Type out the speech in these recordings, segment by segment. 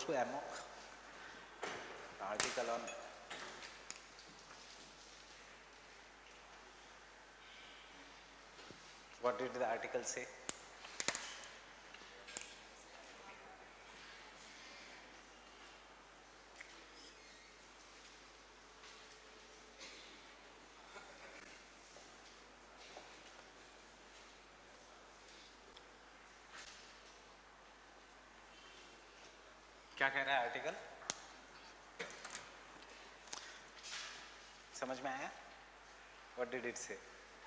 through AMOC, article on what did the article say? क्या कह रहा है आर्टिकल? समझ में आया? What did it say?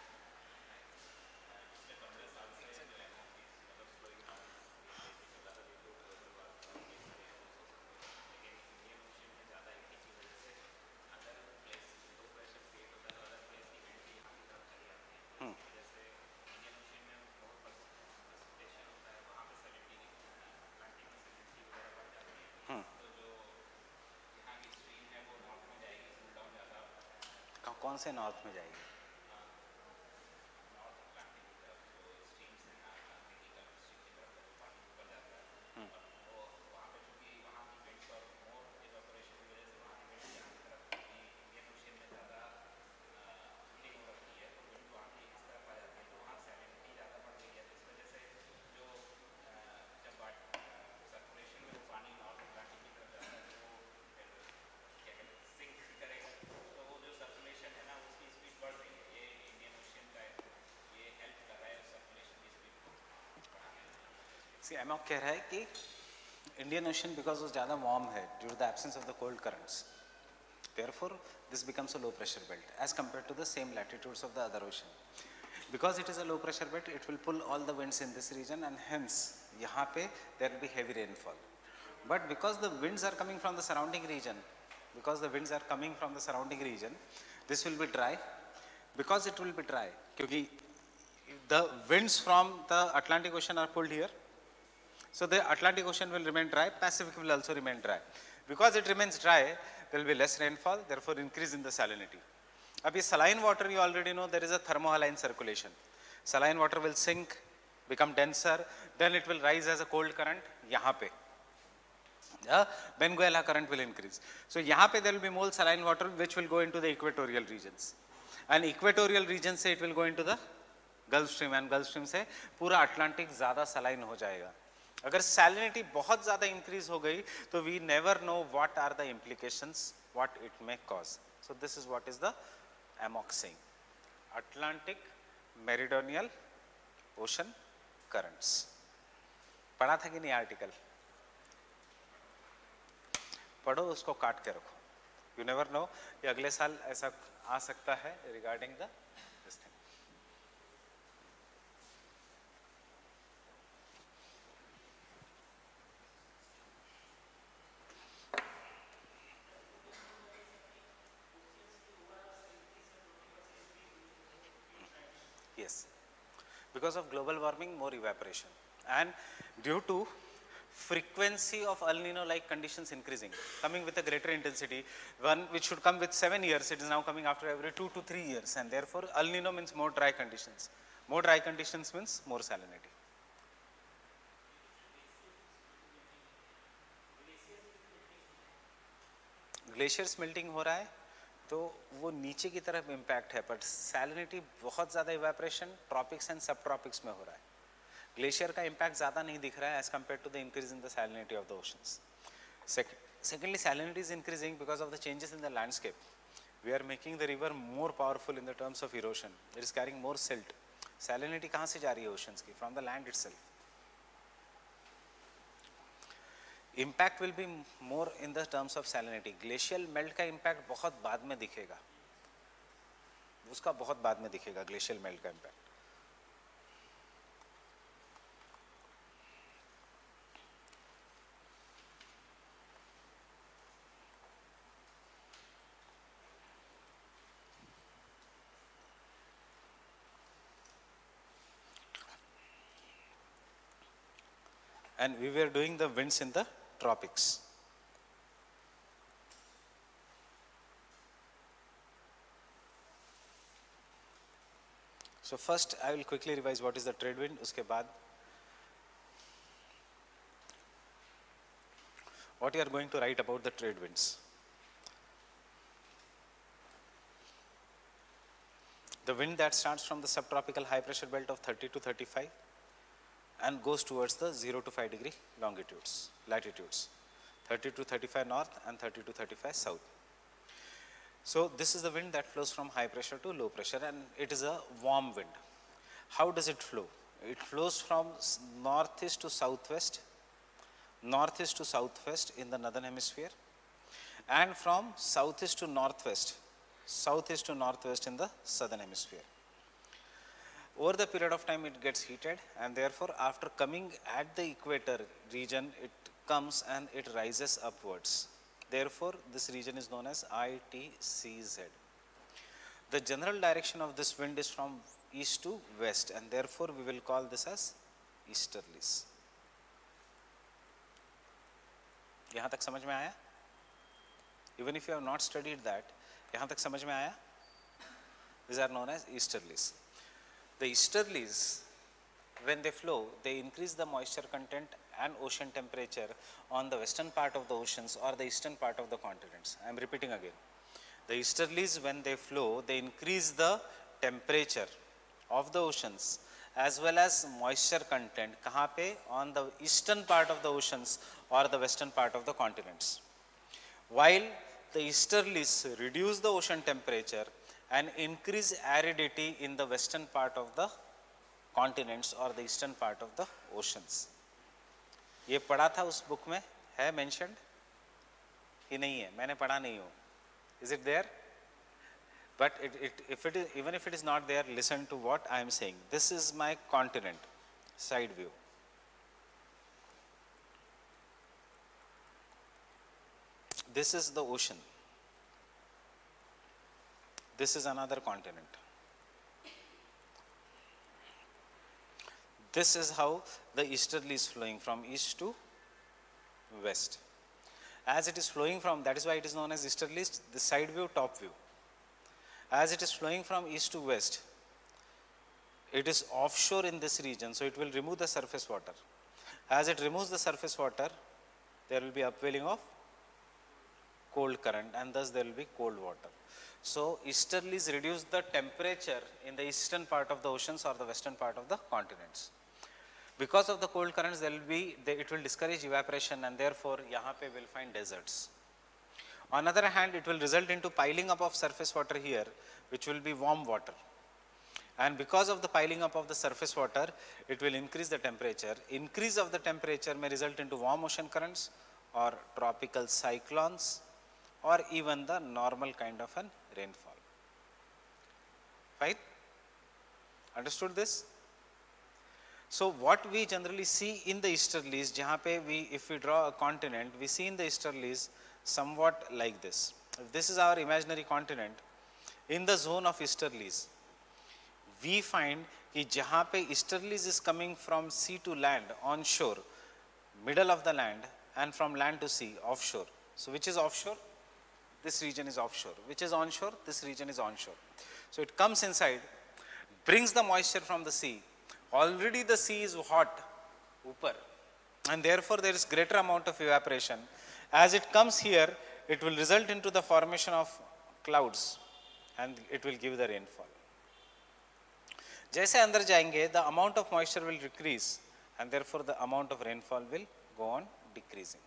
कौन से नॉर्थ में जाएगी? AMOC कह रहा है कि इंडियन ओशन बिकॉज वो ज़्यादा वार्म है due to the absence of the cold currents, therefore this becomes a low pressure belt as compared to the same latitudes of the other ocean. Because it is a low pressure belt, it will pull all the winds in this region and hence यहाँ पे there will be heavy rainfall. But because the winds are coming from the surrounding region, this will be dry. Because it will be dry, क्योंकि the winds from the Atlantic Ocean are pulled here. So the Atlantic Ocean will remain dry, Pacific will also remain dry. Because it remains dry, there will be less rainfall, therefore increase in the salinity. Abhi saline water, you already know there is a thermohaline circulation. Saline water will sink, become denser, then it will rise as a cold current, yahan pe. Benguela current will increase. So yahan pe there will be more saline water which will go into the equatorial regions. And equatorial regions se it will go into the Gulf Stream, and Gulf Stream से पूरा Atlantic ज़्यादा saline हो जाएगा. अगर salinity बहुत ज़्यादा increase हो गई तो we never know what are the implications, what it may cause. So this is what is the AMOC saying. Atlantic meridional ocean currents. पढ़ा था कि नहीं आर्टिकल? पढ़ो, उसको काट के रखो. यू नेवर नो, ये अगले साल ऐसा आ सकता है regarding the this thing. Yes, because of global warming, more evaporation, and due to frequency of El Nino like conditions increasing, coming with a greater intensity, one which should come with 7 years, it is now coming after every 2 to 3 years, and therefore El Nino means more dry conditions. More dry conditions means more salinity. Glaciers melting हो रहा है तो वो नीचे की तरफ impact है, but salinity बहुत ज़्यादा evaporation tropics and subtropics में हो रहा है. ग्लेशियर का इम्पैक्ट ज़्यादा नहीं दिख रहा है as compare to the increase in the salinity of the oceans. Secondly, salinity is increasing because of the changes in the landscape. We are making the river more powerful in the terms of erosion. It is carrying more silt. Salinity कहाँ से जा रही है oceans की? From the land itself. Impact will be more in the terms of salinity. Glacial melt का impact बहुत बाद में दिखेगा. उसका बहुत बाद में दिखेगा glacial melt का impact. And we were doing the winds in the tropics. So first I will quickly revise what is the trade wind. उसके बाद what you are going to write about the trade winds. The wind that starts from the subtropical high pressure belt of 30 to 35 and goes towards the 0 to 5 degree longitudes, latitudes, 30 to 35 north and 30 to 35 south. So this is the wind that flows from high pressure to low pressure, and it is a warm wind. How does it flow? It flows from northeast to southwest in the northern hemisphere, and from southeast to northwest in the southern hemisphere. Over the period of time it gets heated, and therefore after coming at the equator region, it comes and it rises upwards. Therefore this region is known as ITCZ. The general direction of this wind is from east to west, and therefore we will call this as easterlies. यहाँ तक समझ में आया? Even if you have not studied that, यहाँ तक समझ में आया? These are known as easterlies. The easterlies, when they flow, they increase the moisture content and ocean temperature on the western part of the oceans or the eastern part of the continents. I am repeating again. The easterlies, when they flow, they increase the temperature of the oceans as well as moisture content. कहाँ पे? On the eastern part of the oceans or the western part of the continents. While the easterlies reduce the ocean temperature and increase aridity in the western part of the continents or the eastern part of the oceans. ये पढ़ा था उस book में, है mentioned कि नहीं है? मैंने पढ़ा नहीं हूँ. Is it there? But even if it is not there, listen to what I am saying. This is my continent, side view. This is the ocean. This is another continent. This is how the easterly is flowing from east to west. As it is flowing from, that is why it is known as easterlies, the side view, top view. As it is flowing from east to west, it is offshore in this region, so it will remove the surface water. As it removes the surface water, there will be upwelling of cold current, and thus there will be cold water. So easterlies reduce the temperature in the eastern part of the oceans or the western part of the continents. Because of the cold currents, it will discourage evaporation, and therefore यहाँ पे will find deserts. On the other hand, it will result into piling up of surface water here, which will be warm water. And because of the piling up of the surface water, it will increase the temperature. Increase of the temperature may result into warm ocean currents or tropical cyclones or even the normal kind of an rainfall. Right? Understood this? So what we generally see in the easterlies, जहाँ पे if we draw a continent, we see in the easterlies somewhat like this. If this is our imaginary continent, in the zone of easterlies, we find कि जहाँ पे easterlies is coming from sea to land, onshore, middle of the land, and from land to sea, offshore. So which is offshore? This region is offshore. Which is onshore? This region is onshore. So it comes inside, brings the moisture from the sea. Already the sea is hot, upar, and therefore there is greater amount of evaporation. As it comes here, it will result into the formation of clouds, and it will give the rainfall. जैसे अंदर जाएंगे, the amount of moisture will decrease, and therefore the amount of rainfall will go on decreasing.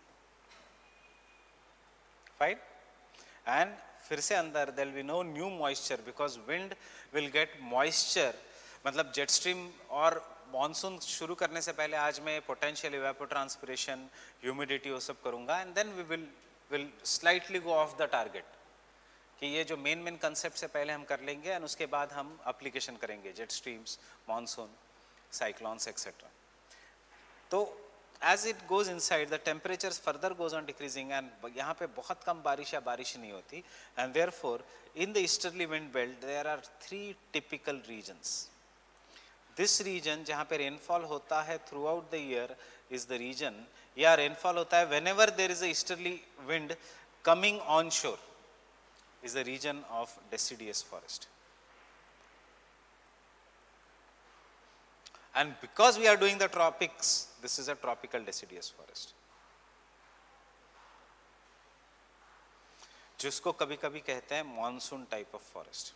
Fine? And फिर से अंदर there will be no new moisture because wind will get moisture. मतलब jet stream और monsoon शुरू करने से पहले आज मैं पोटेंशियल इवेपोट्रांसपिरेशन, ह्यूमिडिटी वो सब करूँगा, and then we will slightly go off the target कि ये जो मेन कंसेप्ट से पहले हम कर लेंगे, एंड उसके बाद हम एप्लीकेशन करेंगे jet streams, monsoon, cyclones etcetera. तो as it goes inside the temperature further goes on decreasing, and यहाँ पे बहुत कम बारिश या बारिश नहीं होती, and therefore in the easterly wind belt there are 3 typical regions. This region जहाँ पे रेनफॉल होता है throughout the year is the region, या रेनफॉल होता है whenever there is a easterly wind coming on shore, is the region of deciduous forest. And because we are doing the tropics, this is a tropical deciduous forest. जिसको कभी कभी कहते हैं monsoon type of forest.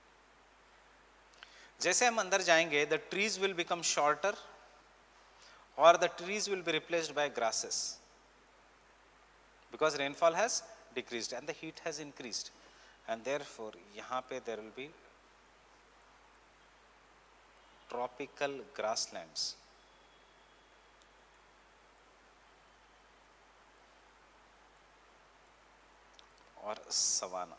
जैसे हम अंदर जाएंगे, the trees will become shorter और the trees will be replaced by grasses because rainfall has decreased and the heat has increased and therefore यहाँ पे there will be tropical grasslands. और savanna.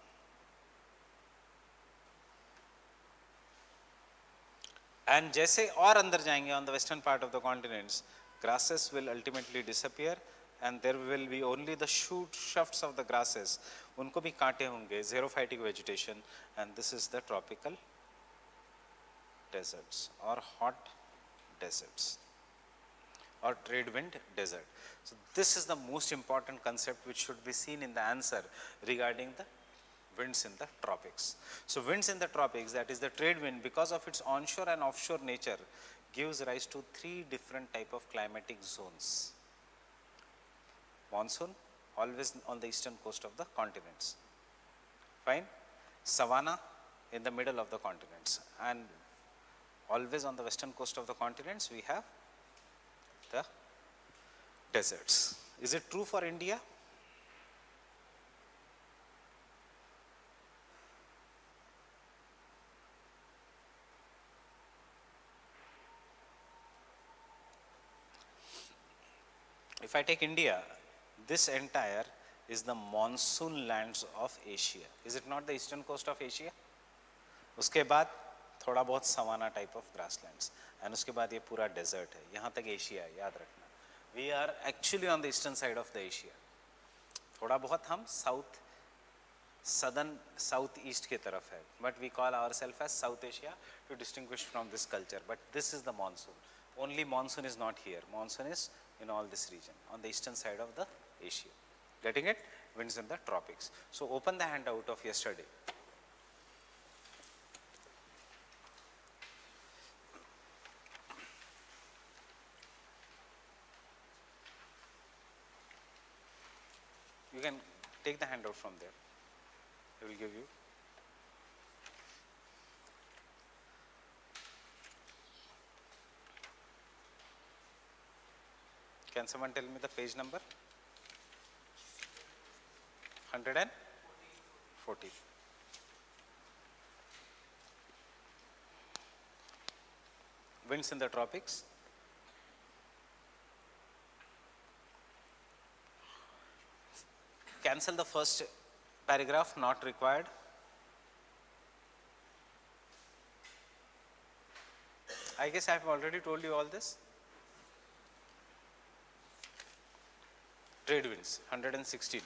And जैसे और अंदर जाएंगे on the western part of the continents, grasses will ultimately disappear and there will be only the shafts of the grasses, उनको भी कांटे होंगे, xerophytic vegetation, and this is the tropical deserts or hot deserts or trade wind desert. So this is the most important concept which should be seen in the answer regarding the winds in the tropics. So winds in the tropics, that is the trade wind, because of its onshore and offshore nature, gives rise to 3 different type of climatic zones. Monsoon, always on the eastern coast of the continents. Fine. Savanna in the middle of the continents, and always on the western coast of the continents we have the deserts. Is it true for India? If I take India, this entire is the monsoon lands of Asia. Is it not the eastern coast of Asia? उसके बाद थोड़ा बहुत savanna type of grasslands, and उसके बाद ये पूरा desert है. यहाँ तक एशिया है, याद रखना. We are actually on the eastern side of the Asia. थोड़ा बहुत हम साउथ ईस्ट की तरफ है, but we call our self as South Asia to distinguish from this culture. But this is the monsoon. Only monsoon is not here. Monsoon is in all this region on the eastern side of the Asia. Getting it? Winds in the tropics. So open the handout of yesterday. You can take the handout from there. I will give you. Can someone tell me the page number? 140. Winds in the tropics. Cancel the first paragraph, not required. I guess I have already told you all this. Trade winds, 116.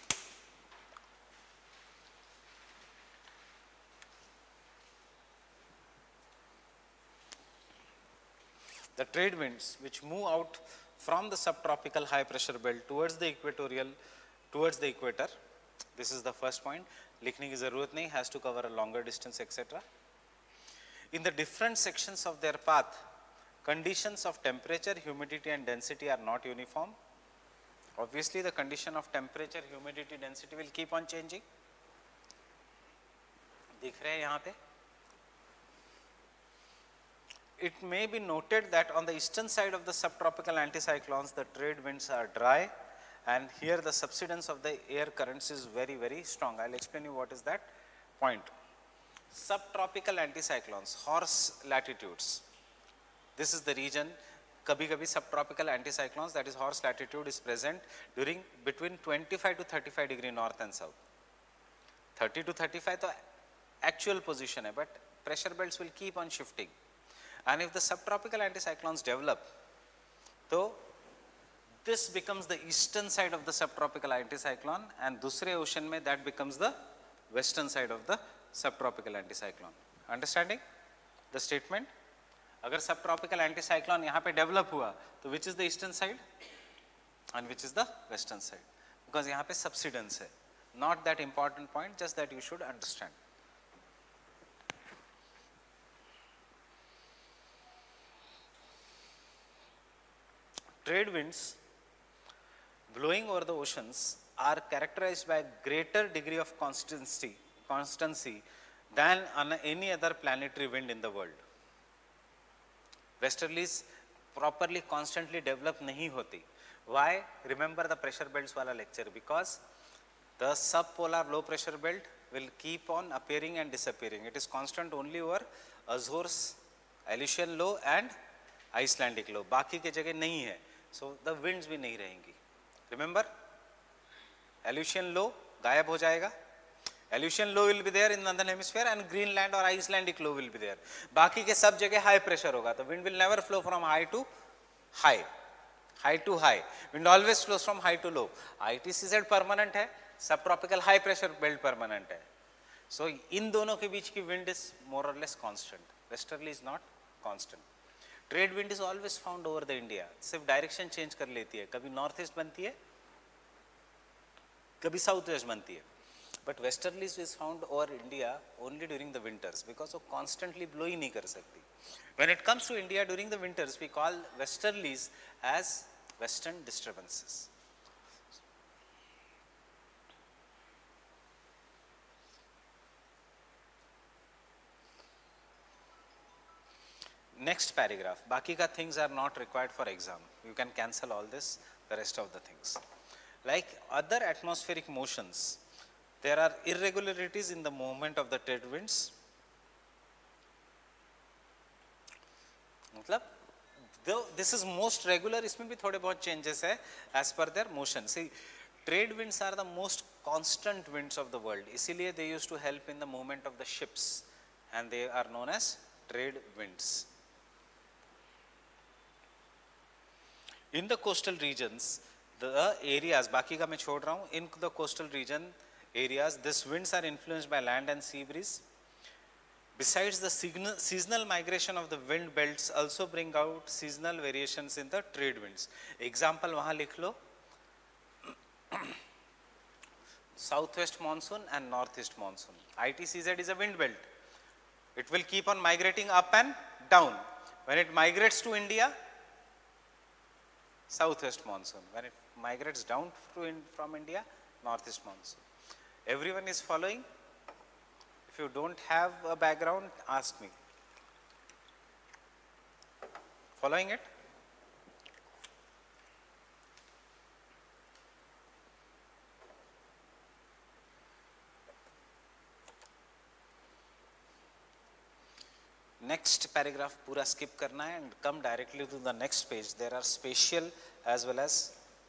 The trade winds which move out from the subtropical high pressure belt towards the equator. This is the first point. लिखने की ज़रूरत नहीं, has to cover a longer distance, etc. In the different sections of their path, conditions of temperature, humidity and density are not uniform. Obviously, the condition of temperature, humidity, density will keep on changing. दिख रहे हैं यहाँ पे? It may be noted that on the eastern side of the subtropical anticyclones, the trade winds are dry, and here the subsidence of the air currents is very, very strong. I'll explain you what is that point. Subtropical anticyclones, horse latitudes. This is the region. कभी-कभी subtropical anticyclones, that is horse latitude, is present during between 25 to 35 degree north and south. 30 to 35 तो actual position है, but pressure belts will keep on shifting. And if the subtropical anticyclones develop, so this becomes the eastern side of the subtropical anticyclone, and दूसरे ocean में that becomes the western side of the subtropical anticyclone. Understanding the statement? अगर subtropical anticyclone यहाँ पे develop हुआ, तो which is the eastern side and which is the western side? Because यहाँ पे subsidence है. Not that important point, just that you should understand. Trade winds blowing over the oceans are characterized by greater degree of constancy than on any other planetary wind in the world. Westerlies properly constantly develop nahi hoti. Why? Remember the pressure belts wala lecture, because the subpolar low pressure belt will keep on appearing and disappearing. It is constant only over Azores, Aleutian low and Icelandic low. बाकी के जगह नहीं है. So the winds भी नहीं रहेंगी. Remember? Aleutian low गायब हो जाएगा. Aleutian low will be there in northern hemisphere and Greenland or Icelandic low will be there. बाकी के सब जगह high pressure होगा. The wind will never flow from high to high. High to high. Wind always flows from high to low. ITCZ permanent है. Subtropical high pressure belt permanent है. So इन दोनों के बीच की wind is more or less constant. Westerly is not constant. Trade wind is always found over the India. सिर्फ direction change कर लेती है. कभी north east बनती है, कभी south west बनती है. But westerlies is found over India only during the winters, because वो constantly blow ही नहीं कर सकती. When it comes to India during the winters, we call westerlies as western disturbances. Next paragraph, बाकी का things are not required for exam. You can cancel all this, the rest of the things. Like other atmospheric motions, there are irregularities in the movement of the trade winds. मतलब though this is most regular, इसमें भी थोड़े बहुत changes है as per their motion. See, trade winds are the most constant winds of the world. इसीलिए they used to help in the movement of the ships, and they are known as trade winds. In the coastal regions, the areas, बाकी का मैं छोड़ रहा हूँ, in the coastal region areas, these winds are influenced by land and sea breeze. Besides, the seasonal migration of the wind belts also bring out seasonal variations in the trade winds. Example वहाँ लिख लो, southwest monsoon and northeast monsoon. ITCZ is a wind belt. It will keep on migrating up and down. When it migrates to India, southwest monsoon. When it migrates down from India, northeast monsoon. Everyone is following? If you don't have a background, ask me. Following it? Next paragraph पूरा skip करना है and come directly to the next page. There are spatial as well as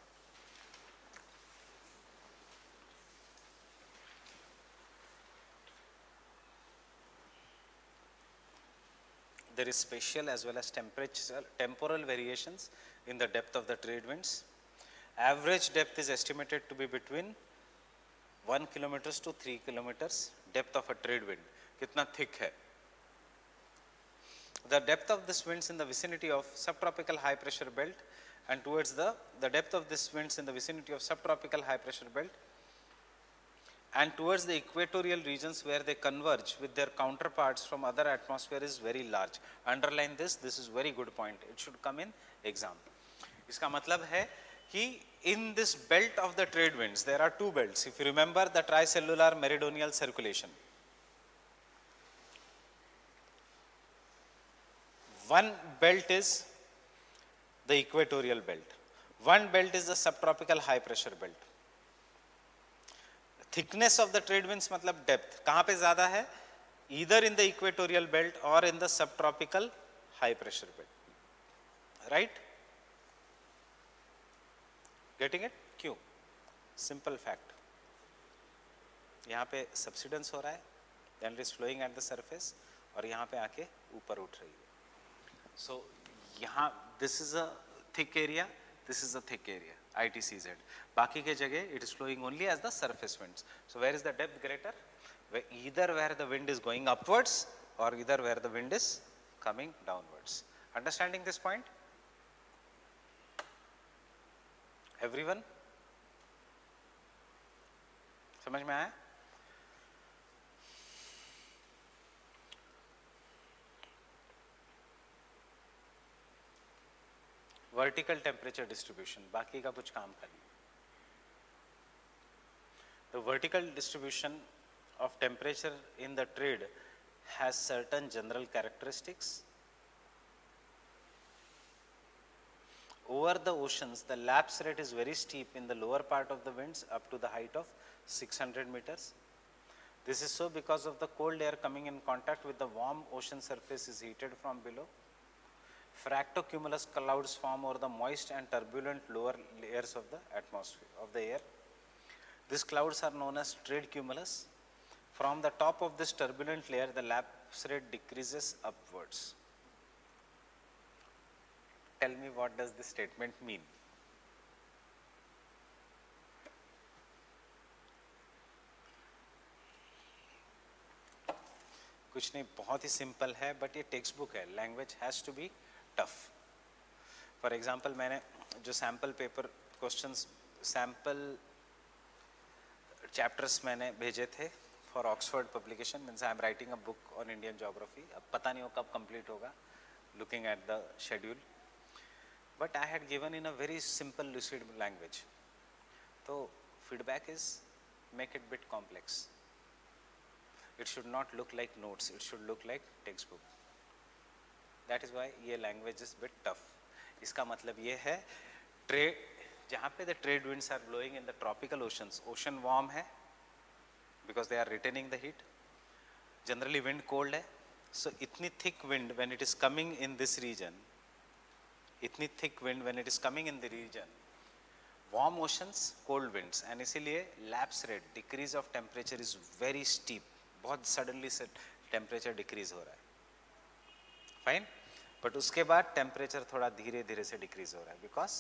there is spatial as well as temporal variations in the depth of the trade winds. Average depth is estimated to be between 1 kilometers to 3 kilometers depth of a trade wind. कितना thick है? The depth of this winds in the vicinity of subtropical high pressure belt and towards the depth of this winds in the vicinity of subtropical high pressure belt and towards the equatorial regions where they converge with their counterparts from other atmosphere is very large. Underline this is very good point. It should come in exam. इसका मतलब है कि in this belt of the trade winds, there are two belts. If you remember the tricellular meridional circulation. One belt is the equatorial belt. One belt is the subtropical high pressure belt. Thickness of the trade winds मतलब depth कहाँ पे ज़्यादा है? Either in the equatorial belt or in the subtropical high pressure belt. Right? Getting it? क्यों? Simple fact. यहाँ पे subsidence हो रहा है, then it is flowing at the surface और यहाँ पे आके ऊपर उठ रही है. So यहाँ this is a thick area, this is a thick area, ITCZ. बाकी के जगह it is flowing only as the surface winds. So where is the depth greater? Either where the wind is going upwards or either where the wind is coming downwards. Understanding this point? Everyone? समझ में आया? Vertical temperature distribution, बाकी का कुछ काम करना. The vertical distribution of temperature in the trade has certain general characteristics. Over the oceans, the lapse rate is very steep in the lower part of the winds up to the height of 600 meters. This is so because of the cold air coming in contact with the warm ocean surface is heated from below. Fractocumulus clouds form over the moist and turbulent lower layers of the atmosphere, of the air. These clouds are known as trade cumulus. From the top of this turbulent layer, the lapse rate decreases upwards. Tell me, what does this statement mean? कुछ नहीं, बहुत ही simple है, but ये textbook है. Language has to be tough. For example, मैंने जो sample paper questions, sample chapters मैंने भेजे थे for Oxford publication, means I am writing a book on Indian geography. अब पता नहीं हो कब कंप्लीट होगा, looking at the schedule, but I had given in a very simple lucid language. तो feedback is make it bit complex. It should not look like notes, it should look like textbook. That is why ये language is bit tough. इसका मतलब ये है, trade, जहाँ पे the trade winds are blowing in the tropical oceans, ocean warm है because they are retaining the heat. Generally wind cold है, so इतनी thick wind when it is coming in this region, इतनी thick wind when it is coming in the region, warm oceans, cold winds, and इसीलिए lapse rate, decrease of temperature is very steep. बहुत suddenly से temperature decrease हो रहा है. Fine, but उसके बाद temperature थोड़ा धीरे धीरे से डिक्रीज हो रहा है बिकॉज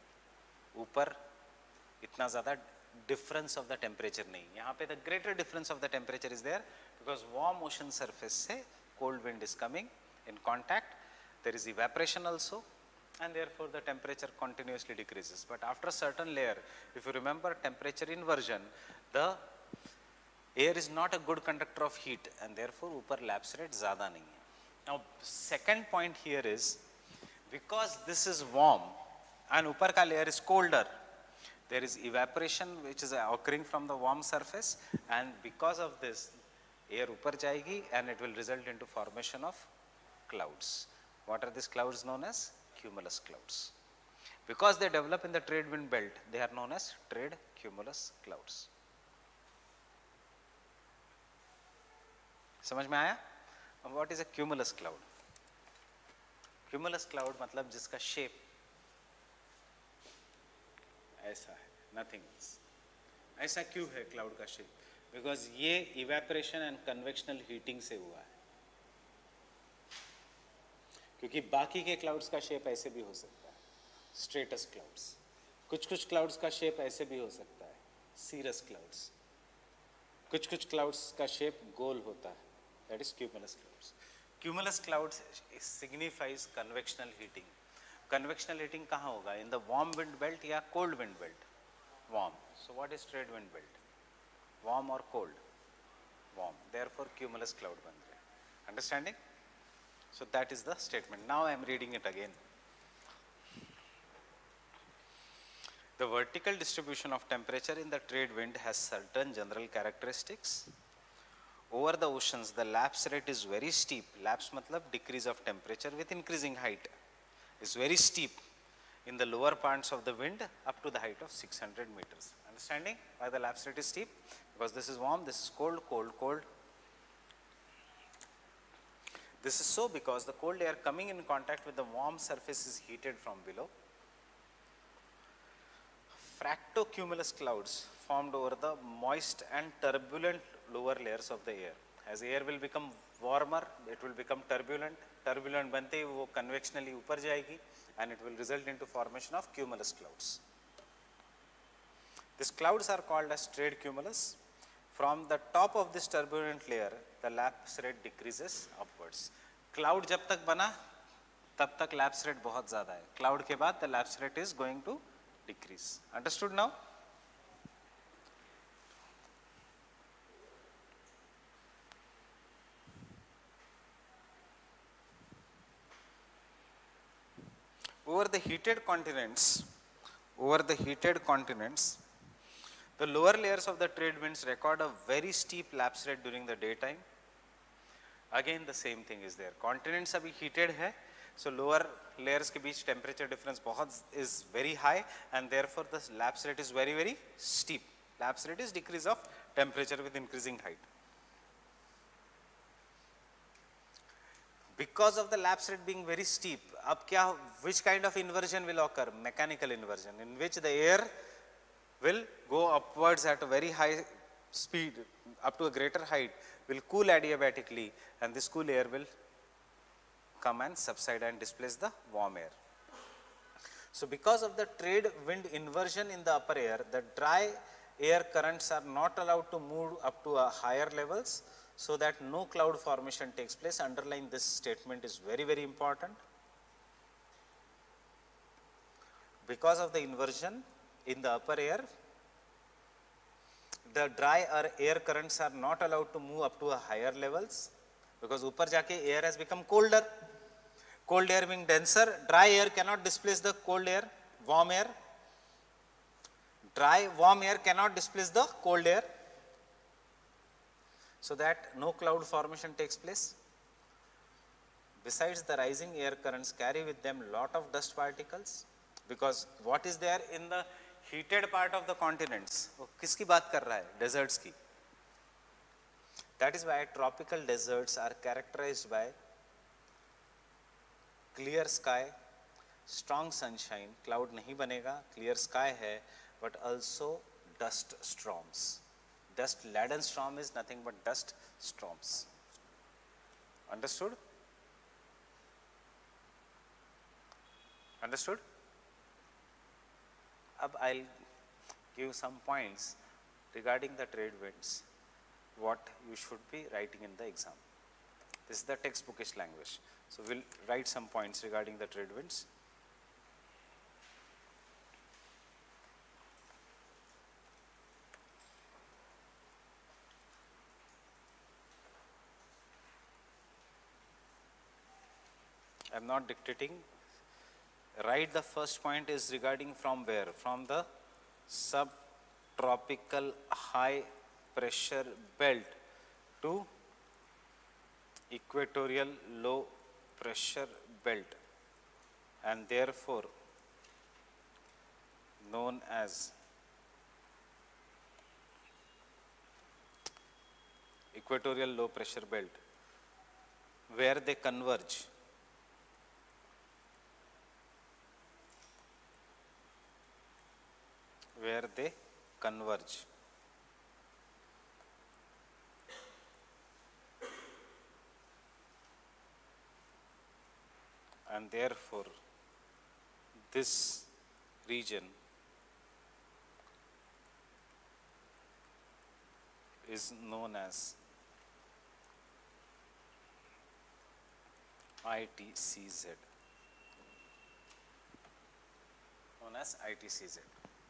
ऊपर इतना ज़्यादा डिफरेंस ऑफ द टेम्परेचर नहीं. यहाँ पे the greater difference of the temperature is there because warm ocean surface से cold wind is coming in contact. There is evaporation also and therefore the temperature continuously decreases. But after a certain layer, if you remember temperature inversion, the air is not a good conductor of heat and therefore ऊपर lapse rate ज़्यादा नहीं है. Now second point here is because this is warm and ऊपर का layer is colder, there is evaporation which is occurring from the warm surface, and because of this air ऊपर जाएगी and it will result into formation of clouds. What are these clouds known as? Cumulus clouds. Because they develop in the trade wind belt, they are known as trade cumulus clouds. समझ में आया? What is a cumulus cloud? Cumulus cloud मतलब जिसका shape ऐसा है, nothing else. ऐसा क्यों है क्लाउड का शेप? बिकॉज ये इवेपरेशन एंड कन्वेक्शनल हीटिंग से हुआ है. क्योंकि बाकी के क्लाउड्स का शेप ऐसे भी हो सकता है, स्ट्रेटस क्लाउड्स. कुछ क्लाउड्स का शेप ऐसे भी हो सकता है, सीरस क्लाउड्स. कुछ क्लाउड्स का शेप गोल होता है, that is cumulus clouds. Cumulus clouds signifies convectional heating. Convectional heating कहाँ होगा? In the warm wind belt या cold wind belt? Warm. So what is trade wind belt? Warm or cold? Warm. Therefore cumulus cloud बन रहे. Understanding? So that is the statement. Now I am reading it again. The vertical distribution of temperature in the trade wind has certain general characteristics. Over the oceans, the lapse rate is very steep. Lapse matlab decrease of temperature with increasing height is very steep in the lower parts of the wind up to the height of 600 meters. Understanding why the lapse rate is steep? Because this is warm, this is cold, cold, cold. This is so because the cold air coming in contact with the warm surface is heated from below. Fractocumulus clouds formed over the moist and turbulent lower layers of the air. As air will become warmer, it will become turbulent. Turbulent बनते ही वो convectionally ऊपर जाएगी and it will result into formation of cumulus clouds. These clouds are called as trade cumulus. From the top of this turbulent layer, the lapse rate decreases upwards. Cloud जब तक बना तब तक lapse rate बहुत ज़्यादा है. Cloud के बाद the lapse rate is going to decrease. Understood now? Over the heated continents, The lower layers of the trade winds record a very steep lapse rate during the daytime. Again the same thing is there. Continents अभी heated है, so lower layers के बीच temperature difference बहुत is very high, and therefore the lapse rate is very steep. Lapse rate is decrease of temperature with increasing height. Because of the lapse rate being very steep, अब क्या, which kind of inversion will occur? Mechanical inversion, in which the air will go upwards at a very high speed, up to a greater height, will cool adiabatically, and this cool air will come and subside and displace the warm air. So because of the trade wind inversion in the upper air, the dry air currents are not allowed to move up to a higher levels, so that no cloud formation takes place. Underline this statement is very important. Because of the inversion in the upper air, the dry air currents are not allowed to move up to a higher levels, because ऊपर जाके air has become colder. Cold air being denser, dry air cannot displace the cold air, warm air. Dry, warm air cannot displace the cold air, so that no cloud formation takes place. Besides, the rising air currents carry with them lot of dust particles, because what is there in the heated part of the continents? वो किसकी बात कर रहा है? Deserts की. That is why tropical deserts are characterized by clear sky, strong sunshine, cloud नहीं बनेगा, clear sky है, but also dust storms. Dust laden storm is nothing but dust storms. Understood? Understood? Ab I'll give some points regarding the trade winds, what you should be writing in the exam. This is the textbookish language. So we'll write some points regarding the trade winds. I am not dictating. Write the first point is regarding from where? From the subtropical high pressure belt to equatorial low pressure belt, and therefore known as equatorial low pressure belt, where they converge. Where they converge. And therefore, this region is known as ITCZ. Known as ITCZ.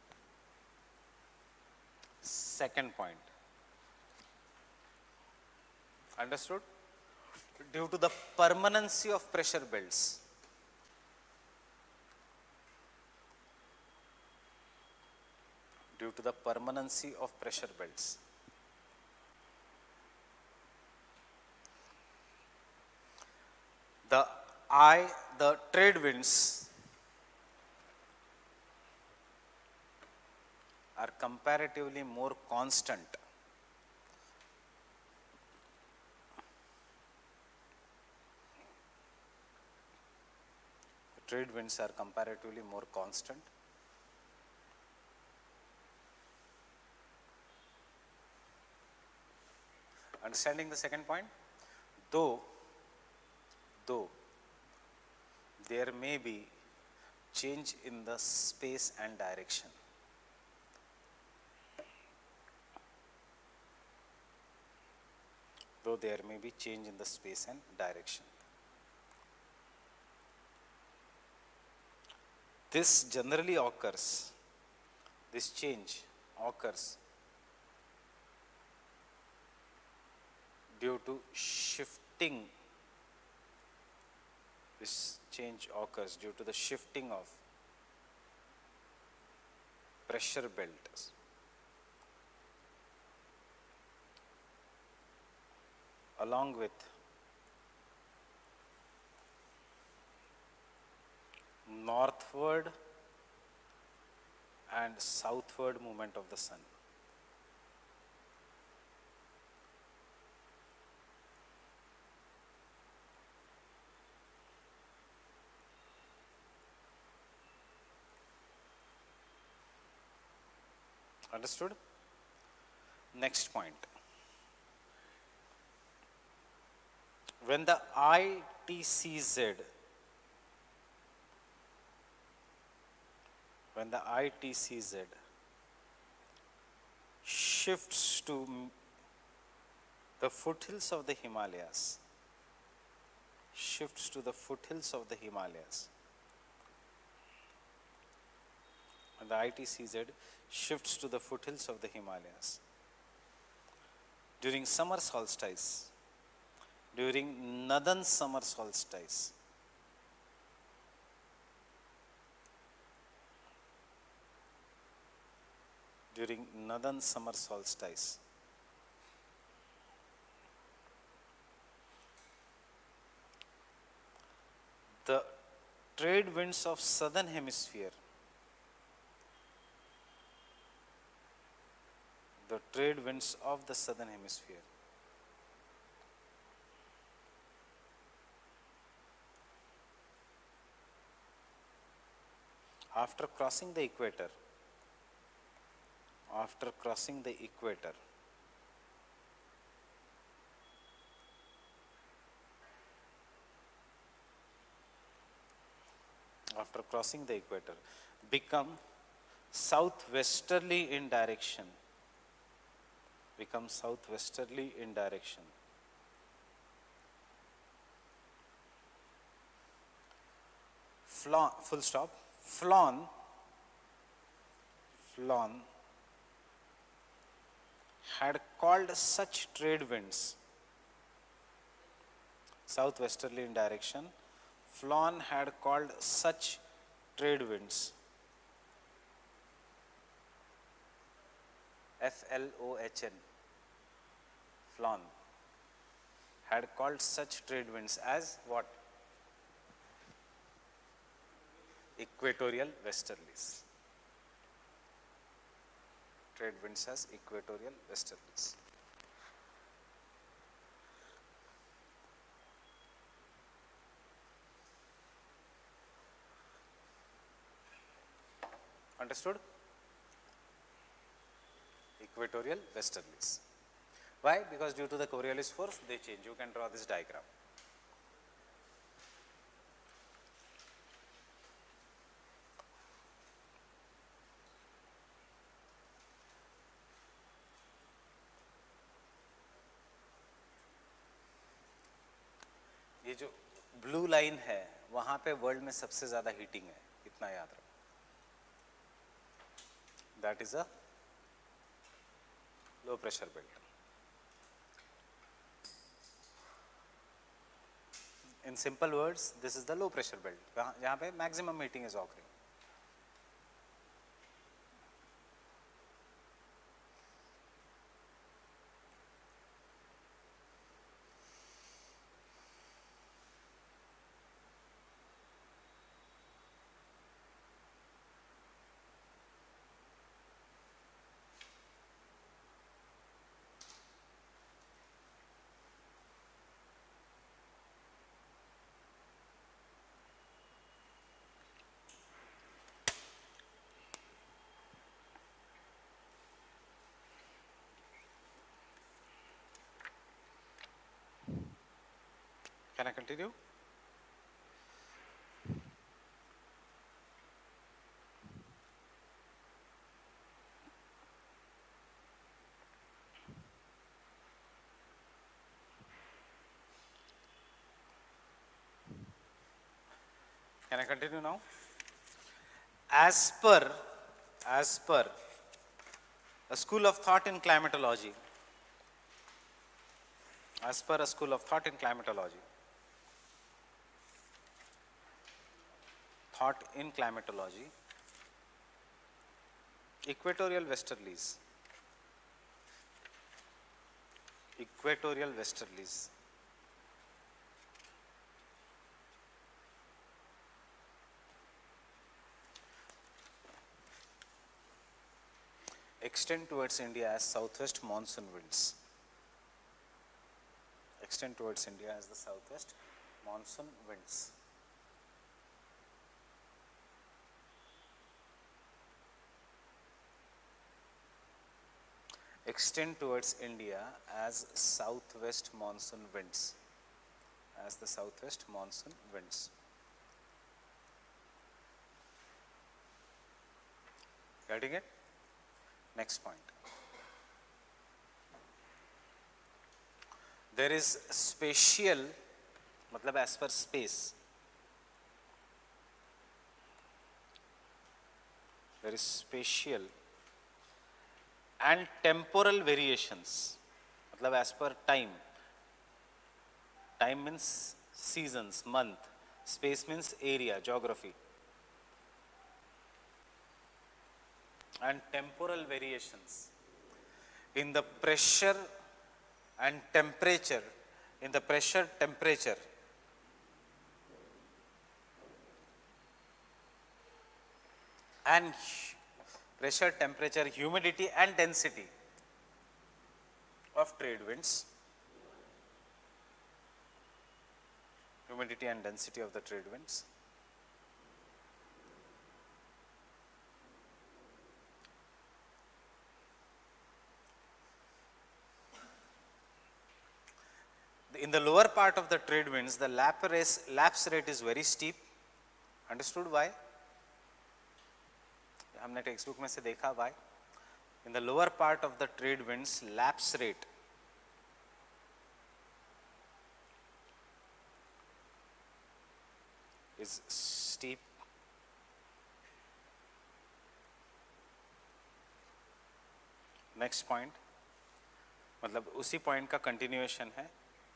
Second point. Understood? Due to the permanency of pressure belts, due to the permanency of pressure belts, the trade winds are comparatively more constant trade winds are comparatively more constant. Understanding the second point? Though there may be change in the space and direction, though there may be change in the space and direction, this generally occurs, this change occurs due to shifting, this change occurs due to the shifting of pressure belts along with northward and southward movement of the sun. Understood? Next point. When the ITCZ, shifts to the foothills of the Himalayas, when the ITCZ shifts to the foothills of the Himalayas during summer solstice, during northern summer solstice, the trade winds of southern hemisphere, after crossing the equator, become southwesterly in direction, Flon had called such trade winds, southwesterly in direction, Flon had called such trade winds, F-L-O-H-N, Flon had called such trade winds as what? Equatorial westerlies. Trade winds as equatorial westerlies. Understood? Equatorial westerlies. Why? Because due to the Coriolis force they change. You can draw this diagram. ये जो blue line है वहां पे world में सबसे ज्यादा heating है, इतना याद रखो. That is a low pressure belt. In simple words this is the low pressure belt, जहां पे maximum heating is occurring. Can I continue? Can I continue now? As per a school of thought in climatology, equatorial westerlies extend towards India as southwest monsoon winds. Extend towards India as the southwest monsoon winds. Extend towards India as southwest monsoon winds. As the southwest monsoon winds. Getting it? Next point. There is spatial, matlab as per space. There is spatial and temporal variations, matlab as per time. Time means seasons, month. Space means area, geography. And temporal variations in the pressure and temperature, in the pressure, temperature, and pressure, temperature, humidity and density of trade winds, humidity and density of the trade winds. In the lower part of the trade winds, the lapse rate is very steep. Understood why? हमने text में से देखा why. In the lower part of the trade winds, lapse rate is steep. Next point, मतलब उसी point का continuation है.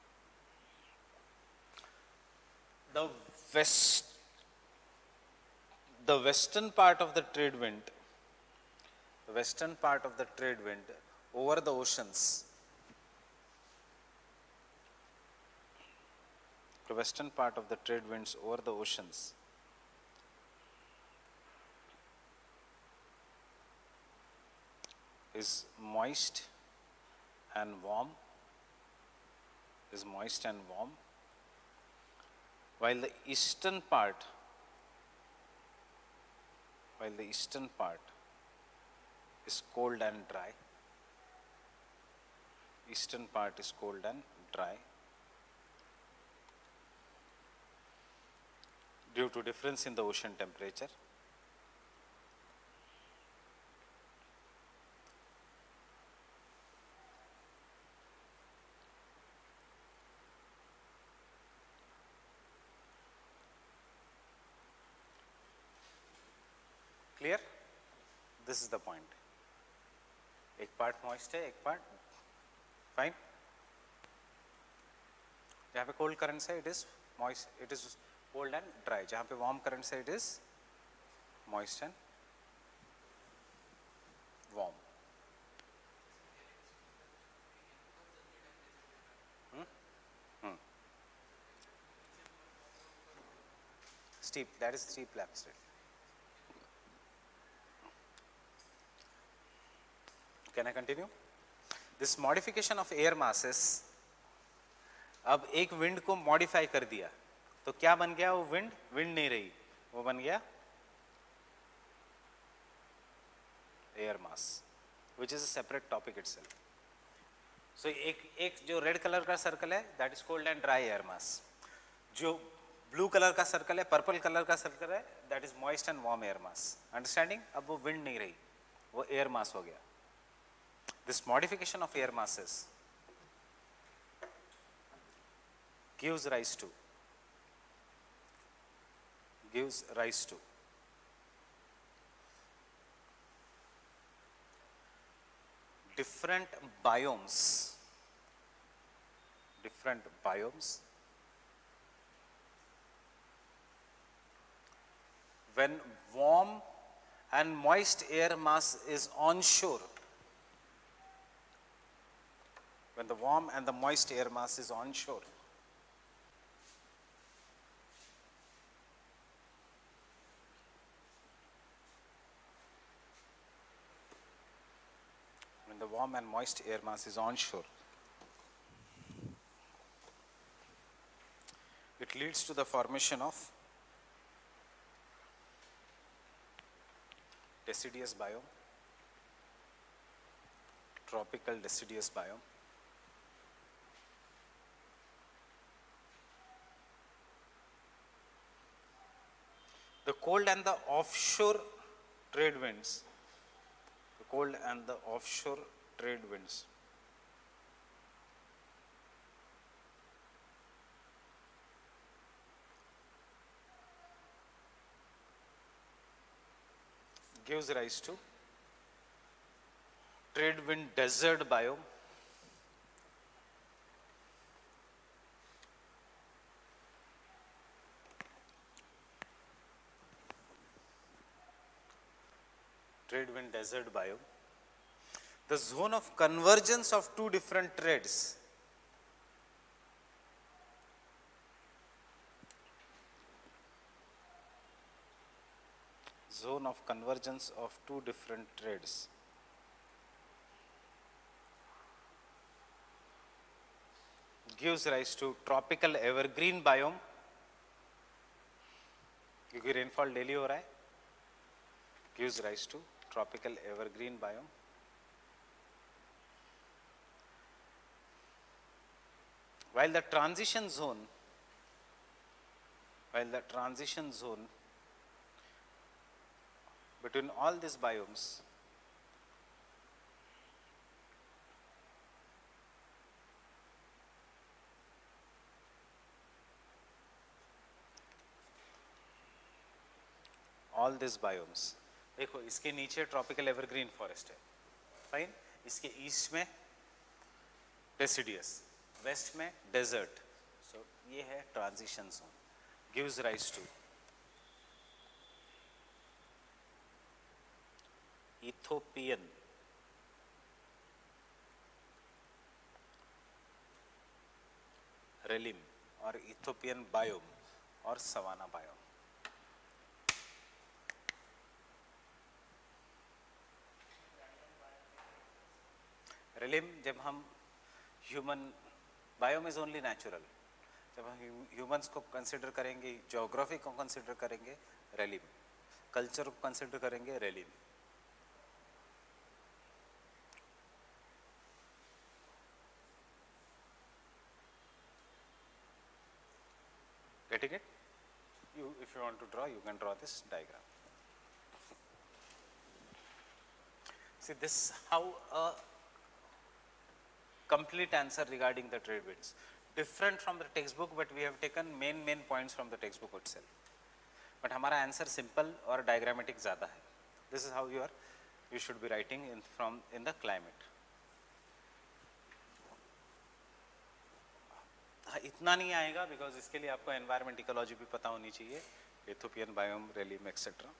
The western part of the trade wind, the western part of the trade wind over the oceans, the western part of the trade winds over the oceans is moist and warm, while the eastern part is cold and dry. Eastern part is cold and dry due to difference in the ocean temperature. Clear? This is the point. एक part moist है, एक part fine. जहाँ पे cold currents है, it is moist, it is cold and dry. जहाँ पे warm currents है, it is moist and warm. Steep, that is steep lapse rate. Can I continue? This modification of air masses, अब एक wind को modify कर दिया तो क्या बन गया? वो विंड नहीं रही, वो बन गया air mass, which is a separate topic itself. So एक जो रेड कलर का सर्कल है, that is cold and dry air mass. जो ब्लू कलर का सर्कल है, पर्पल कलर का सर्कल है, that is moist and warm air mass. Understanding? अब वो विंड नहीं रही, वो एयर मास हो गया. This modification of air masses gives rise to different biomes when warm and moist air mass is onshore. When the warm and the moist air mass is onshore. warm and moist air mass is onshore, it leads to the formation of deciduous biome, tropical deciduous biome. The cold and the offshore trade winds, the cold and the offshore trade winds gives rise to trade wind desert biome, trade wind desert biome. The zone of convergence of two different trades, zone of convergence of two different trades gives rise to tropical evergreen biome, क्योंकि rainfall daily हो रहा है, gives rise to tropical evergreen biome. While the transition zone between all these biomes देखो इसके नीचे tropical evergreen forest है, fine, इसके east में डेसिडियस, वेस्ट में डेजर्ट, सो ये है transition zone, gives rise to Ethiopian realm और इथोपियन बायोम और सवाना बायोम. रेलिम जब हम human, biome is only natural, जब हम ह्यूमंस को कंसिडर करेंगे, ज्योग्राफी को कंसिडर करेंगे रेलिम, कल्चर को कंसिडर करेंगे रेलिम. Getting it? If you want to draw, you can draw this diagram. See, this how a complete answer regarding the trade winds. Different from the textbook, but we have taken main points from the textbook itself. But हमारा answer simple और diagrammatic ज़्यादा है. This is how you should be writing in the climate. इतना नहीं आएगा because इसके लिए आपको एनवायरमेंट इकोलॉजी भी पता होनी चाहिए, Ethiopian biome, realm etcetera.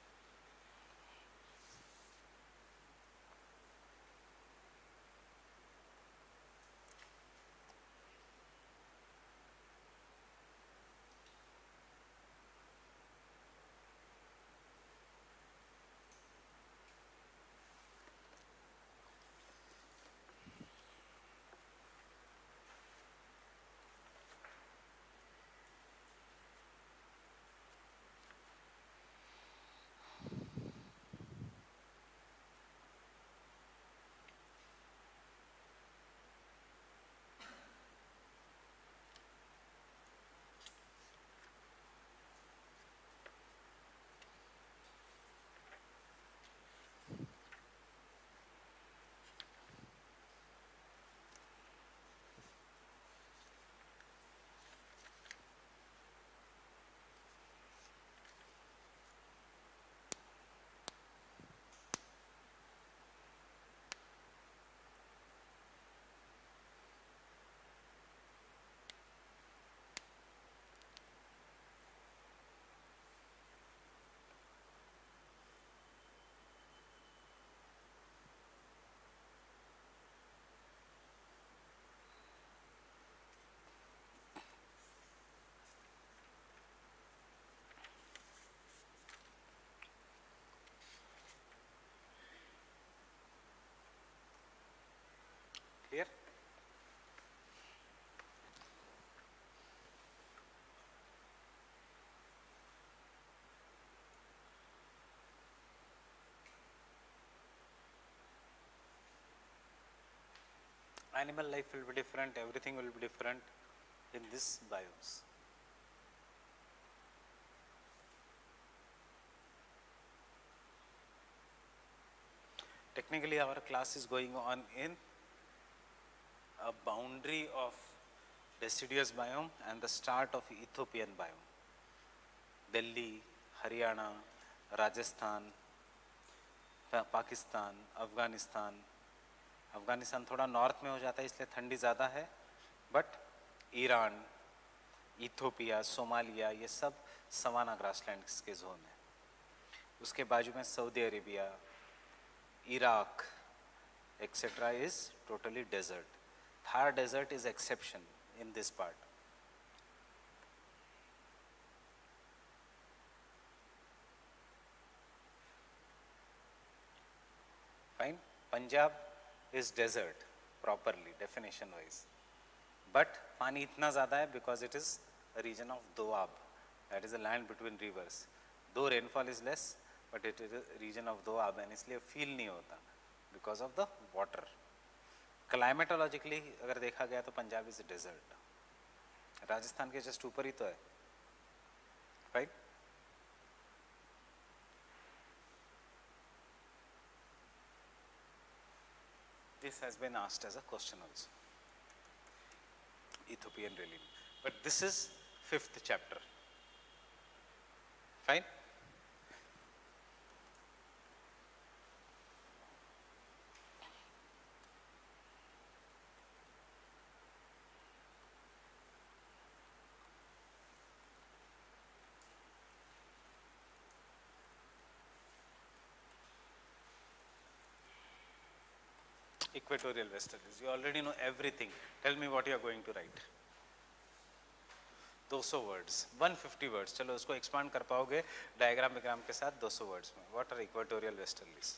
Clear? Animal life will be different, everything will be different in these biomes. Technically, our class is going on in a boundary of deciduous biome and the start of Ethiopian biome. Delhi, Haryana, Rajasthan, Pakistan, Afghanistan, Afghanistan थोड़ा north में हो जाता है इसलिए ठंडी ज़्यादा है, but Iran, Ethiopia, Somalia ये सब सवाना ग्रासलैंड्स के जोन है. उसके बाजू में Saudi Arabia, Iraq etc. is totally desert. Thar desert is exception in this part. Fine. Punjab is desert properly definition wise, but पानी इतना ज़्यादा है because it is a region of Doab, that is a land between rivers. Though rainfall is less, but it is a region of Doab and इसलिए feel नहीं होता because of the water. Climatologically अगर देखा गया तो Punjab is a desert. Rajasthan के just ऊपर ही तो है, right? This has been asked as a question also. Ethiopian relief. But this is 5th chapter. Fine? Equatorial westerlies. You already know everything. Tell me what you are going to write. 200 words, 150 words. चलो उसको expand कर पाओगे diagram के साथ 200 words में. What are equatorial westerlies?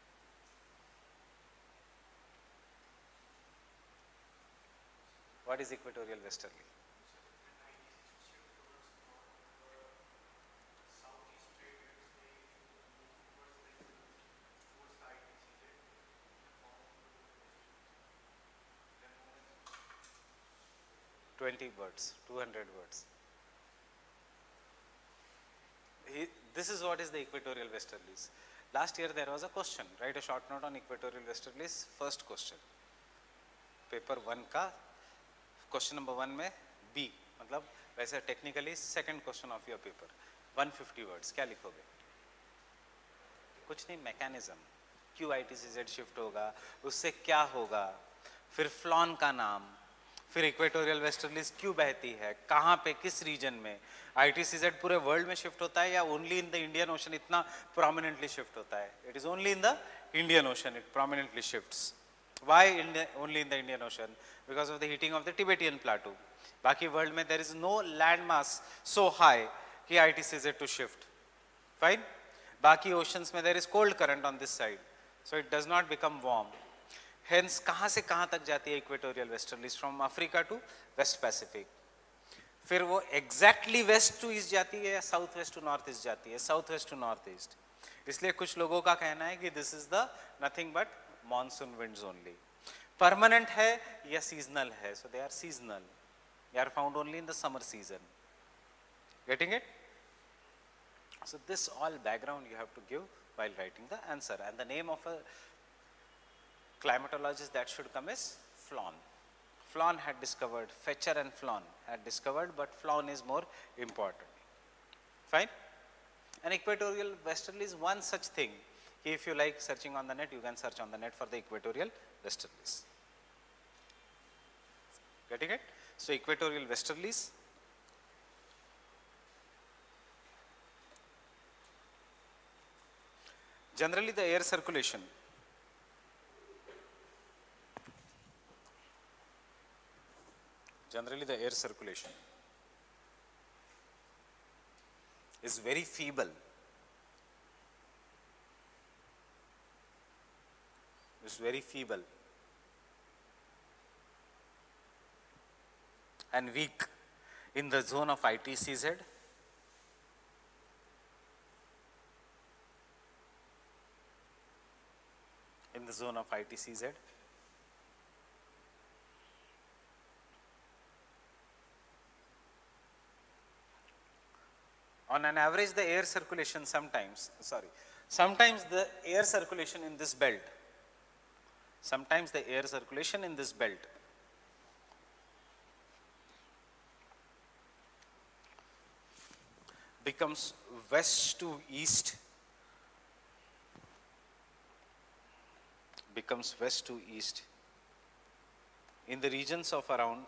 What is equatorial westerly? Words, 200 words. This is what is the equatorial westerlies. Last year there was a question. Write a short note on equatorial westerlies. First question. Paper 1 का question number 1 में B. मतलब वैसे technically second question of your paper. 150 words. क्या लिखोगे? कुछ नहीं, mechanism. क्यों ITCZ shift होगा? उससे क्या होगा? फिर फ्लॉन का नाम, फिर इक्वेटोरियल वेस्टर्लीज क्यों बहती है, कहाँ पे, किस रीजन में, ITCZ पूरे वर्ल्ड में शिफ्ट होता है या only in the Indian Ocean इतना प्रोमिनेंटली शिफ्ट होता है? It is only in the Indian Ocean it prominently shifts. Why only in the Indian Ocean? Because of the heating of the Tibetan plateau. बाकी world में there is no land mass so high कि ITCZ to shift. Fine. बाकी oceans में there is cold current on this side, so it does not become warm. Hence कहाँ से कहाँ तक जाती है equatorial westerlies? From Africa to west Pacific. फिर वो एग्जैक्टली वेस्ट टू ईस्ट जाती है या south west to north east जाती है? South west to north east. इसलिए कुछ लोगों का कहना है कि this is the nothing but monsoon winds only. Permanent है या सीजनल है? So they are seasonal. They are found only in the summer season. Getting it? So this all background you have to give while writing the answer, and the name of a climatologist that should come is Flon. Flon had discovered, Fetcher and Flon had discovered, but Flon is more important. Fine? An equatorial westerly is one such thing. If you like searching on the net, you can search on the net for the equatorial westerlies. Getting it? So equatorial westerlies. Generally the air circulation is very feeble. and weak in the zone of ITCZ. In the zone of ITCZ. On an average, the air circulation sometimes the air circulation in this belt, becomes west to east, in the regions of around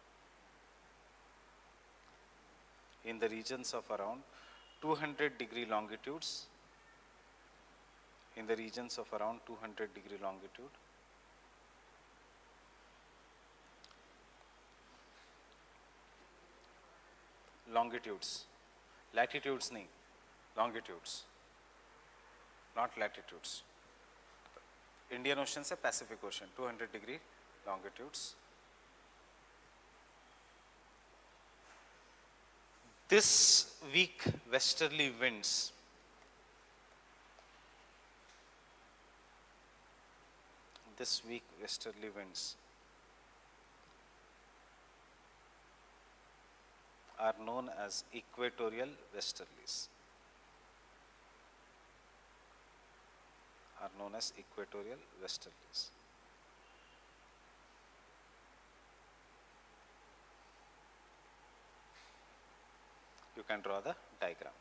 200-degree longitudes, latitudes नहीं, longitudes, not latitudes. Indian Ocean से Pacific Ocean, 200-degree longitudes. This weak westerly winds are known as equatorial westerlies. You can draw the diagram.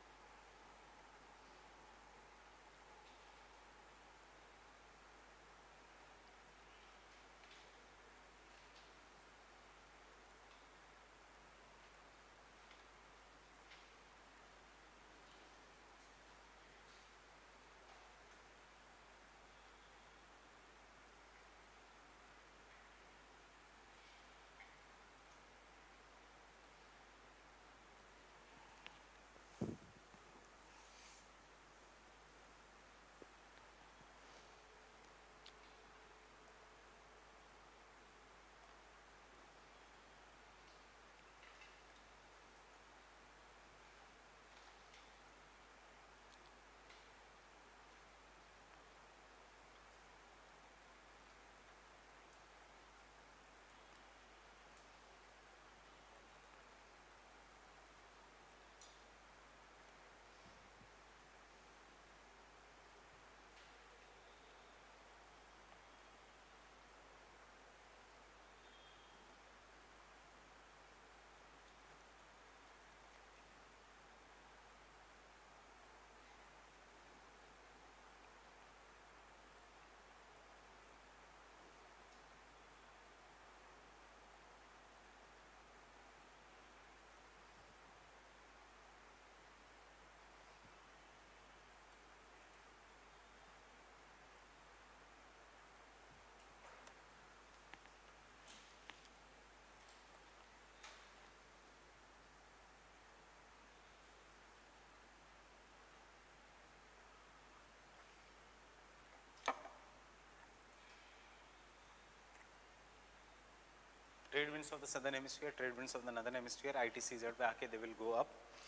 Trade winds of the southern hemisphere, trade winds of the northern hemisphere, ITCZ पे आके they will go up.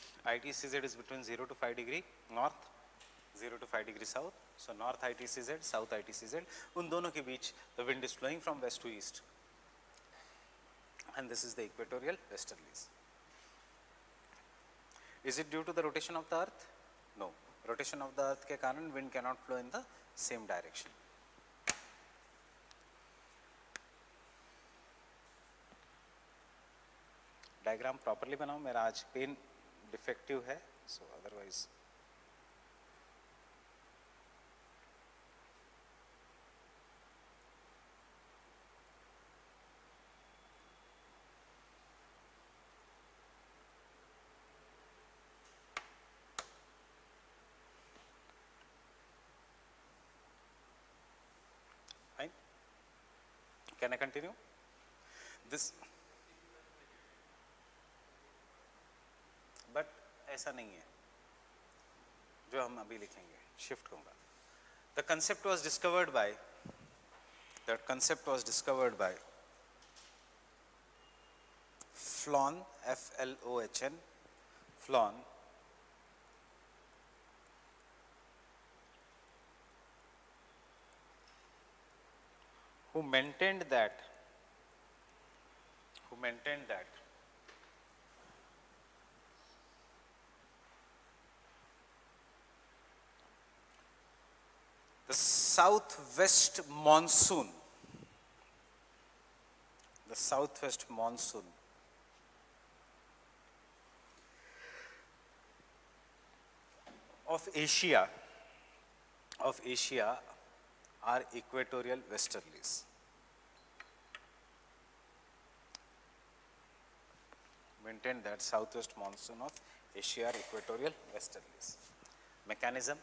ITCZ is between 0 to 5 degree north, 0 to 5 degree south. So north ITCZ, south ITCZ. उन दोनों के बीच the wind is flowing from west to east. And this is the equatorial westerlies. Is it due to the rotation of the earth? No. Rotation of the earth के कारण wind cannot flow in the same direction. Diagram properly बनाओ, मेरा आज pen defective है, so otherwise fine. Can I continue this? But ऐसा नहीं है जो हम अभी लिखेंगे, शिफ्ट होगा. The concept was discovered by FLON, F-L-O-H-N, FLON, who maintained that the southwest monsoon of Asia are equatorial westerlies. Maintain that southwest monsoon of Asia are equatorial westerlies. Mechanism,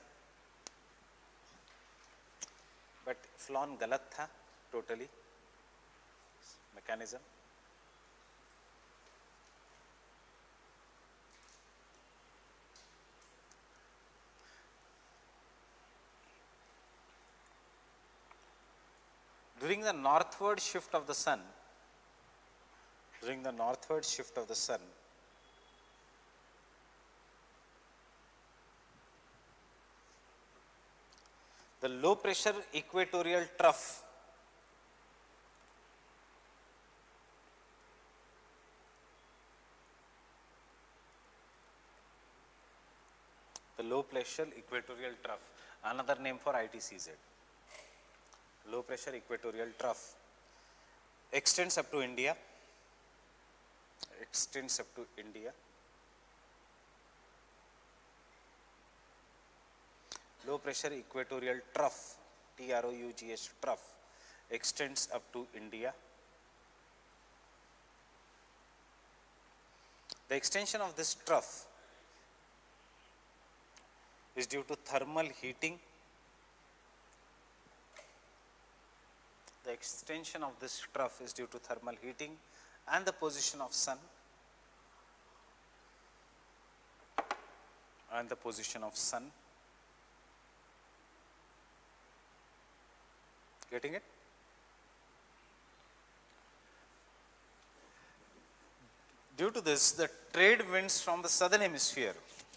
but FLON गलत था totally. Mechanism, during the northward shift of the sun, the low pressure equatorial trough another name for ITCZ, low pressure equatorial trough, extends up to India, low pressure equatorial trough, TROUGH, trough, extends up to India. The extension of this trough is due to thermal heating. The extension of this trough is due to thermal heating and the position of sun. Getting it? Due to this, the trade winds from the southern hemisphere,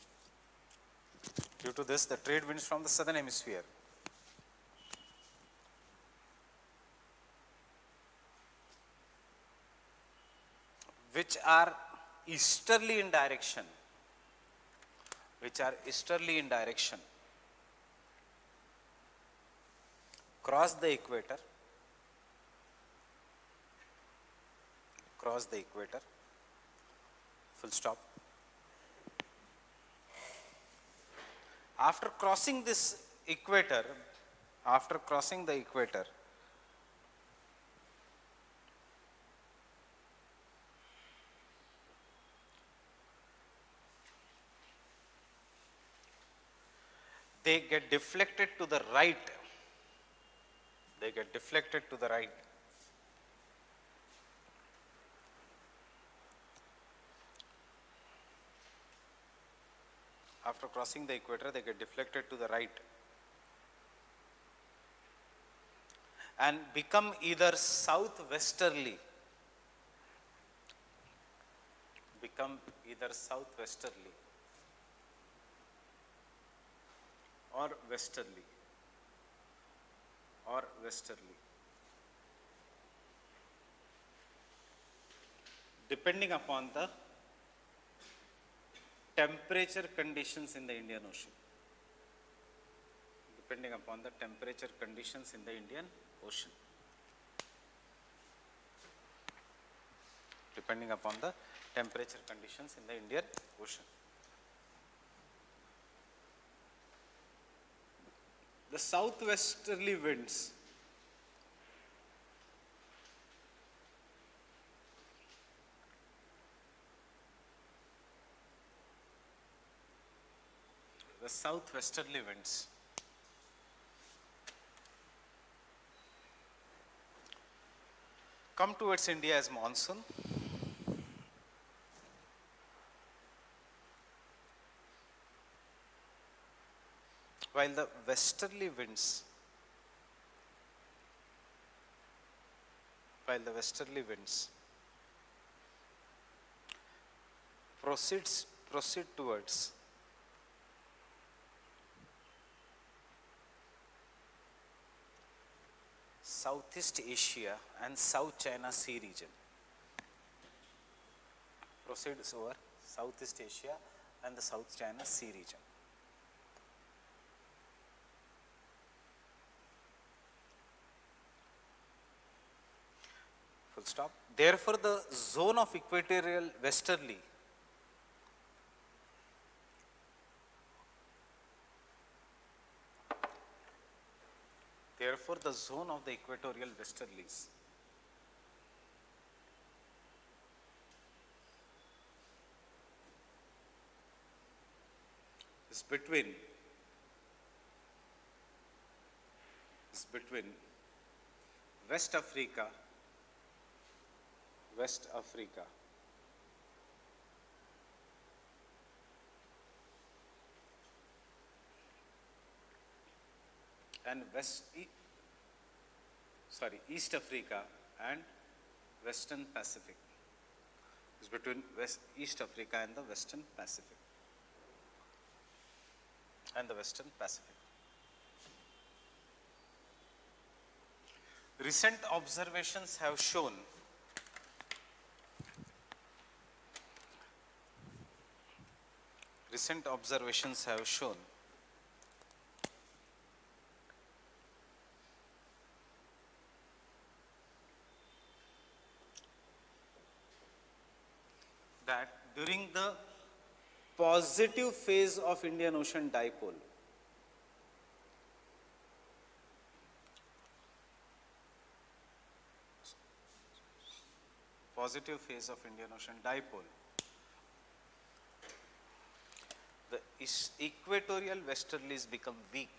which are easterly in direction, cross the equator, full stop. After crossing the equator, they get deflected to the right. After crossing the equator, they get deflected to the right and become either southwesterly or westerly, depending upon the temperature conditions in the Indian Ocean. The southwesterly winds come towards India as monsoon, while the westerly winds proceed towards Southeast Asia and South China Sea region. Proceeds over Southeast Asia and the South China Sea region. Full stop. Therefore, the zone of equatorial westerly Therefore, the zone of the equatorial westerlies is between West Africa and East Africa and Western Pacific. It's between East Africa and the Western Pacific. Recent observations have shown that during the positive phase of Indian Ocean dipole, the equatorial westerlies become weak.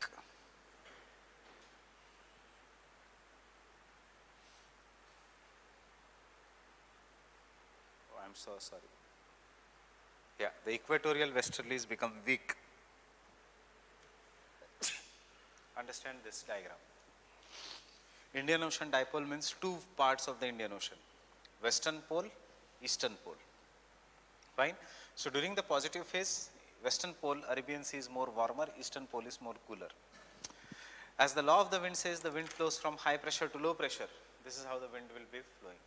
Oh, I'm so sorry. Yeah, the equatorial westerlies become weak. Understand this diagram. Indian Ocean dipole means two parts of the Indian Ocean, western pole, eastern pole. Fine. So during the positive phase, western pole Arabian Sea is more warmer, eastern pole is more cooler. As the law of the wind says, the wind flows from high pressure to low pressure. This is how the wind will be flowing.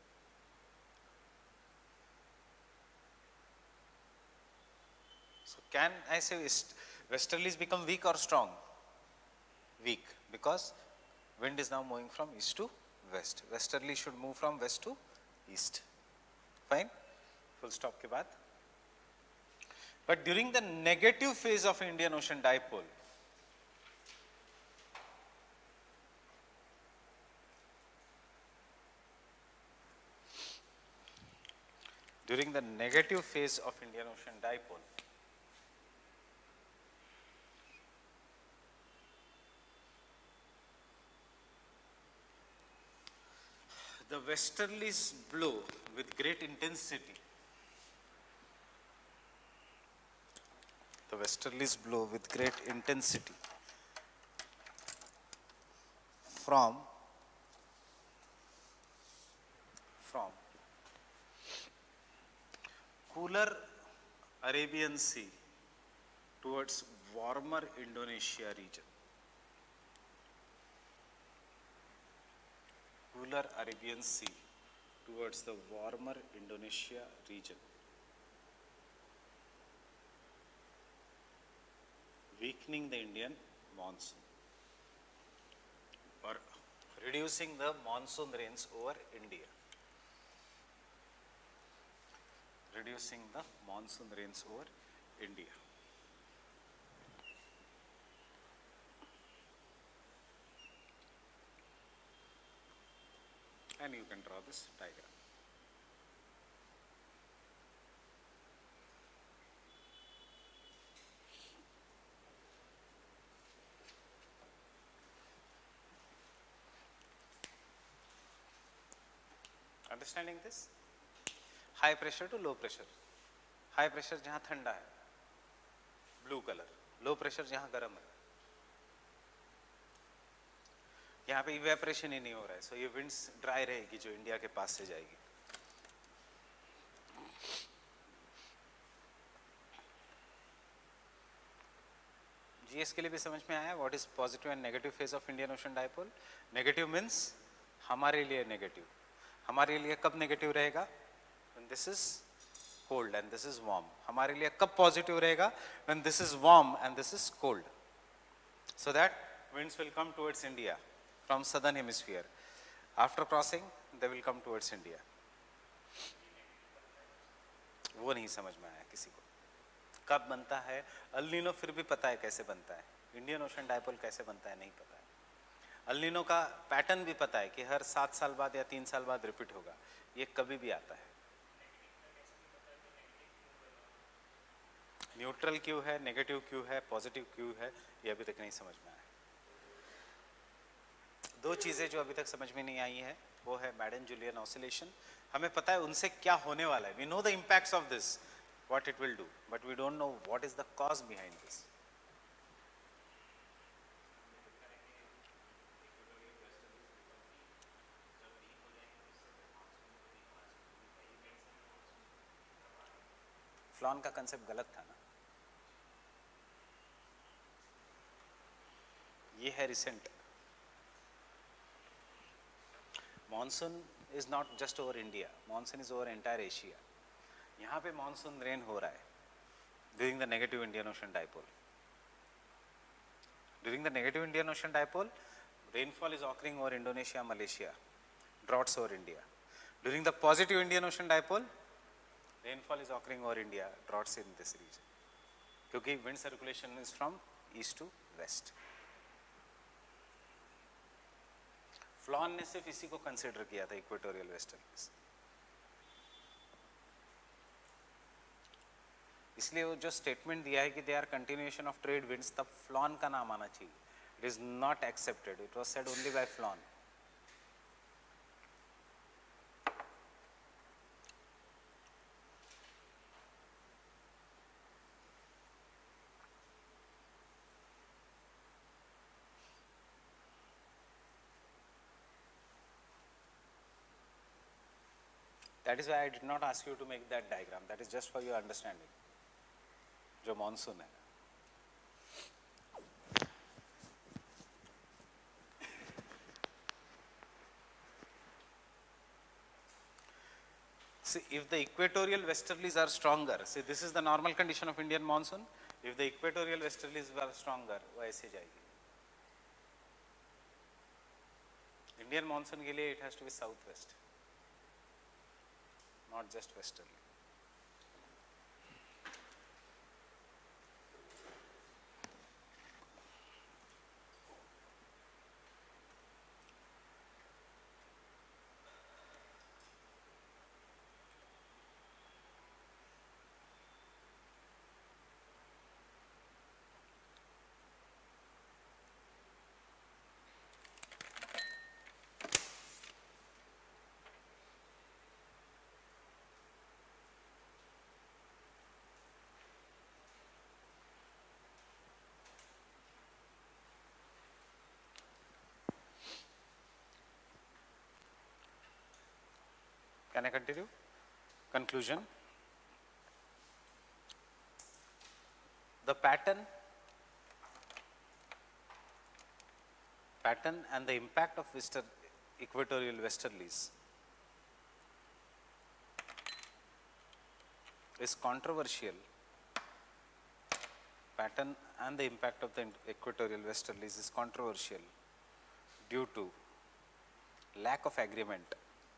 So can I say westerlies become weak or strong? Weak, because wind is now moving from east to west. Westerly should move from west to east. Fine? Full stop ke baad. But during the negative phase of Indian Ocean dipole, the westerlies blow with great intensity. From cooler Arabian Sea towards warmer Indonesia region. Cooler Arabian Sea towards the warmer Indonesia region, weakening the Indian monsoon or reducing the monsoon rains over India. And you can draw this diagram. Understanding this? High pressure to low pressure. High pressure जहाँ ठंडा है, blue color. Low pressure जहाँ गर्म है. यहाँ पे evaporation ही नहीं हो रहा है, सो ये विंड्स ड्राई रहेगी जो इंडिया के पास से जाएगी. केस के लिए भी समझ में आया what is positive and negative phase of Indian Ocean dipole. Negative means हमारे लिए नेगेटिव. हमारे लिए कब नेगेटिव रहेगा? When this is cold and this is warm. हमारे लिए कब पॉजिटिव रहेगा? When this is warm and this is cold. So that winds will come towards India from southern hemisphere. After crossing, they will come towards India. वो नहीं समझ में आया किसी को. कब बनता है अल नीनो? फिर भी पता है कैसे बनता है. इंडियन ओशन डायपोल कैसे बनता है नहीं पता है. अल नीनो का पैटर्न भी पता है कि हर 7 साल बाद या 3 साल बाद रिपीट होगा. ये कभी भी आता है. न्यूट्रल क्यों है, नेगेटिव क्यों है, पॉजिटिव क्यों है, ये अभी तक नहीं समझ में आया. 2 चीज़ें जो अभी तक समझ में नहीं आई है वो है मैडन-जूलियन ऑसिलेशन. हमें पता है उनसे क्या होने वाला है. We know the impacts of this, what it will do, but we don't know what is the cause behind this. Flohn का कंसेप्ट गलत था ना. ये है recent. Monsoon is not just over India. Monsoon is over entire Asia. यहाँ पे monsoon rain हो रहा है during the negative Indian Ocean dipole. During the negative Indian Ocean dipole, rainfall is occurring over Indonesia, Malaysia, droughts over India. During the positive Indian Ocean dipole, rainfall is occurring over India, droughts in this region. क्योंकि wind circulation is from east to west. Flohn ने सिर्फ इसी को consider किया था, equatorial westerlies. इसलिए वो जो स्टेटमेंट दिया है कि they are continuation of trade winds, तब फ्लॉन का नाम आना चाहिए. It is not accepted. It was said only by Flohn. That is why I did not ask you to make that diagram. That is just for your understanding. जो monsoon है. See, if the equatorial westerlies are stronger, see this is the normal condition of Indian monsoon. If the equatorial westerlies are stronger, वो ऐसे जाएगी. Indian monsoon के लिए it has to be southwest, not just westerly. Can I continue? Conclusion. The pattern and the impact of equatorial westerlies is controversial. Pattern and the impact of the equatorial westerlies is controversial due to lack of agreement.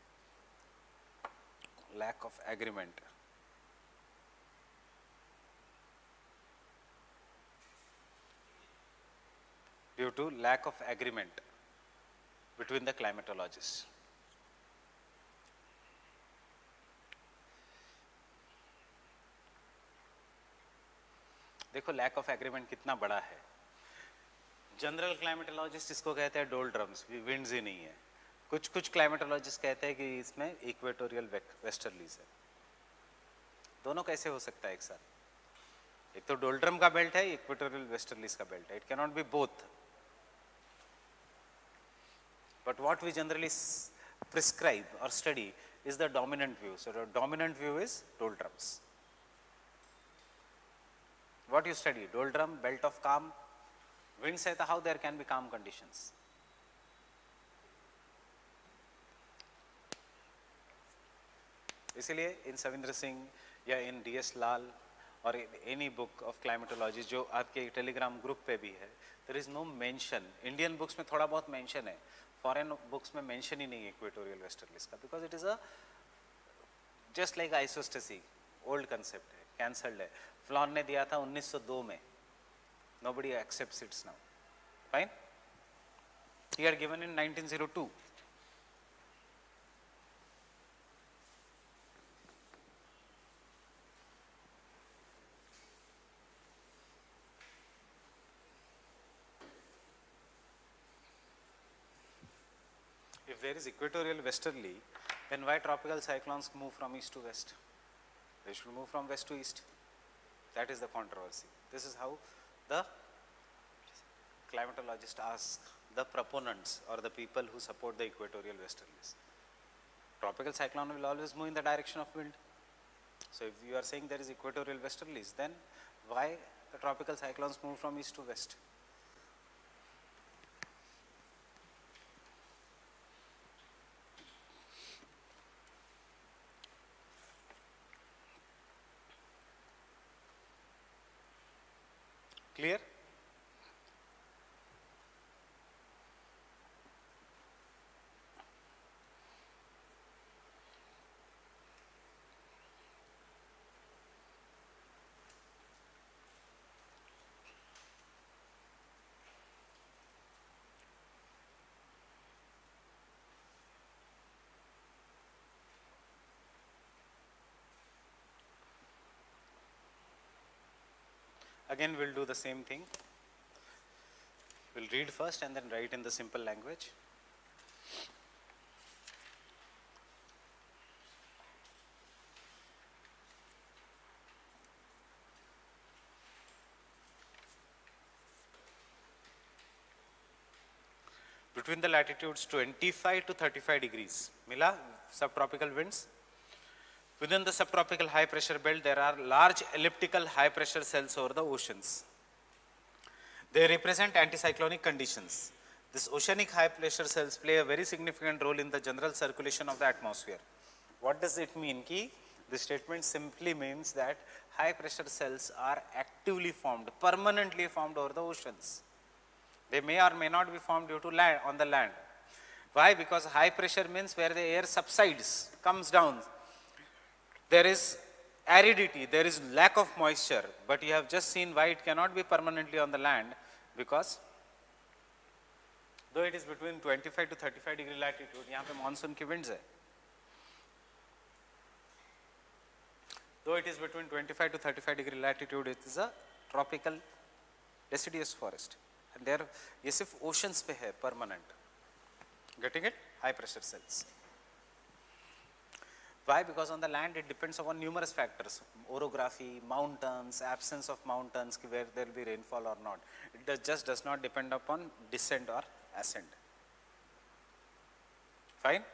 Due to lack of agreement between the climatologists. देखो lack of agreement कितना बड़ा है. General climatologist इसको कहते हैं डोल्ड्रम्स, winds ही नहीं है. कुछ क्लाइमेटोलॉजिस्ट कहते हैं कि इसमें इक्वेटोरियल वेस्टर्लीज है. दोनों कैसे हो सकता है एक साथ? एक तो डोल्ड्रम का बेल्ट है, इक्वेटोरियल वेस्टर्लीज का बेल्ट है. It can not be both. But what we generally prescribe और study is the dominant view. So the dominant view is doldrums. What you study? Doldrum, belt of calm, winds है तो how there can be calm conditions. इसीलिए इन सविंद्र सिंह या इन DS लाल और any book of climatology जो आपके Telegram group पे भी है, there is no mention. Indian books में थोड़ा बहुत मेंशन है, फॉरेन बुक्स में मेंशन ही नहीं है इक्वेटोरियल वेस्टर्लीज का, because it is a just like isostasy, old concept है, कैंसल्ड है. फ्लॉन ने दिया था 1902 में, nobody accepts it now. Fine? He had given in 1902. If there is equatorial westerly, then why tropical cyclones move from east to west? They should move from west to east. That is the controversy. This is how the climatologists ask the proponents or the people who support the equatorial westerlies. Tropical cyclone will always move in the direction of wind. So if you are saying there is equatorial westerlies, then why the tropical cyclones move from east to west? Clear? Again, we'll do the same thing. We'll read first and then write in the simple language. Between the latitudes 25 to 35 degrees, mila subtropical winds. Within the subtropical high pressure belt, there are large elliptical high pressure cells over the oceans. They represent anticyclonic conditions. These oceanic high pressure cells play a very significant role in the general circulation of the atmosphere. What does it mean? Ki this statement simply means that high pressure cells are actively formed, permanently formed over the oceans. They may or may not be formed due to land, on the land. Why? Because high pressure means where the air subsides, comes down. There is aridity, there is lack of moisture, but you have just seen why it cannot be permanently on the land, because though it is between 25 to 35 degree latitude, यहाँ पे monsoon की winds है. Though it is between 25 to 35 degree latitude, it is a tropical deciduous forest. And there, ये सिर्फ oceans पे है, permanent. Getting it? High pressure cells. Why? Because on the land it depends upon numerous factors, orography, mountains, absence of mountains, where there will be rainfall or not. It just does not depend upon descent or ascent. Fine?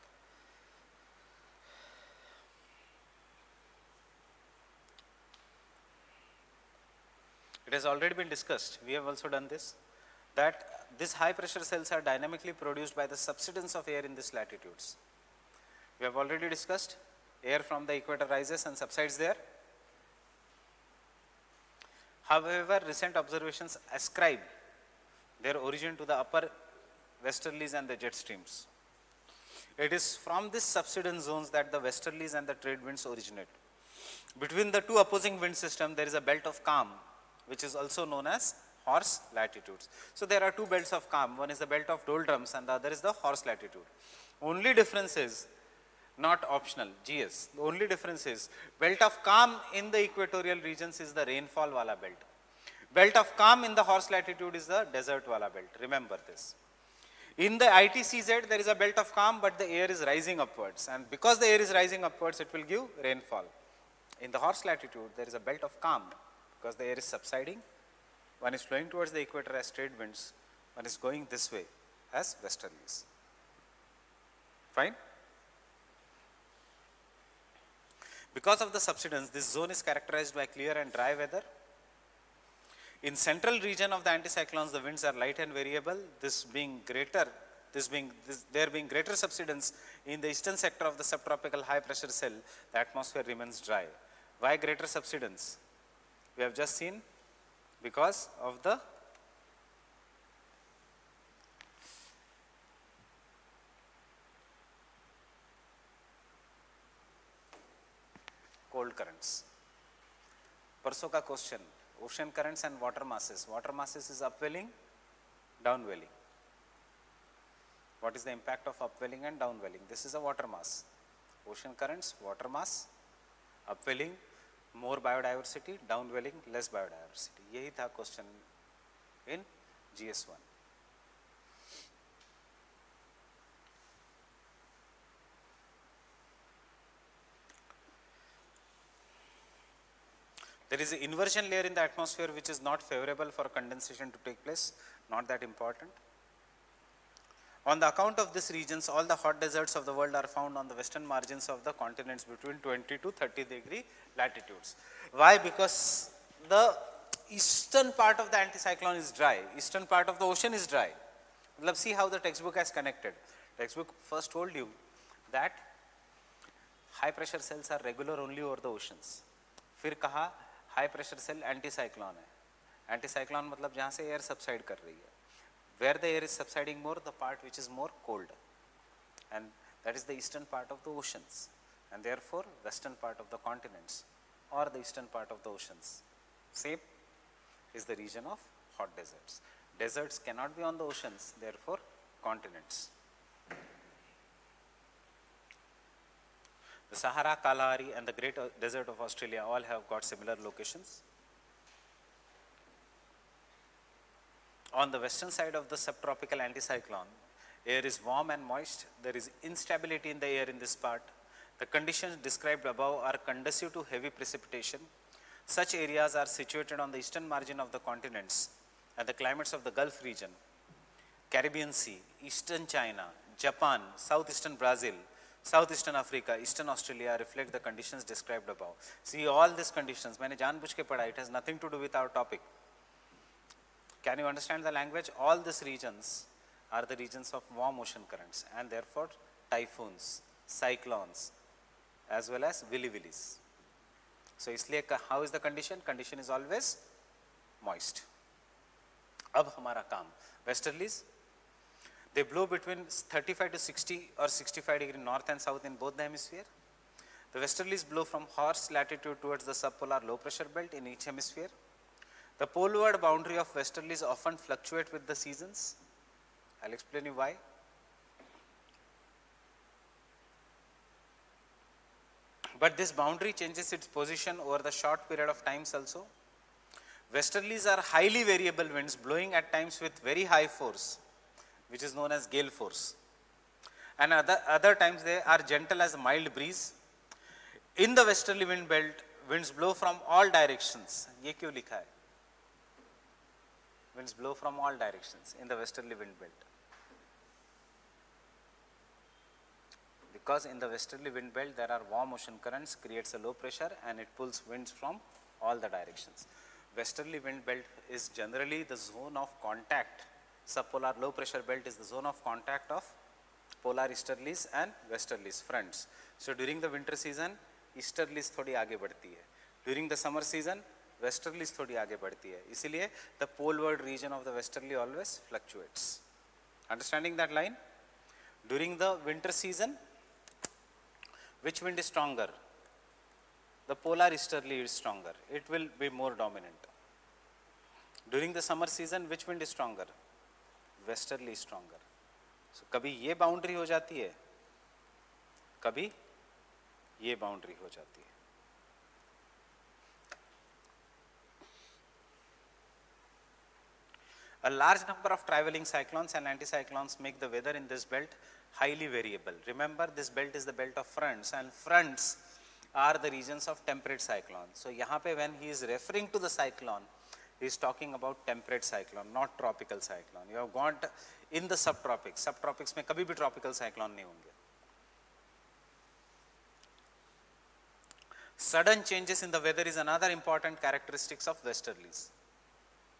It has already been discussed, we have also done this, that these high pressure cells are dynamically produced by the subsidence of air in these latitudes. We have already discussed, air from the equator rises and subsides there. However, recent observations ascribe their origin to the upper westerlies and the jet streams. It is from these subsidence zones that the westerlies and the trade winds originate. Between the two opposing wind systems, there is a belt of calm, which is also known as horse latitudes. So there are two belts of calm. One is the belt of doldrums and the other is the horse latitude. Only difference is, not optional, GS. The only difference is, belt of calm in the equatorial regions is the rainfall wala belt. Belt of calm in the horse latitude is the desert wala belt. Remember this. In the ITCZ, there is a belt of calm, but the air is rising upwards. And because the air is rising upwards, it will give rainfall. In the horse latitude, there is a belt of calm, because the air is subsiding. One is flowing towards the equator as trade winds. One is going this way as westerlies. Fine? Because of the subsidence, this zone is characterized by clear and dry weather. In central region of the anticyclones, the winds are light and variable. This being greater, there being greater subsidence in the eastern sector of the subtropical high pressure cell, the atmosphere remains dry. Why greater subsidence? We have just seen because of the cold currents. परसों का question, ocean currents and water masses. Water masses is upwelling, downwelling. What is the impact of upwelling and downwelling? This is a water mass. Ocean currents, water mass, upwelling, more biodiversity, downwelling, less biodiversity. यही था question in GS1. There is an inversion layer in the atmosphere which is not favorable for condensation to take place, not that important. On the account of these regions, all the hot deserts of the world are found on the western margins of the continents between 20 to 30 degree latitudes. Why? Because the eastern part of the anticyclone is dry, eastern part of the ocean is dry. Let's see how the textbook has connected. Textbook first told you that high pressure cells are regular only over the oceans. फिर कहा high pressure cell anticyclone है. Anticyclone मतलब जहाँ से air subside कर रही है. Where the air is subsiding more, the part which is more cold, and that is the eastern part of the oceans, and therefore western part of the continents or the eastern part of the oceans. Same is the region of hot deserts. Deserts cannot be on the oceans, therefore continents. The Sahara, Kalahari and the Great Desert of Australia all have got similar locations. On the western side of the subtropical anticyclone, air is warm and moist. There is instability in the air in this part. The conditions described above are conducive to heavy precipitation. Such areas are situated on the eastern margin of the continents and the climates of the Gulf region, Caribbean Sea, eastern China, Japan, southeastern Brazil, southeastern Africa, eastern Australia reflect the conditions described above. See all these conditions, मैंने जानबूझ के पढ़ा, it has nothing to do with our topic. Can you understand the language? All these regions are the regions of warm ocean currents and therefore typhoons, cyclones as well as willy-willies. So इसलिए how is the condition? Condition is always moist. अब हमारा काम, westerlies, they blow between 35 to 60 or 65 degree north and south in both the hemisphere. The westerlies blow from horse latitude towards the subpolar low pressure belt in each hemisphere. The poleward boundary of westerlies often fluctuate with the seasons. I'll explain you why. But this boundary changes its position over the short period of times also. Westerlies are highly variable winds blowing at times with very high force, which is known as gale force. And other times they are gentle as a mild breeze. In the westerly wind belt, winds blow from all directions. ये क्यों लिखा है? Winds blow from all directions in the westerly wind belt. Because in the westerly wind belt there are warm ocean currents, creates a low pressure and it pulls winds from all the directions. Westerly wind belt is generally the zone of contact. Subpolar low pressure belt is the zone of contact of polar easterlies and westerlies fronts. So during the winter season, easterlies थोड़ी आगे बढ़ती है. During the summer season, westerlies थोड़ी आगे बढ़ती है. इसीलिए the poleward region of the westerly always fluctuates. Understanding that line? During the winter season, which wind is stronger? The polar easterly is stronger. It will be more dominant. During the summer season, which wind is stronger? Westerly is stronger. So कभी ये boundary हो जाती है, कभी ये boundary हो जाती है. A large number of traveling cyclones and anticyclones make the weather in this belt highly variable. Remember, this belt is the belt of fronts, and fronts are the regions of temperate cyclones. So यहाँ पे when he is referring to the cyclone, he is talking about temperate cyclone, not tropical cyclone. You have got in the subtropics. Subtropics में कभी भी tropical cyclone नहीं होंगे. Sudden changes in the weather is another important characteristics of westerlies.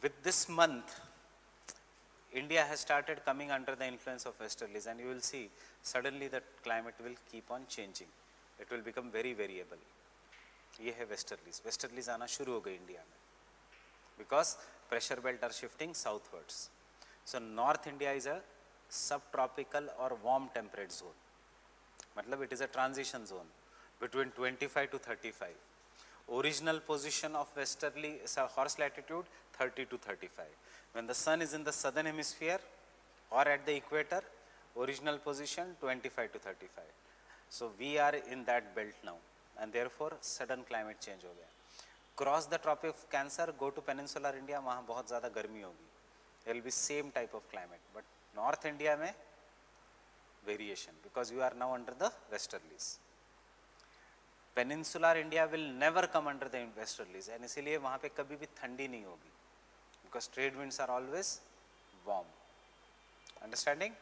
with this month, India has started coming under the influence of westerlies, and you will see suddenly the climate will keep on changing. It will become very variable. ये है westerlies. Westerlies आना शुरू हो गए India में, because pressure belt are shifting southwards. So North India is a subtropical or warm temperate zone. मतलब it is a transition zone between 25 to 35. Original position of westerly horse latitude 30 to 35. When the sun is in the southern hemisphere or at the equator, original position 25 to 35. So we are in that belt now, and therefore sudden climate change हो गया. Cross the tropic of Cancer, go to peninsular India, वहाँ बहुत ज़्यादा गर्मी होगी. There will be same type of climate, but North India में variation, because you are now under the westerlies. Peninsular India will never come under the westerlies, and इसीलिए वहाँ पे कभी भी ठंडी नहीं होगी, because trade winds are always warm. Understanding?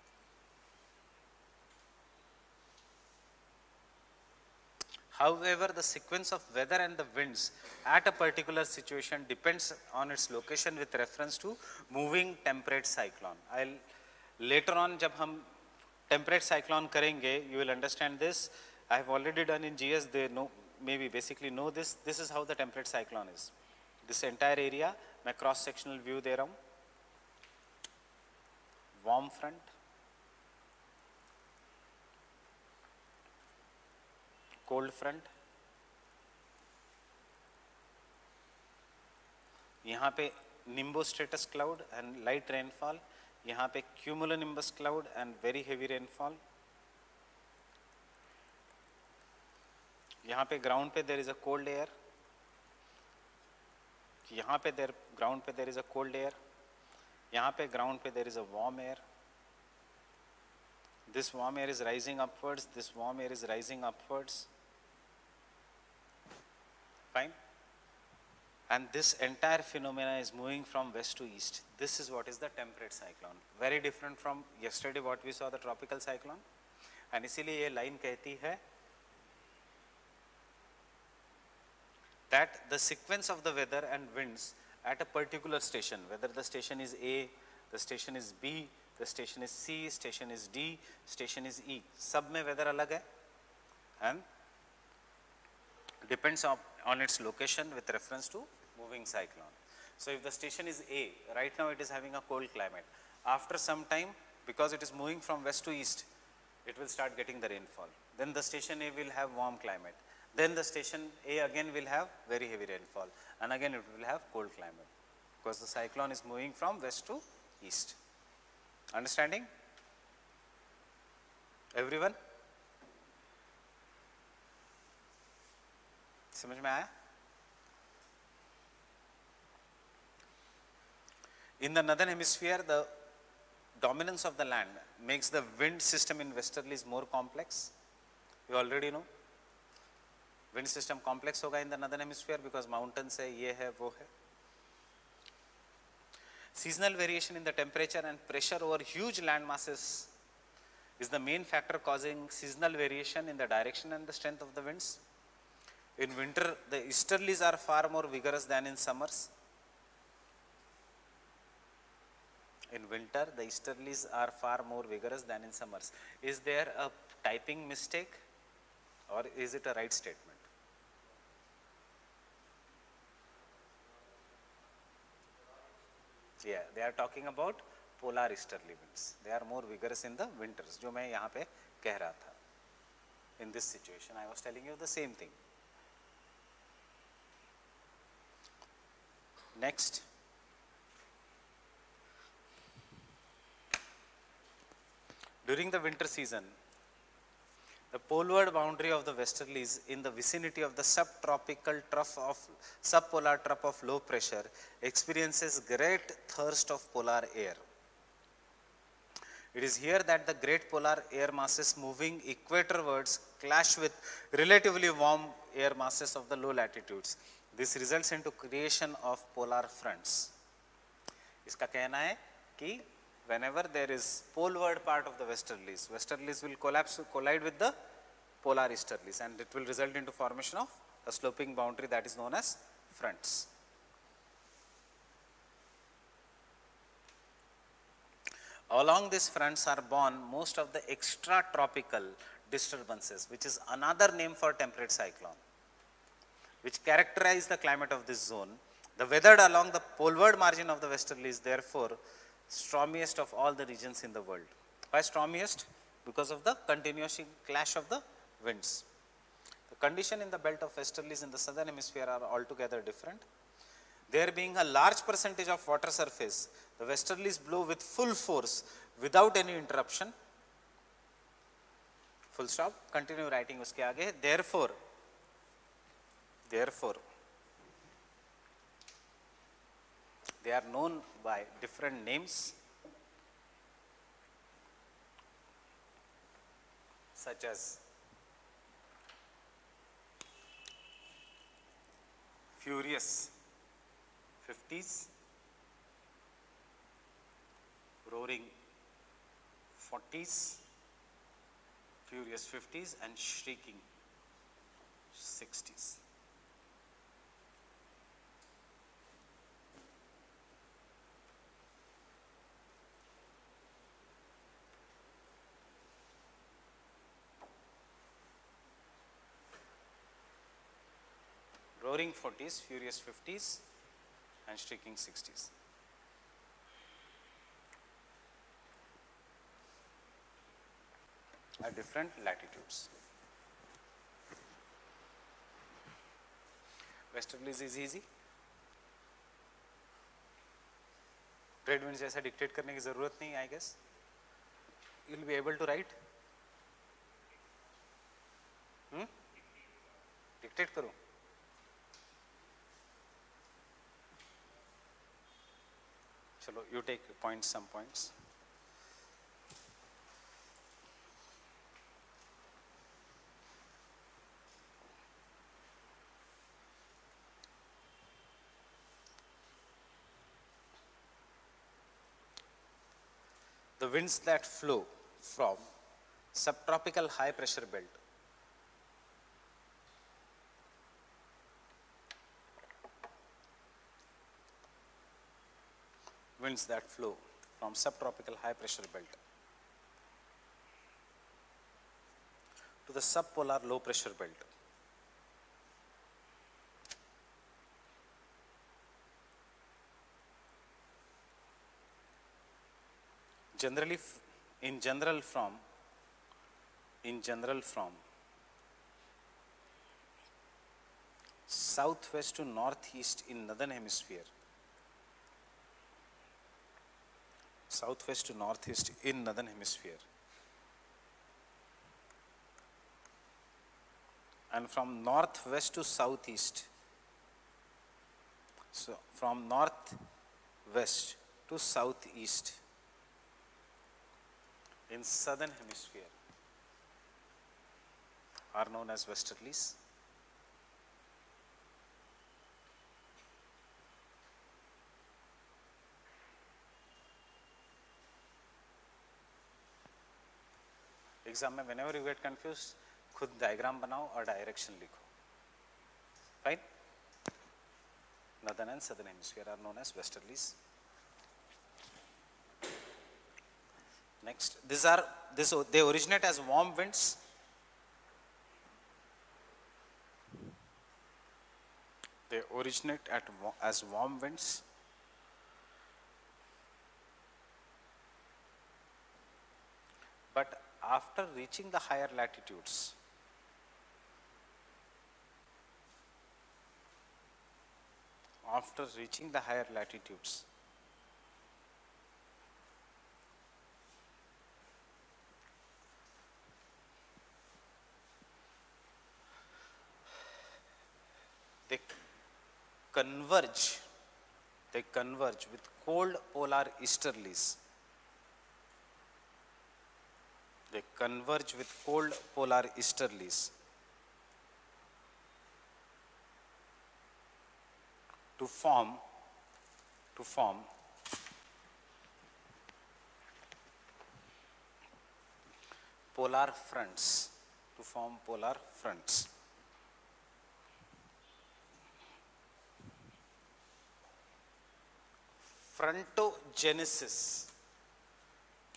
However, the sequence of weather and the winds at a particular situation depends on its location with reference to moving temperate cyclone. I'll later on, जब हम temperate cyclone करेंगे, you will understand this. I have already done in GS. They know, maybe basically know this. This is how the temperate cyclone is. This entire area, मैं cross sectional view दे रहा हूँ. Warm front, cold front, यहाँ पे nimbostratus cloud and light rainfall, यहाँ पे cumulonimbus cloud and very heavy rainfall, यहाँ पे ground पे there is a cold air, यहाँ पे ground पे there is a cold air, यहाँ पे ground पे there is a warm air. This warm air is rising upwards, this warm air is rising upwards. Fine. And this entire phenomena is moving from west to east. This is what is the temperate cyclone. Very different from yesterday what we saw the tropical cyclone. And इसीलिए ये line कहती है that the sequence of the weather and winds at a particular station, whether the station is A, the station is B, the station is C, station is D, station is E, सब में weather अलग है, and depends on its location with reference to moving cyclone. So if the station is A, right now it is having a cold climate. After some time, because it is moving from west to east, it will start getting the rainfall. Then the station A will have warm climate. Then the station A again will have very heavy rainfall, and again it will have cold climate, because the cyclone is moving from west to east. Understanding? Everyone? समझ में आया? In the northern hemisphere, the dominance of the land makes the wind system in westerlies more complex. You already know. Wind system complex होगा in the northern hemisphere because mountains है, ये है, वो है. Seasonal variation in the temperature and pressure over huge land masses is the main factor causing seasonal variation in the direction and the strength of the winds. In winter, the easterlies are far more vigorous than in summers. In winter, the easterlies are far more vigorous than in summers. Is there a typing mistake or is it a right statement? Yeah, they are talking about polar easterly winds. They are more vigorous in the winters, जो मैं यहाँ पे कह रहा था. In this situation, I was telling you the same thing. Next. During the winter season, the poleward boundary of the westerlies in the vicinity of the subpolar trough of low pressure experiences great thirst of polar air. It is here that the great polar air masses moving equatorwards clash with relatively warm air masses of the low latitudes. This results into creation of polar fronts. इसका कहना है कि whenever there is poleward part of the westerlies, westerlies will collide with the polar easterlies, and it will result into formation of a sloping boundary that is known as fronts. Along these fronts are born most of the extratropical disturbances, which is another name for temperate cyclone, which characterize the climate of this zone. The weather along the poleward margin of the westerly is therefore stormiest of all the regions in the world. Why stormiest? Because of the continuous clash of the winds. The condition in the belt of westerlies in the southern hemisphere are altogether different. There being a large percentage of water surface, the westerlies blow with full force without any interruption. Full stop. Continue writing uske aage. Therefore, they are known by different names, such as furious 50s, roaring 40s, furious 50s, and shrieking 60s. Roaring 40s, furious 50s, and shrieking 60s. At different latitudes. Westerlies is easy. Trade winds जैसा dictate करने की ज़रूरत नहीं, I guess. You will be able to write. Dictate करो. Chalo, you take points, some points. The winds that flow from subtropical high pressure belt to the subpolar low pressure belt in general from southwest to northeast in northern hemisphere, and from northwest to southeast, so from northwest to southeast in southern hemisphere are known as westerlies. Exam में whenever you get confused, खुद diagram बनाओ और direction लिखो. Fine? Northern and southern hemisphere are known as westerlies. Next, they originate as warm winds. They originate as warm winds. But after reaching the higher latitudes, they converge with cold polar easterlies. To form polar fronts. Frontogenesis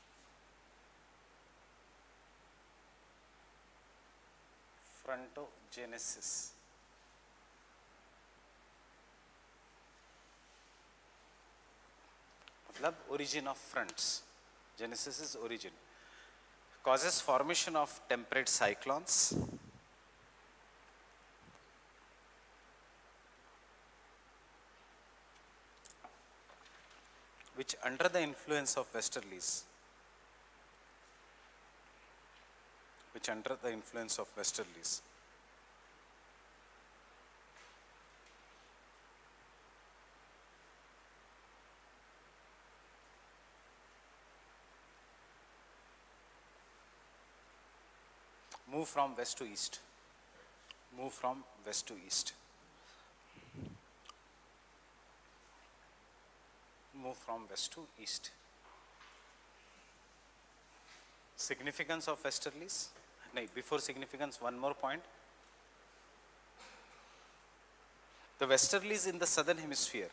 frontogenesis. मतलब origin of fronts. Genesis is origin. Causes formation of temperate cyclones. Which under the influence of westerlies, move from west to east, Significance of westerlies? No, before significance, one more point. The westerlies in the southern hemisphere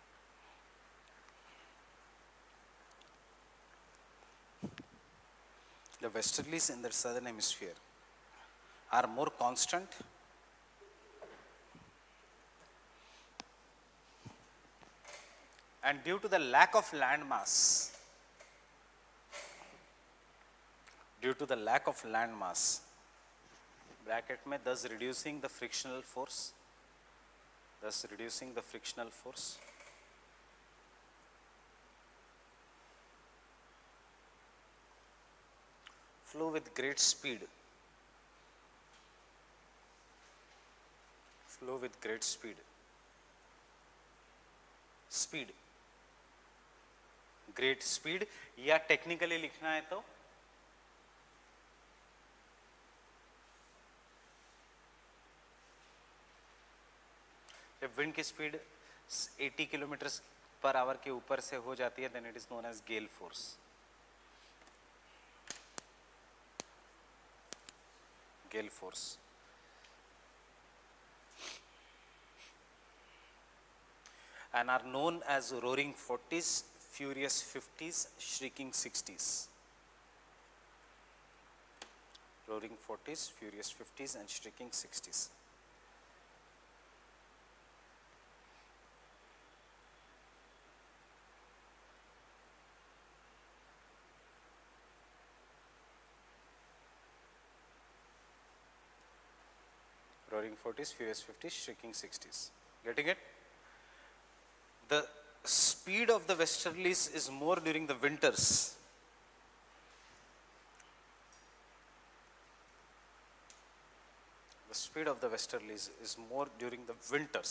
are more constant and due to the lack of land mass, bracket में, thus reducing the frictional force, flow with great speed, great speed, या technically लिखना है तो जब wind की speed 80 kilometre per hour के ऊपर से हो जाती है, then it is known as gale force. And are known as roaring 40s, furious 50s, shrieking 60s. Roaring 40s, furious 50s and shrieking 60s. Roaring 40s, furious 50s, shrieking 60s. Getting it? The speed of the westerlies is more during the winters. The speed of the westerlies is more during the winters.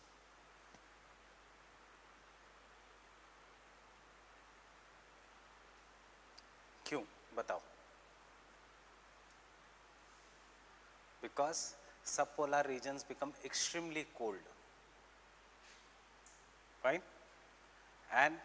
क्यों? बताओ. Because subpolar regions become extremely cold. Fine? And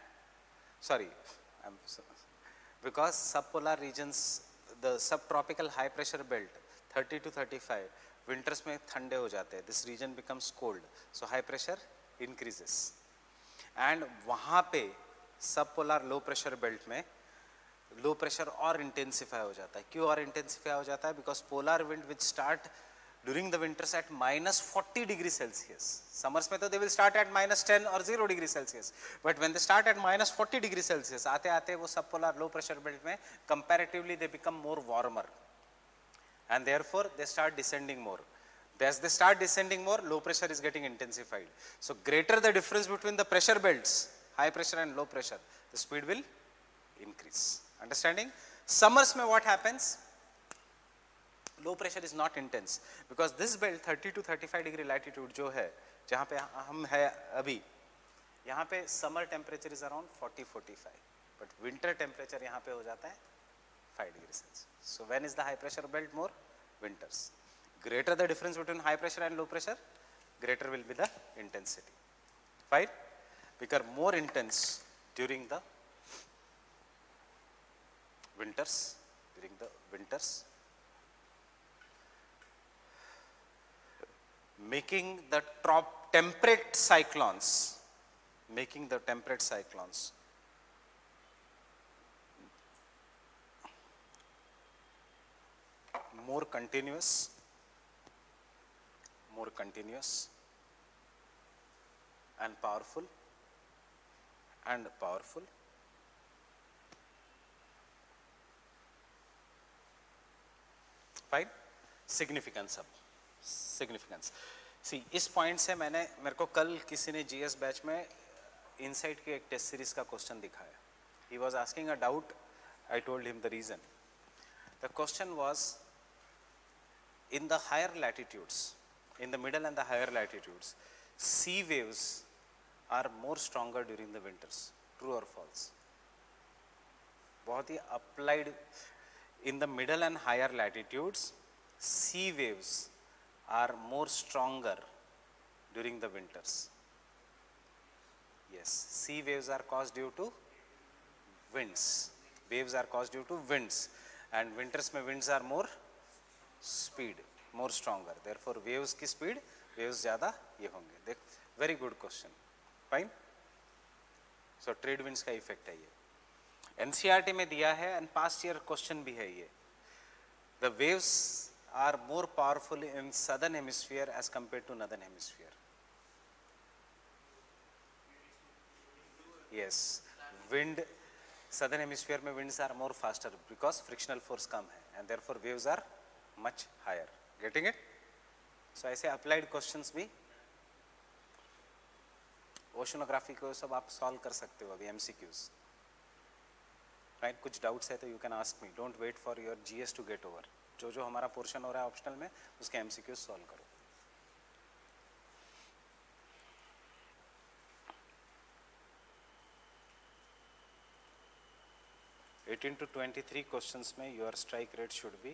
because subpolar regions, the subtropical high pressure belt 30 to 35 winters में ठंडे हो जाते हैं. This region becomes cold, so high pressure increases. And वहाँ पे subpolar low pressure belt में low pressure और intensify हो जाता है. क्यों और intensify हो जाता है? Because polar wind which start during the winters at minus 40 degrees Celsius. Summers में तो they will start at minus 10 or 0 degrees Celsius. But when they start at minus 40 degrees Celsius, आते आते वो subpolar low pressure belt में comparatively they become more warmer. And therefore they start descending more. As they start descending more, low pressure is getting intensified. So greater the difference between the pressure belts, high pressure and low pressure, the speed will increase. Understanding? Summers में what happens? Low pressure is not intense because this belt 30 to 35 degree latitude जो है, जहाँ पे हम है अभी, यहाँ पे summer temperature is around 40-45, but winter temperature यहाँ पे हो जाता है 5 degrees Celsius. So when is the high pressure belt more? Winters. Greater the difference between high pressure and low pressure, greater will be the intensity. Fine? Become more intense during the winters. Making the temperate cyclones more continuous more continuous and powerful and powerful. Fine. Significance अब significance. See, इस point से मेरे को कल किसी ने GS batch में Insight की एक टेस्ट सीरीज का क्वेश्चन दिखाया. He was asking a doubt. I told him the reason. The question was, in the higher latitudes, in the middle and the higher latitudes, sea waves are more stronger during the winters. True or false? बहुत ही applied. In the middle and higher latitudes, sea waves are more stronger during the winters. Yes, sea waves are caused due to winds. Waves are caused due to winds, and winters में winds are more speed, more stronger. Therefore, waves की speed, waves ज़्यादा ये होंगे. देख, very good question. Fine. So trade winds का effect है ये. NCERT में दिया है and past year question भी है ये. The waves are more powerful in southern hemisphere as compared to northern hemisphere. Yes, wind, southern hemisphere में winds are more faster because frictional force कम है and therefore waves are much higher. Getting it? So ऐसे applied questions भी oceanography को सब आप solve कर सकते हो अभी MCQs. Right? कुछ doubts है तो you can ask me. Don't wait for your GS to get over. जो हमारा पोर्शन हो रहा है ऑप्शनल में उसके MCQs सॉल्व करो. (18 to 23 क्वेश्चंस में your strike rate should be,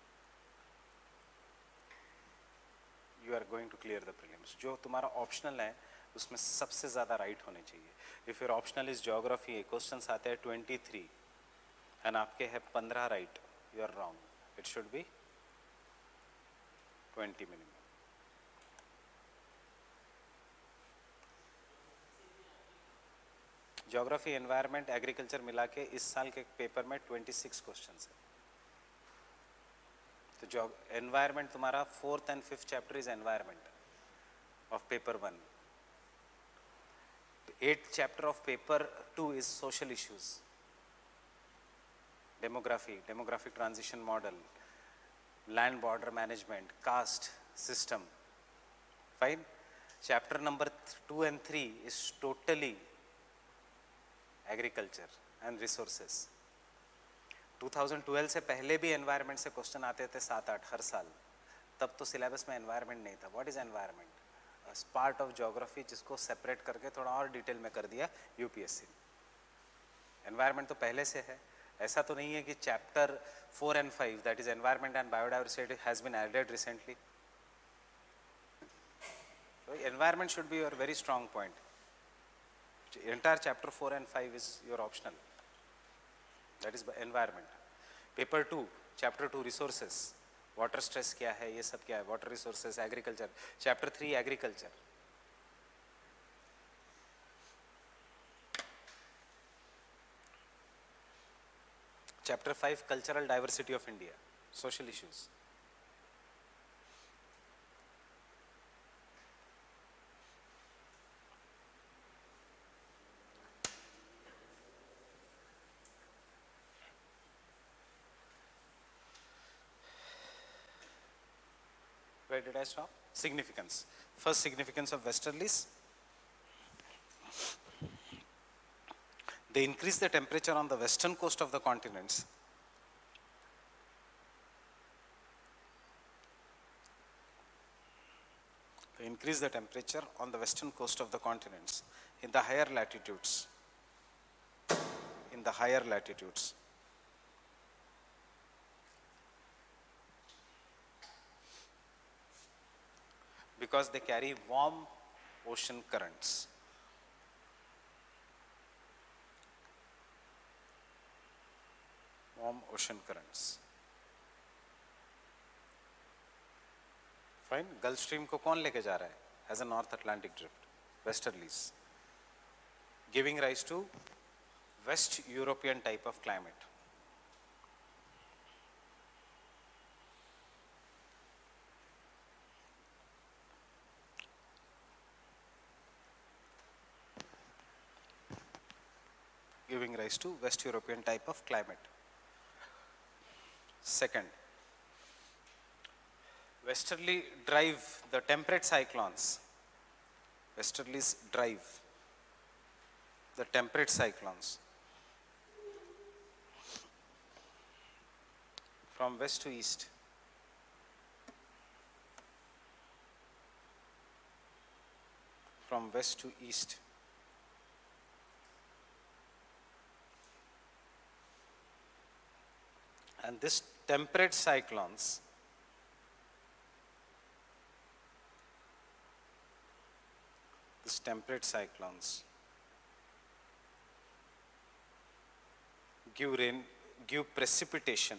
you are going to clear the prelims. जो तुम्हारा ऑप्शनल है उसमें सबसे ज़्यादा राइट होने चाहिए. If your optional is geography, questions आते हैं 23 and आपके हैं 15 right, you are wrong. It should be 20 minimum. Geography, environment, agriculture मिला के इस साल के पेपर में 26 क्वेश्चंस है. तो environment तुम्हारा 4th and 5th chapter is environment of paper 1. 8th chapter of paper 2 is social issues. Demography, demographic transition model, land border management, caste system. Fine. Chapter number 2 and 3 is totally agriculture and resources. 2012 से पहले भी environment से question आते थे 7-8 हर साल. तब तो syllabus में environment नहीं था. What is environment? As part of geography जिसको separate करके थोड़ा और detail में कर दिया UPSC. Environment तो पहले से है. ऐसा तो नहीं है कि chapter 4 and 5 that is environment and biodiversity has been added recently. So environment should be your very strong point. Entire chapter 4 and 5 is your optional. That is environment. Paper 2, chapter 2 resources. Water stress क्या है, ये सब क्या है, water resources, agriculture. Chapter 3 agriculture. Chapter 5 cultural diversity of India, social issues. Where did I stop? Significance. First significance of westerlies. They increase the temperature on the western coast of the continents. They increase the temperature on the western coast of the continents in the higher latitudes. In the higher latitudes. Because they carry warm ocean currents. Warm ocean currents. Fine. Gulf Stream को कौन लेके जा रहा है? As a North Atlantic drift, westerlies, giving rise to West European type of climate. giving rise to West European type of climate. Second, westerly drive the temperate cyclones. Westerlies drive the temperate cyclones from west to east. From west to east. And this temperate cyclones give rain, give precipitation.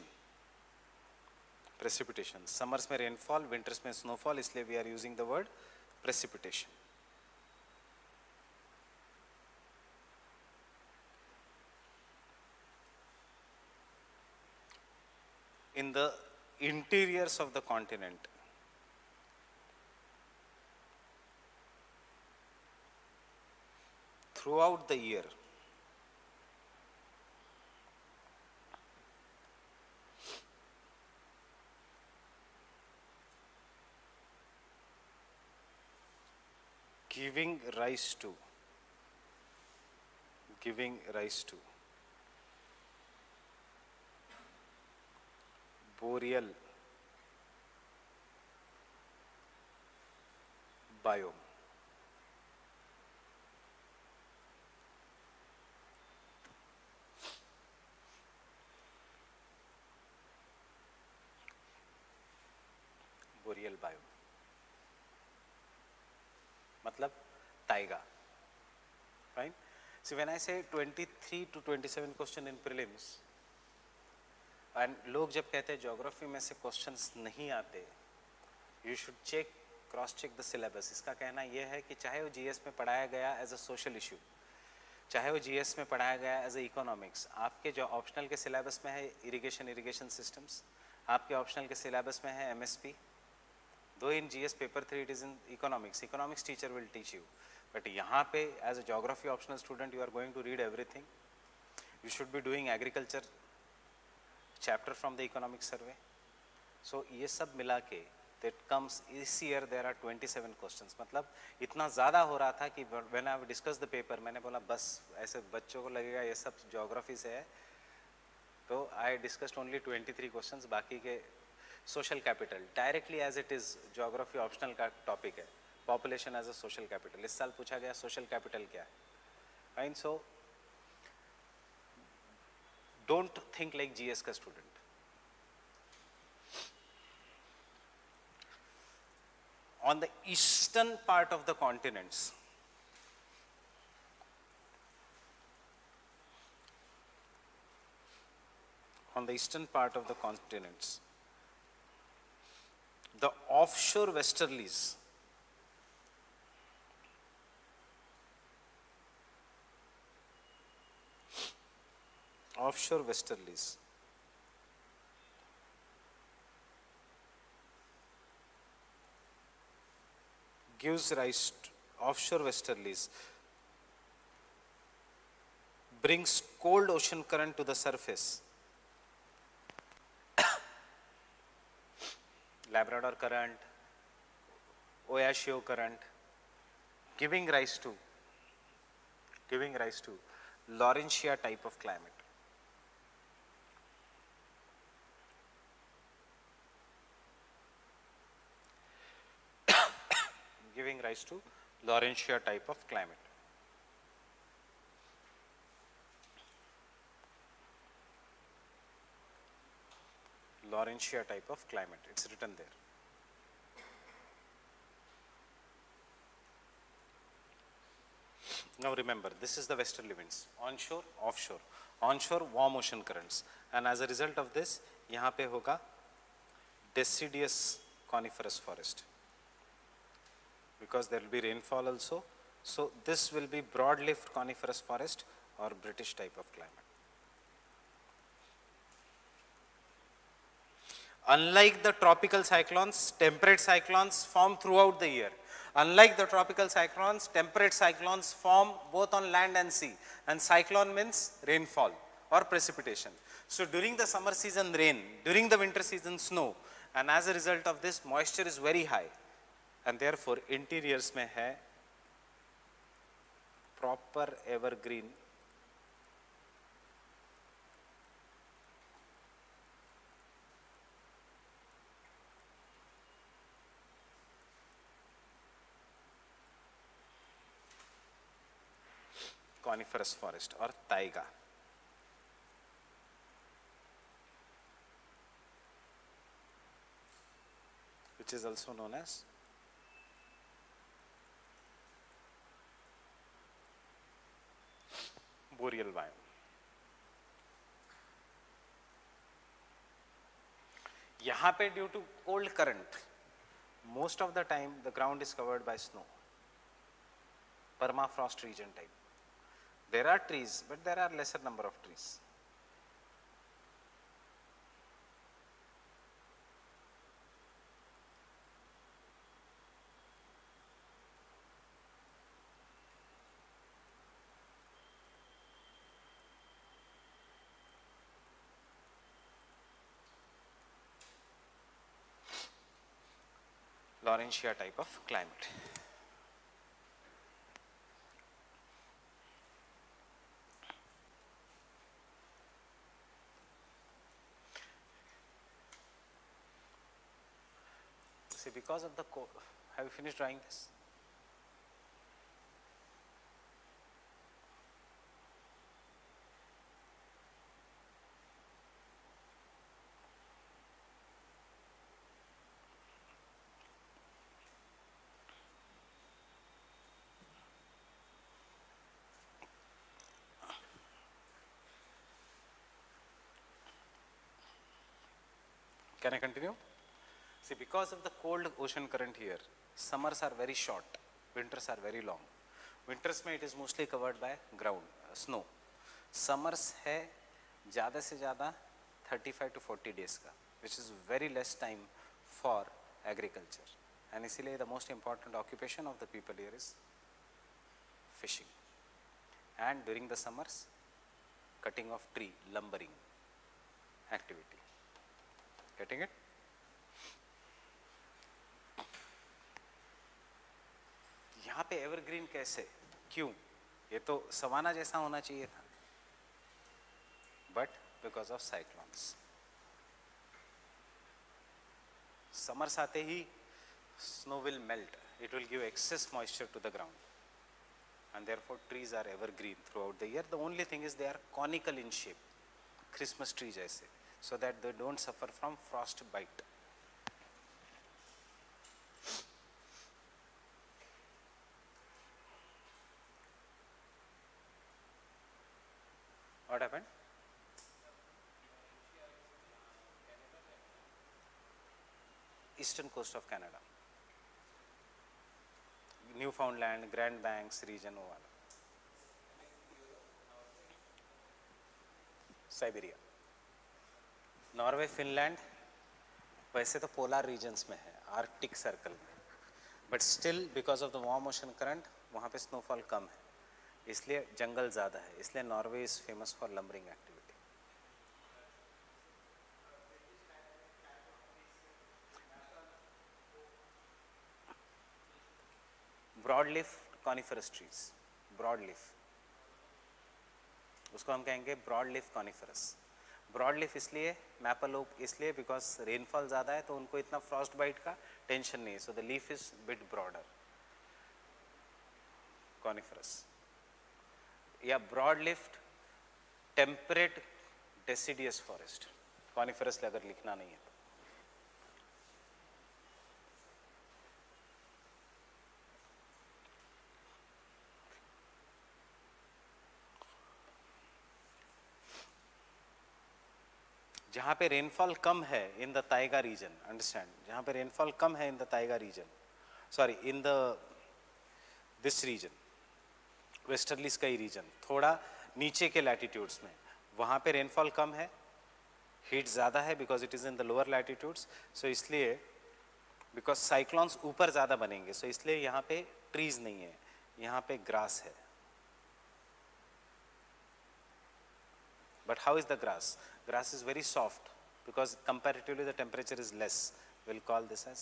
Summers में rainfall, winters में snowfall, इसलिए we are using the word precipitation. In the interiors of the continent, throughout the year, giving rise to boreal biome. Boreal biome मतलब taiga. Fine. See, when I say 23 to 27 question in prelims, and लोग जब कहते हैं geography में से questions नहीं आते, you should check, cross check the syllabus. इसका कहना यह है कि चाहे वो जीएस में पढ़ाया गया एज अ सोशल इशू, चाहे वो जीएस में पढ़ाया गया एज अ इकोनॉमिक्स, आपके जो ऑप्शनल के सिलेबस में है इरिगेशन सिस्टम्स, आपके ऑप्शनल के सिलेबस में है MSP. Though in GS paper 3 it is in economics teacher will teach you, but यहाँ पे as a geography optional student you are going to read everything. You should be doing agriculture chapter from the economic survey. So ये सब मिला के that comes this year there are 27 questions. मतलब इतना ज़्यादा हो रहा था कि when I discussed the paper मैंने बोला बस ऐसे बच्चों को लगेगा ये सब ज्योग्राफी से है, तो I discussed only 23 questions. बाकी के social capital directly as it is geography optional का topic है, population as a social capital. इस साल पूछा गया social capital क्या है. Fine. So don't think like GS का student. On the eastern part of the continents, the offshore westerlies gives rise to offshore westerlies, brings cold ocean current to the surface. Labrador current, Oyashio current, giving rise to Laurentia type of climate. Giving rise to Laurentia type of climate. Laurentia type of climate, it's written there. Now remember, this is the westerly winds, onshore, offshore. Onshore warm ocean currents, and as a result of this, यहाँ पे होगा deciduous coniferous forest, because there will be rainfall also. So this will be broad-leafed coniferous forest or British type of climate. Unlike the tropical cyclones, temperate cyclones form throughout the year. Unlike the tropical cyclones, temperate cyclones form both on land and sea, and cyclone means rainfall or precipitation. So during the summer season rain, during the winter season snow, and as a result of this moisture is very high, and therefore interiors में है proper evergreen coniferous forest or taiga. Which is also known as boreal biome. यहाँ पे due to cold current, most of the time the ground is covered by snow, permafrost region type. There are trees, but there are lesser number of trees. Laurentia type of climate. See, because of the have you finished drawing this? Can I continue? See, because of the cold ocean current here, summers are very short, winters are very long. Winters में it is mostly covered by ground, snow. Summers है ज़्यादा से ज़्यादा 35 to 40 days का, which is very less time for agriculture. And इसीलिए the most important occupation of the people here is fishing. And during the summers, cutting of tree, lumbering activity. Getting it? यहाँ पे evergreen कैसे, क्यों? ये तो savanna जैसा होना चाहिए था, but because of cyclones. Summers आते ही snow will melt, it will give excess moisture to the ground, and therefore trees are evergreen throughout the year. The only thing is they are conical in shape, Christmas tree जैसे, so that they don't suffer from frost bite. What happened? Eastern coast of Canada, Newfoundland, Grand Banks region वो वाला, Siberia, Norway, Finland वैसे तो polar regions में है, Arctic Circle में, but still because of the warm ocean current वहाँ पे snowfall कम है, इसलिए जंगल ज़्यादा है, इसलिए Norway is famous for lumbering activity. Broad leaf coniferous trees, broad leaf, उसको हम कहेंगे broad leaf coniferous. Broad leaf इसलिए, मैपल ओक इसलिए बिकॉज रेनफॉल ज़्यादा है तो उनको इतना फ्रॉस्ट बाइट का टेंशन नहीं है, so the leaf is bit broader. Coniferous या broad leaf temperate deciduous forest, coniferous अगर लिखना नहीं है. जहाँ पे रेनफॉल कम है in the taiga region, understand, जहाँ पे रेनफॉल कम है in the taiga region, sorry in the this region, westerly sky region, थोड़ा नीचे के लैटिट्यूड्स में, वहाँ पे रेनफॉल कम है, हीट ज़्यादा है because it is in the lower latitudes, so इसलिए बिकॉज साइक्लोन्स ऊपर ज़्यादा बनेंगे, सो इसलिए यहाँ पे ट्रीज नहीं है, यहाँ पे ग्रास है. But how is the grass? Grass is very soft because comparatively the temperature is less. We'll call this as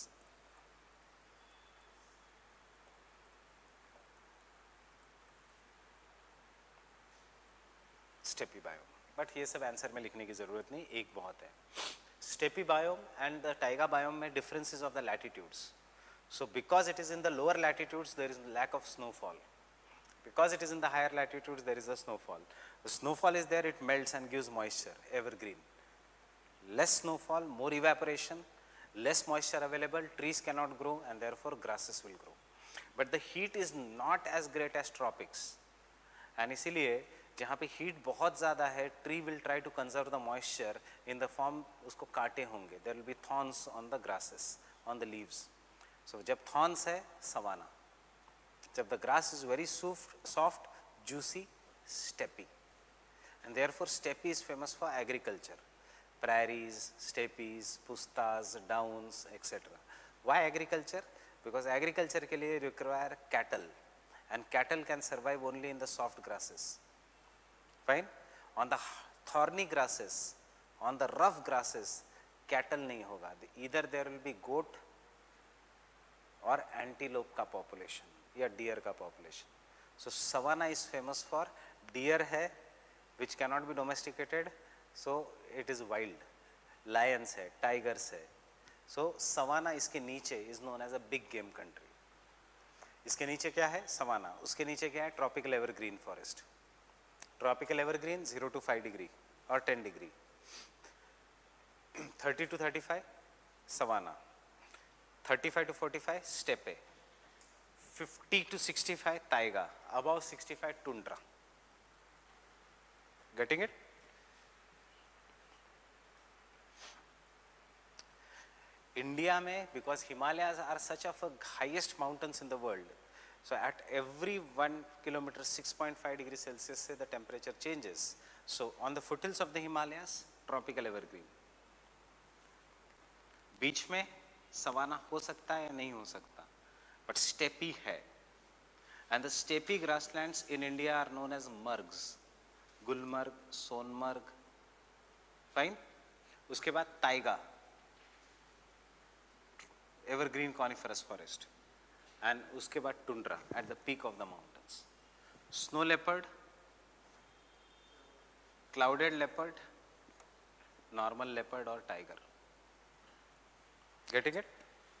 steppe biome. But ये सब आंसर में लिखने की ज़रूरत नहीं, एक बहुत है. Steppe biome and the taiga biome में differences of the latitudes. So because it is in the lower latitudes, there is lack of snowfall. Because it is in the higher latitudes, there is a snowfall. The snowfall is there, it melts and gives moisture, evergreen. Less snowfall, more evaporation, less moisture available, trees cannot grow and therefore grasses will grow. But the heat is not as great as tropics. And इसीलिए जहाँ पे heat बहुत ज़्यादा है, tree will try to conserve the moisture in the form उसको काटे होंगे. There will be thorns on the grasses, on the leaves. So जब thorns है, savanna. जब the grass is very soft, juicy, steppe. And therefore steppe is famous for agriculture. Prairies, steppes, pustas, downs, etc. Why agriculture? Because agriculture के लिए require cattle. And cattle can survive only in the soft grasses. Fine? On the thorny grasses, on the rough grasses, cattle नहीं होगा. Either there will be goat or antelope का population या deer का population. So savanna is famous for deer है, which cannot be domesticated, so it is wild. Lions है, tigers है. So savanna इसके नीचे is known as a big game country. इसके नीचे क्या है? savanna. उसके नीचे क्या है? tropical evergreen forest. Tropical evergreen 0 to 5 degree or 10 degree. 30 to 35 savanna. 35 to 45 steppe. 50 to 65 taiga. Above 65 tundra. Getting it? India में, because Himalayas are such of a highest mountains in the world, so at every 1 kilometer 6.5 degrees Celsius से the temperature changes. So on the foothills of the Himalayas, tropical evergreen. बीच में savanna हो सकता है या नहीं हो सकता, but steppe है. And the steppe grasslands in India are known as margs. Gulmarg, Sonmarg. Fine? उसके बाद taiga. Evergreen coniferous forest, and उसके बाद tundra at the peak of the mountains. Snow leopard, clouded leopard, normal leopard or tiger. Getting it?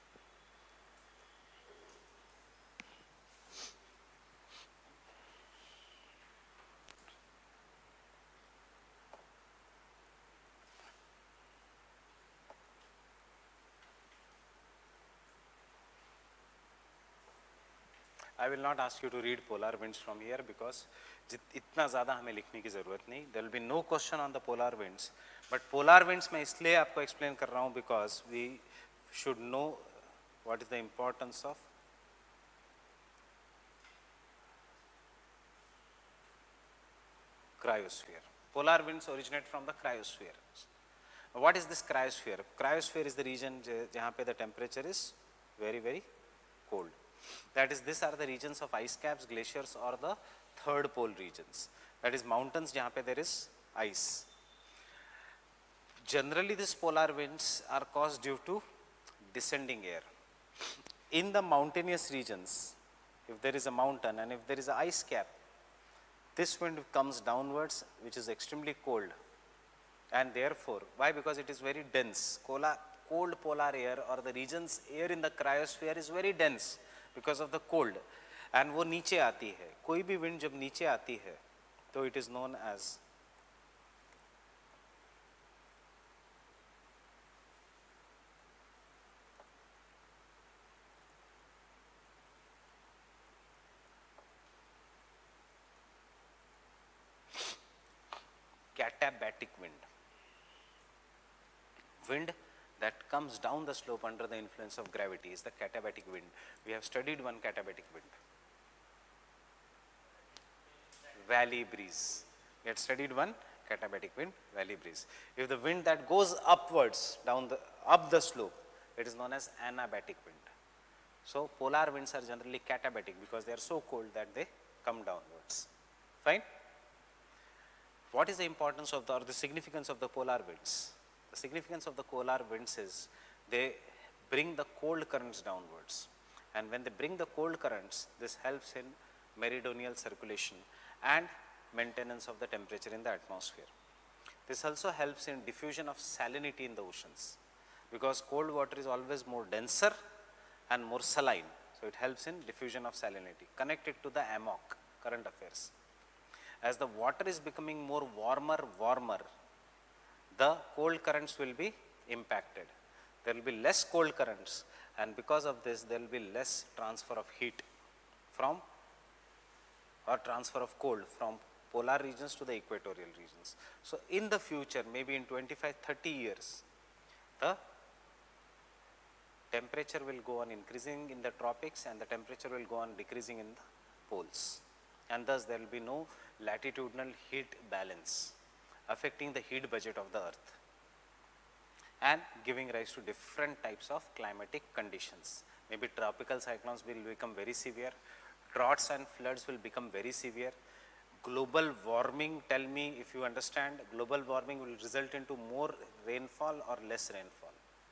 I will not ask you to read polar winds from here because इतना ज़्यादा हमें लिखने की ज़रूरत नहीं. There will be no question on the polar winds. But polar winds मैं इसलिए आपको explain कर रहा हूँ because we should know what is the importance of cryosphere. Polar winds originate from the cryosphere. What is this cryosphere? Cryosphere is the region जहाँ पे the temperature is very, very cold. That is, these are the regions of ice caps, glaciers or the third pole regions. That is mountains जहाँ पे there is ice. Generally these polar winds are caused due to descending air. In the mountainous regions, if there is a mountain and if there is an ice cap, this wind comes downwards, which is extremely cold. And therefore, why? Because it is very dense. Cold polar air or the region's air in the cryosphere is very dense because of the cold. And वो नीचे आती है. कोई भी wind जब नीचे आती है, तो it is known as katabatic wind. Wind that comes down the slope under the influence of gravity is the katabatic wind. We have studied one katabatic wind. Valley breeze. We had studied one katabatic wind, valley breeze. If the wind that goes upwards, up the slope, it is known as anabatic wind. So polar winds are generally katabatic because they are so cold that they come downwards. Fine. What is the importance of or the significance of the polar winds? The significance of the polar winds is they bring the cold currents downwards, and when they bring the cold currents, this helps in meridional circulation and maintenance of the temperature in the atmosphere. This also helps in diffusion of salinity in the oceans, because cold water is always more denser and more saline. So it helps in diffusion of salinity. Connected to the AMOC, current affairs. As the water is becoming more warmer, the cold currents will be impacted. There will be less cold currents, and because of this, there will be less transfer of heat from or transfer of cold from polar regions to the equatorial regions. So in the future, maybe in 25-30 years, the temperature will go on increasing in the tropics and the temperature will go on decreasing in the poles, and thus there will be no latitudinal heat balance affecting the heat budget of the earth and giving rise to different types of climatic conditions. Maybe tropical cyclones will become very severe, droughts and floods will become very severe. Global warming, tell me if you understand, global warming will result into more rainfall or less rainfall?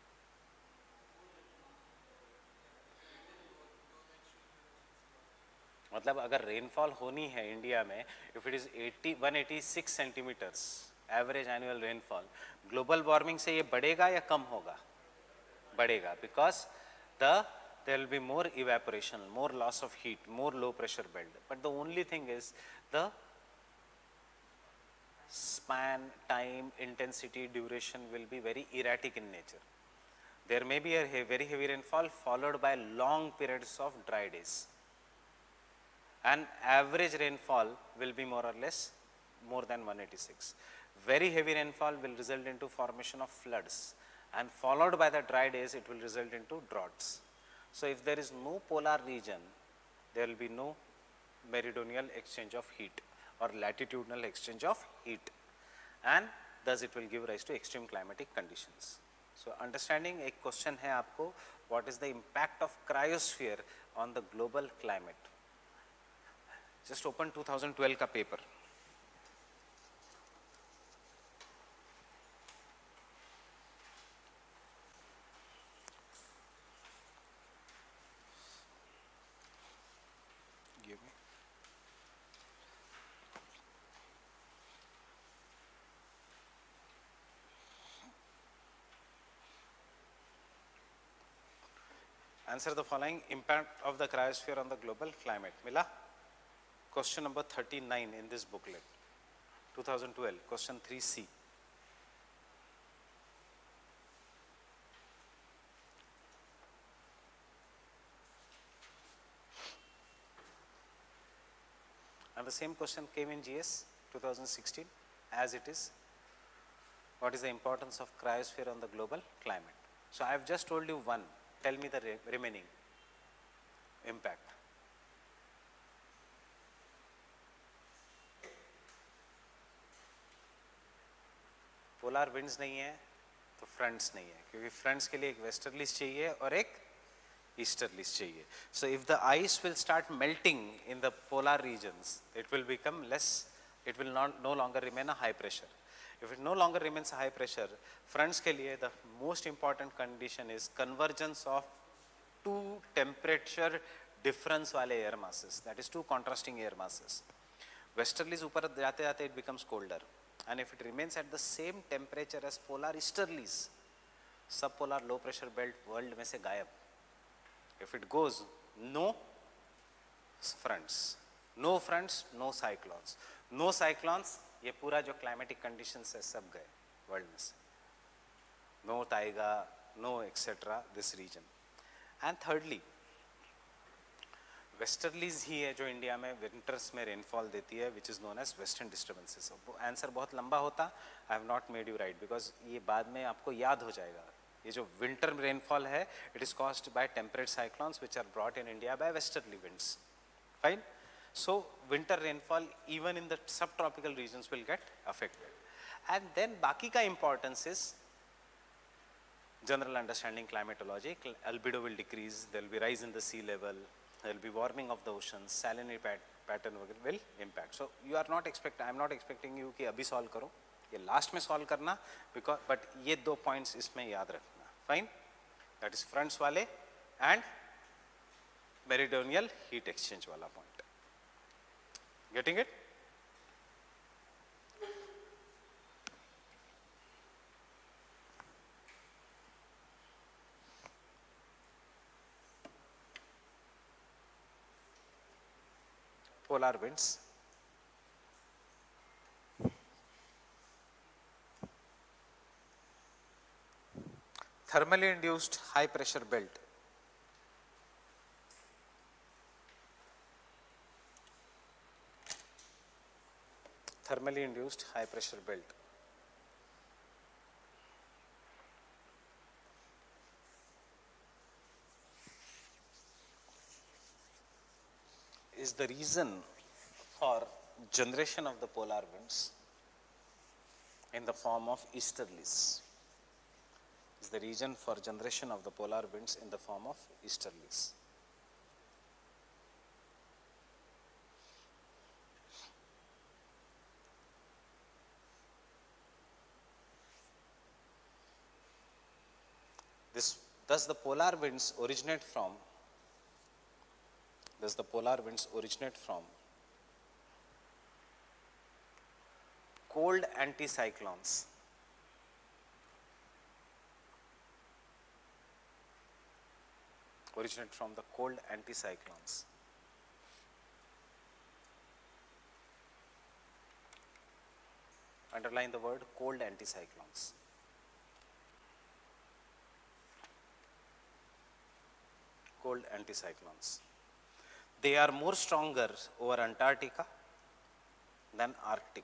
मतलब अगर rainfall होनी है India में, if it is 186 centimetres average annual rainfall, global warming से ये बढ़ेगा या कम होगा? बढ़ेगा, because there will be more evaporation, more loss of heat, more low pressure belt. But the only thing is the span, time, intensity, duration will be very erratic in nature. There may be a very heavy rainfall followed by long periods of dry days. And average rainfall will be more or less more than 186. Very heavy rainfall will result into formation of floods, and followed by the dry days it will result into droughts. So if there is no polar region, there will be no meridional exchange of heat or latitudinal exchange of heat, and thus it will give rise to extreme climatic conditions. So understanding, एक question है आपको, what is the impact of cryosphere on the global climate? Just open 2012 का paper. Give me. Answer the following: impact of the cryosphere on the global climate. Mila? Question number 39 in this booklet, 2012, question 3C. And the same question came in GS 2016 as it is. What is the importance of cryosphere on the global climate? So I have just told you one. Tell me the remaining impact. Polar winds नहीं है तो fronts नहीं है, क्योंकि fronts के लिए एक westerlies चाहिए और एक ईस्टर्लीज चाहिए. So if the ice will start melting in the polar regions, it will become less, it will no longer remain a high pressure. If it no longer remains a high pressure, fronts के लिए the most important condition is convergence of two temperature difference वाले air masses, that is two contrasting air masses. Westerlies ऊपर जाते जाते it becomes colder, and if it remains at the same temperature as polar easterlies, subpolar low pressure belt world में से गायब. If it goes no fronts, no cyclones, no cyclones, ये पूरा जो climatic conditions है सब गए वर्ल्ड में से. No taiga, no etcetera this region. And thirdly, westerlies ही है जो इंडिया में विंटर्स में रेनफॉल देती है, which is known as western disturbances. Answer बहुत लंबा होता, I have not made you write, because ये बाद में आपको याद हो जाएगा. ये जो विंटर रेनफॉल है, it is caused by temperate cyclones which are brought in India by westerly winds. Fine. So winter rainfall even in the subtropical regions will get affected. And then बाकी का importance is General understanding climatology, albedo will decrease, there will be rise in the sea level, there will be warming of the oceans, salinity pattern will impact. So you are not I am not expecting you कि अभी solve करो, ये last में solve करना, because but ये दो points इसमें याद रखना, fine? That is fronts वाले and meridional heat exchange वाला point. Getting it? Polar winds. Thermally induced high pressure belt. Thermally induced high pressure belt. Is the reason for generation of the polar winds in the form of easterlies. Is the reason for generation of the polar winds in the form of easterlies. Thus the polar winds originate from cold anticyclones. Originate from the cold anticyclones. Underline the word cold anticyclones. Cold anticyclones. They are more stronger over Antarctica than Arctic.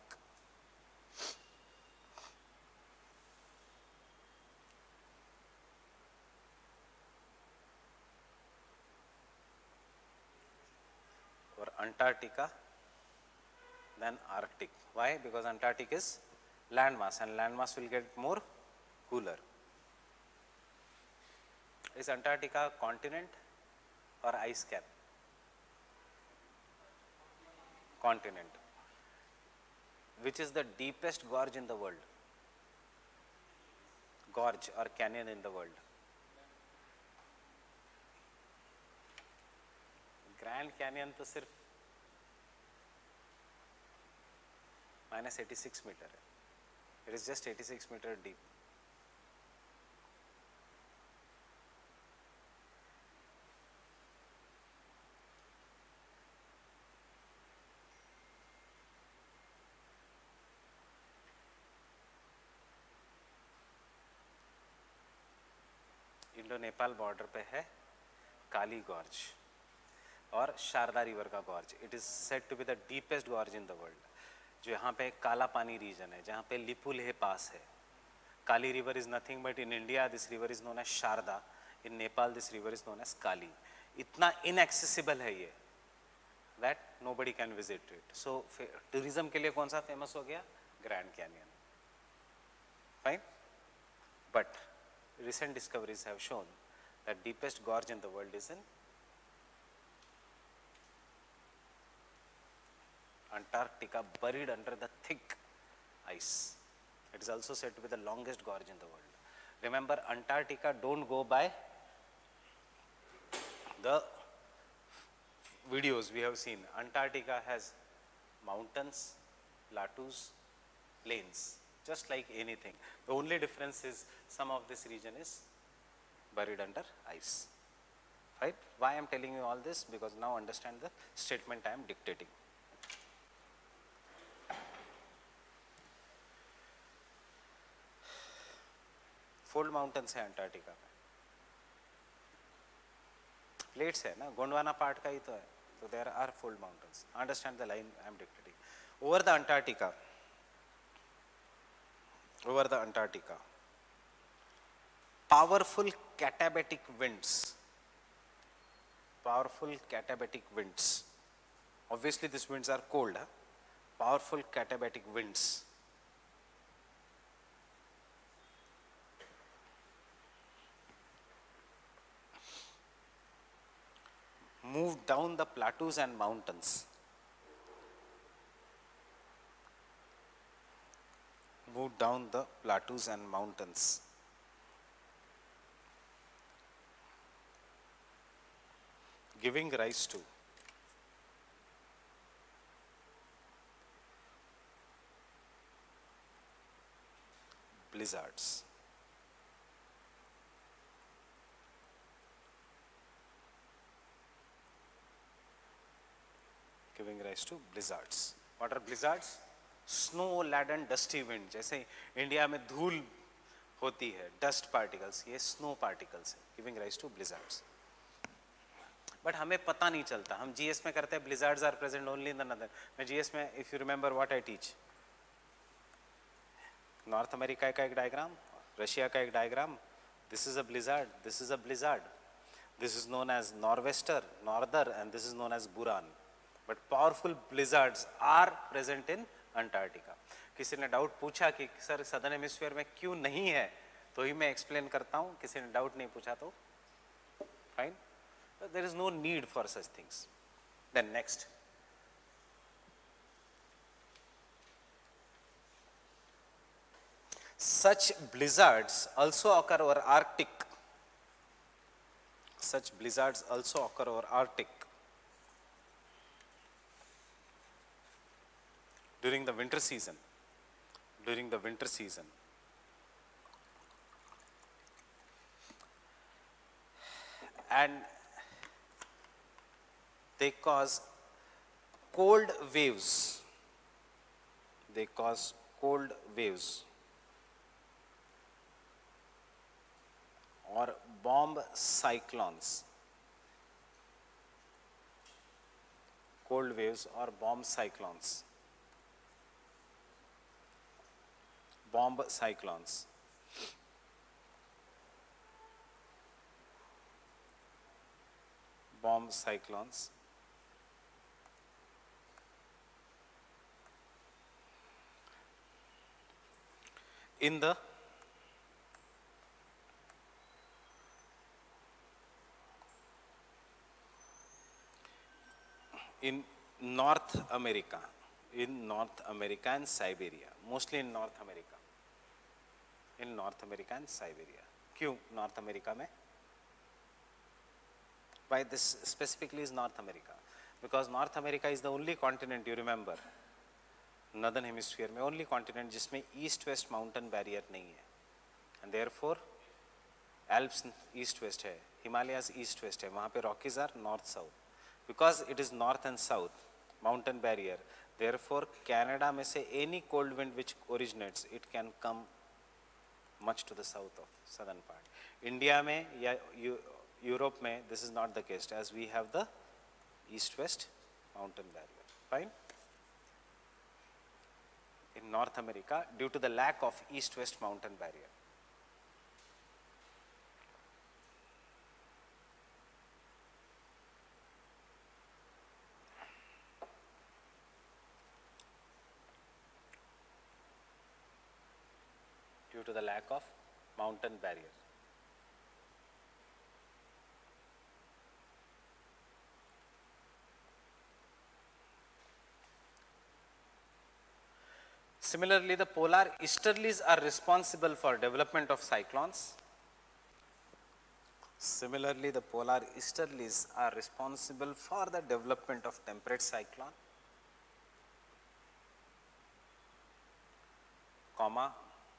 Over Antarctica than Arctic. Why? Because Antarctic is landmass and landmass will get more cooler. Is Antarctica a continent or ice cap? Continent. Which is the deepest gorge in the world? Gorge or canyon in the world? Grand Canyon तो सिर्फ -86 metre है. It is just 86 meter deep. Indo Nepal border पे है Kali gorge और Sharda river का gorge. It is said to be the deepest gorge in the world. जो यहाँ पे काला पानी रीजन है, जहाँ पे लिपुलेह पास है. Kali river is nothing but in India this river is known as Sharda, in Nepal this river is known as Kali. इतना इनएक्सेसिबल है ये that nobody can visit it. So tourism के लिए कौन सा फेमस हो गया? Grand Canyon. Fine. But recent discoveries have shown that deepest gorge in the world is in Antarctica, buried under the thick ice. It is also said to be the longest gorge in the world. Remember, Antarctica don't go by the videos we have seen. Antarctica has mountains, plateaus, plains, just like anything. The only difference is some of this region is buried under ice. Right? Why I am telling you all this? Because now understand the statement I am dictating. Fold mountains है Antarctica में. Plates है ना, Gondwana part का ही तो है. तो there are fold mountains. Understand the line I am dictating. Over the Antarctica, over the Antarctica, powerful katabatic winds, obviously these winds are cold, powerful katabatic winds move down the plateaus and mountains. Move down the plateaus and mountains. Giving rise to blizzards. Giving rise to blizzards. What are blizzards? Snow laden dusty wind. जैसे India में धूल होती है, dust particles, ये snow particles है, giving rise to blizzards. But हमें पता नहीं चलता. हम GS में करते हैं blizzards are present only in the northern. मैं GS में, if you remember what I teach, North America का एक डायग्राम, रशिया का एक diagram, this is a blizzard, this is a blizzard, this is known as nor'wester, norther and this is known as buran. But powerful blizzards are present in Antarctica. किसी ने doubt पूछा कि sir southern hemisphere में क्यों नहीं है, तो ही मैं एक्सप्लेन करता हूँ. किसी ने डाउट नहीं पूछा तो fine, there is no need for such things. Then next, such blizzards also occur over Arctic. Such blizzards also occur over Arctic during the winter season. During the winter season. And they cause cold waves. They cause cold waves. Or bomb cyclones. Cold waves or bomb cyclones. Bomb cyclones. Bomb cyclones. In the in North America, and Siberia, mostly in North America, and Siberia. क्यों North America में? Why this specifically is North America? Because North America is the only continent, you remember, Northern Hemisphere में only continent जिसमें East-West mountain barrier नहीं है, and therefore Alps East-West है, Himalayas East-West है, वहाँ पे Rockies are North-South. Because it is north and south mountain barrier, therefore Canada में से any cold wind which originates, it can come much to the south of southern part. India में या Europe में this is not the case, as we have the east-west mountain barrier. Fine. In North America, due to the lack of east-west mountain barrier. Due to the lack of mountain barrier. Similarly, the polar easterlies are responsible for development of cyclones. Similarly, the polar easterlies are responsible for the development of temperate cyclone, comma,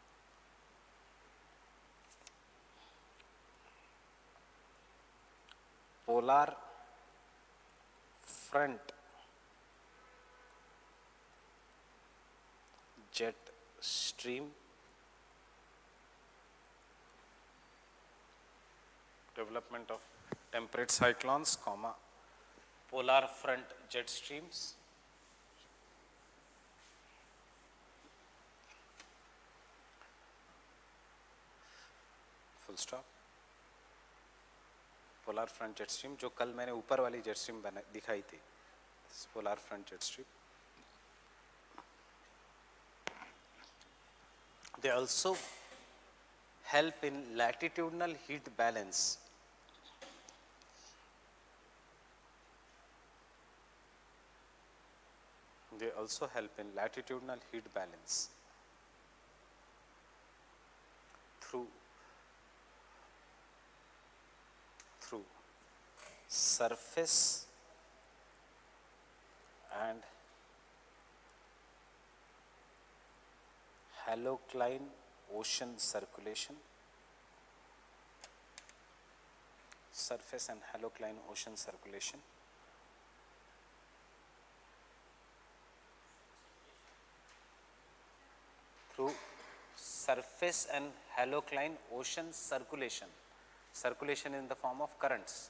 polar front jet stream development of temperate cyclones, comma, polar front jet streams, full stop. Polar front jet stream, जो कल मैंने ऊपर वाली jet stream दिखाई थी, polar front jet stream. They also help in latitudinal heat balance. they also help in latitudinal heat balance through surface and halocline ocean circulation. Surface and halocline ocean circulation. Through surface and halocline ocean circulation. Circulation in the form of currents.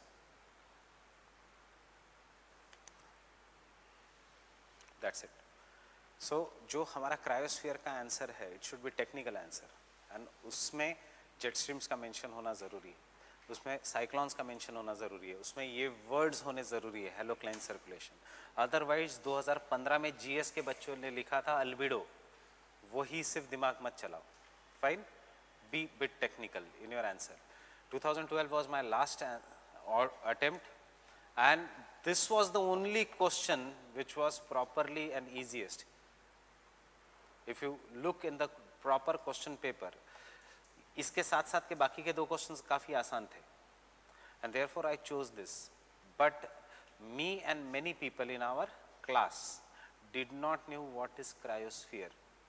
That's it. So जो हमारा cryosphere का answer है, it should be technical answer, and उसमें jet streams का mention होना ज़रूरी है, उसमें साइक्लोन्स का मेंशन होना ज़रूरी है, उसमें ये वर्ड्स होने ज़रूरी है, हेलोक्लाइन सर्कुलेशन. अदरवाइज 2015 में जीएस के बच्चों ने लिखा था अल्बिडो, वही सिर्फ दिमाग मत चलाओ. Fine, be bit technical in your answer. 2012 was my last attempt, and this was the only question which was properly and easiest. If you look in the proper question paper, इसके साथ साथ के बाकी के दो क्वेश्चंस काफ़ी आसान थे, and therefore I chose this. But me and many people in our class did not knew what is cryosphere.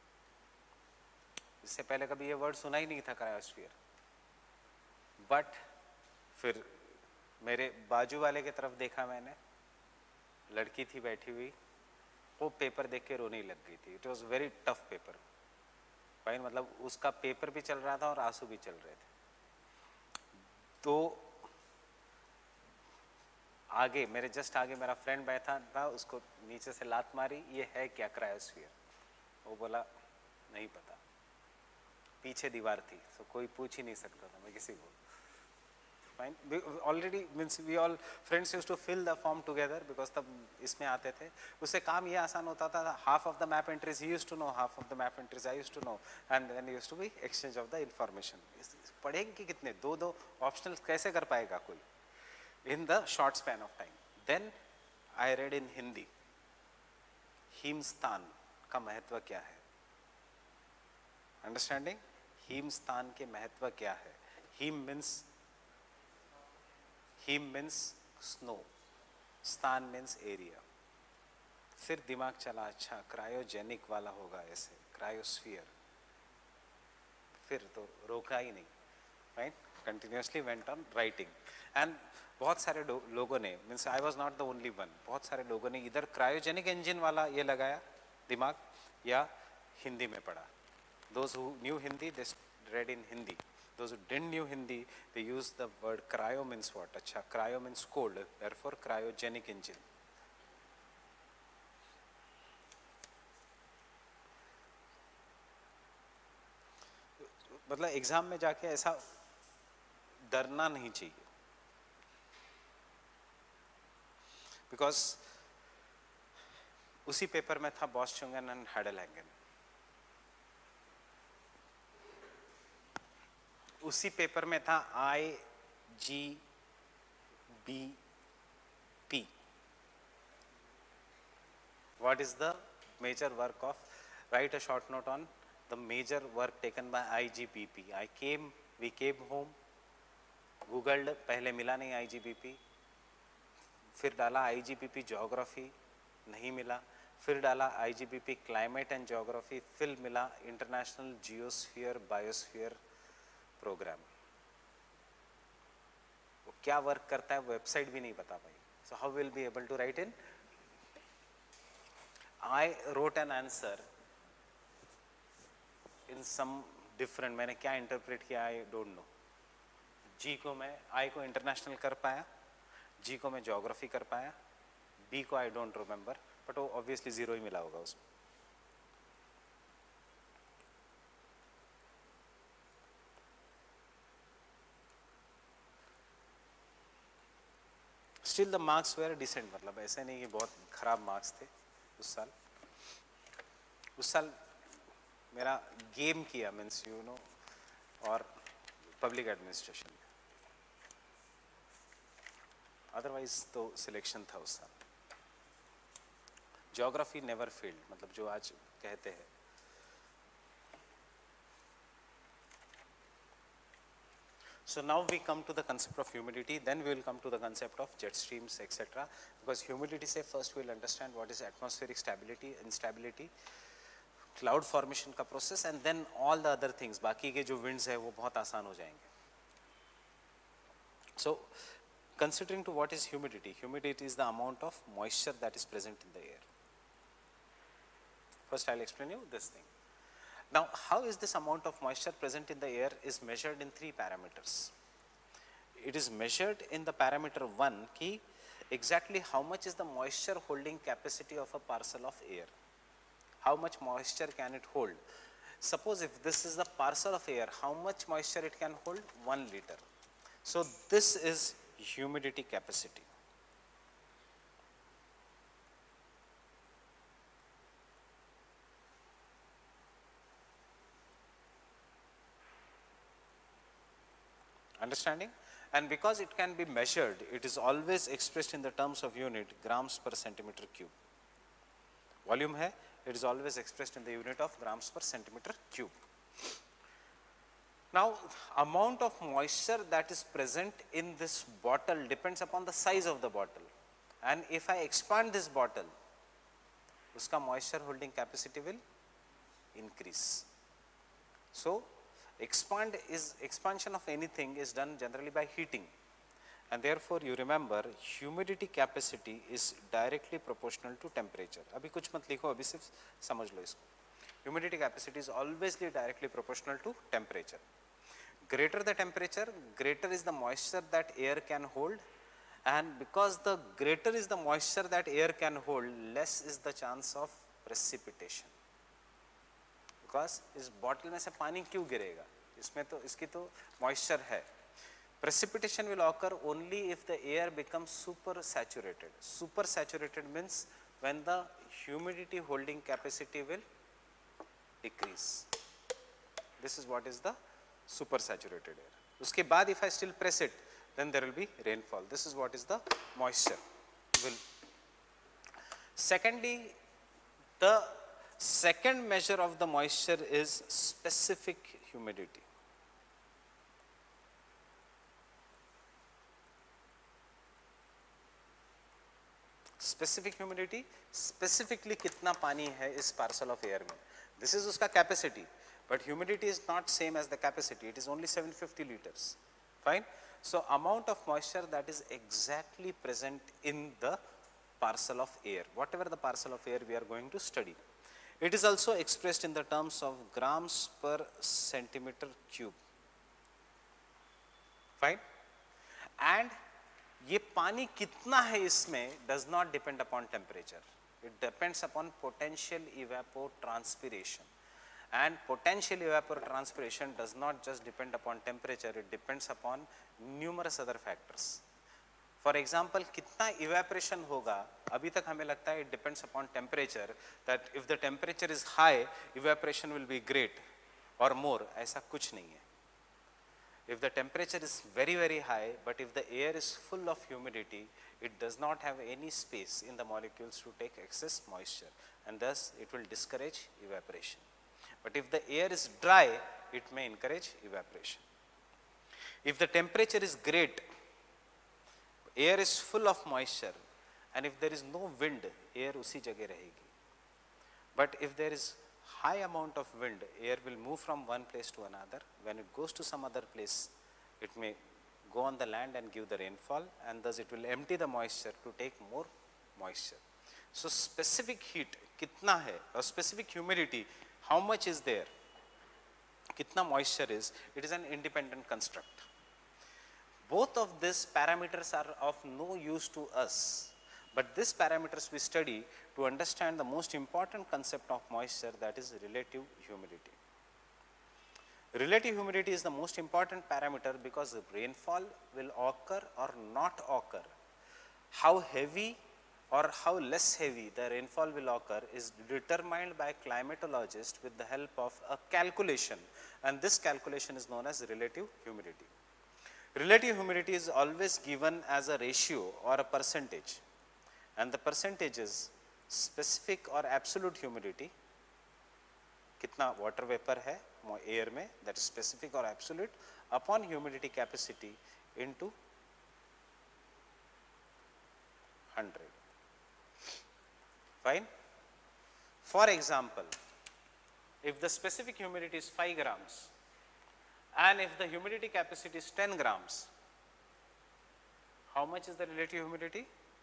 इससे पहले कभी ये वर्ड सुना ही नहीं था cryosphere. But फिर मेरे बाजू वाले की तरफ देखा मैंने, लड़की थी बैठी हुई, वो पेपर देख के रोने लग गई थी. It was very tough paper. Fine, मतलब उसका पेपर भी चल रहा था और आंसू भी चल रहे थे. तो आगे मेरे जस्ट आगे मेरा फ्रेंड बैठा था, उसको नीचे से लात मारी, ये है क्या क्रायोस्फीयर? वो बोला नहीं पता. पीछे दीवार थी, तो कोई पूछ ही नहीं सकता था मैं किसी को. Fine. We already means we all friends used to fill the form together because तब इसमें आते थे. उससे काम ये आसान होता था. Half of the map entries he used to know, half of the map entries I used to know, and then used to be exchange of the information. पढ़ेंगे कितने, दो optionals कैसे कर पाएगा कोई in the short span of time. Then I read in Hindi. हिमस्तान का महत्व क्या है? Understanding? हिमस्तान के महत्व क्या है? हिम means snow, स्थान means area. फिर दिमाग चला, अच्छा क्रायोजेनिक वाला होगा ऐसे, क्रायोस्फीयर. फिर तो रोका ही नहीं. Right, continuously went on writing. And बहुत सारे लोगों ने, means I was not the only one, बहुत सारे लोगों ने इधर क्रायोजेनिक इंजन वाला ये लगाया दिमाग, या हिंदी में पढ़ा. Those who knew Hindi they read in Hindi. Those who didn't knew Hindi, they used the word cryo means what? अच्छा, cryo means cold, therefore cryogenic engine. मतलब एग्जाम में जाके ऐसा डरना नहीं चाहिए, बिकॉज उसी पेपर में था बॉस्चुंगन एंड हैडलहैंगन. उसी पेपर में था IGBP. What is the major work of? Write a short note on the major work taken by IGBP. We came home, googled, पहले मिला नहीं IGBP. फिर डाला IGBP ज्योग्राफी, नहीं मिला. फिर डाला IGBP क्लाइमेट एंड ज्योग्राफी, फिर मिला इंटरनेशनल जियोस्फीयर बायोस्फीयर प्रोग्राम. वो क्या वर्क करता है वेबसाइट भी नहीं बता पाई. So how will be able to write in? I wrote an answer in some different. मैंने क्या इंटरप्रेट किया आई डोंट नो. जी को मैं, आई को इंटरनेशनल कर पाया, जी को मैं ज्योग्राफी कर पाया, बी को आई डोंट रिमेंबर, बट वो ऑब्वियसली जीरो ही मिला होगा उसमें. Still the marks were decent, मतलब ऐसे नहीं कि बहुत खराब मार्क्स थे उस साल. उस साल मेरा गेम किया, मीन्स यू नो, और पब्लिक एडमिनिस्ट्रेशन में. अदरवाइज तो सिलेक्शन था उस साल. Geography never failed, मतलब जो आज कहते हैं. So now we come to the concept of humidity, then we will come to the concept of jet streams, etc. Because humidity से first we will understand what is atmospheric stability, instability, cloud formation का process, and then all the other things. बाकी के जो winds है वो बहुत आसान हो जाएंगे. So considering to what is humidity, humidity is the amount of moisture that is present in the air. First I will explain you this thing. Now, how is this amount of moisture present in the air is measured in 3 parameters. It is measured in the parameter 1 ki exactly how much is the moisture holding capacity of a parcel of air. How much moisture can it hold? Suppose if this is the parcel of air, how much moisture it can hold? 1 liter. So this is humidity capacity. Understanding? And because it can be measured, it is always expressed in the terms of unit grams per centimeter cube. Volume hai, it is always expressed in the unit of grams per centimeter cube. Now, amount of moisture that is present in this bottle depends upon the size of the bottle. And if I expand this bottle, uska moisture holding capacity will increase. So, expansion of anything is done generally by heating, and therefore you remember humidity capacity is directly proportional to temperature. अभी कुछ मत लिखो, अभी सिर्फ समझ लो इसको. Humidity capacity is always directly proportional to temperature. Greater the temperature, greater is the moisture that air can hold, and because the greater is the moisture that air can hold, less is the chance of precipitation. Because इस bottle में से पानी क्यों गिरेगा? इसमें तो इसकी तो मॉइस्चर है. Precipitation will occur only if the air becomes super saturated. Super saturated means when the humidity holding capacity will decrease. This is what is the super saturated air. उसके बाद if I still press it, then there will be rainfall. This is what is the moisture. Secondly, the second measure of the moisture is specific humidity. Specific humidity, specifically कितना पानी है इस parcel of air में. This is उसका capacity, but humidity is not same as the capacity. It is only 750 liters. Fine. So amount of moisture that is exactly present in the parcel of air, whatever the parcel of air we are going to study. It is also expressed in the terms of grams per centimeter cube. Fine. And ये पानी कितना है इसमें does not depend upon temperature. It depends upon potential evapotranspiration. And potential evapotranspiration does not just depend upon temperature, it depends upon numerous other factors. For example, कितना evaporation होगा, अभी तक हमें लगता है it depends upon temperature, that if the temperature is high, evaporation will be great or more. ऐसा कुछ नहीं है. If the temperature is very, very high, but if the air is full of humidity, it does not have any space in the molecules to take excess moisture, and thus it will discourage evaporation. But if the air is dry, it may encourage evaporation. If the temperature is great, air is full of moisture, and if there is no wind, air usi jagah rahegi. But if there is high amount of wind, air will move from one place to another. When it goes to some other place, it may go on the land and give the rainfall, and thus it will empty the moisture to take more moisture. So specific heat kitna hai, or specific humidity, how much is there, kitna moisture is, it is an independent construct. Both of these parameters are of no use to us, but these parameters we study to understand the most important concept of moisture, that is relative humidity. Relative humidity is the most important parameter because rainfall will occur or not occur. How heavy or how less heavy the rainfall will occur is determined by climatologists with the help of a calculation, and this calculation is known as relative humidity. Relative humidity is always given as a ratio or a percentage, and the percentage is specific or absolute humidity, कितना water vapor है air में, that is specific or absolute, upon humidity capacity into 100. Fine. For example, if the specific humidity is 5 grams and if the humidity capacity is 10 grams, how much is the relative humidity?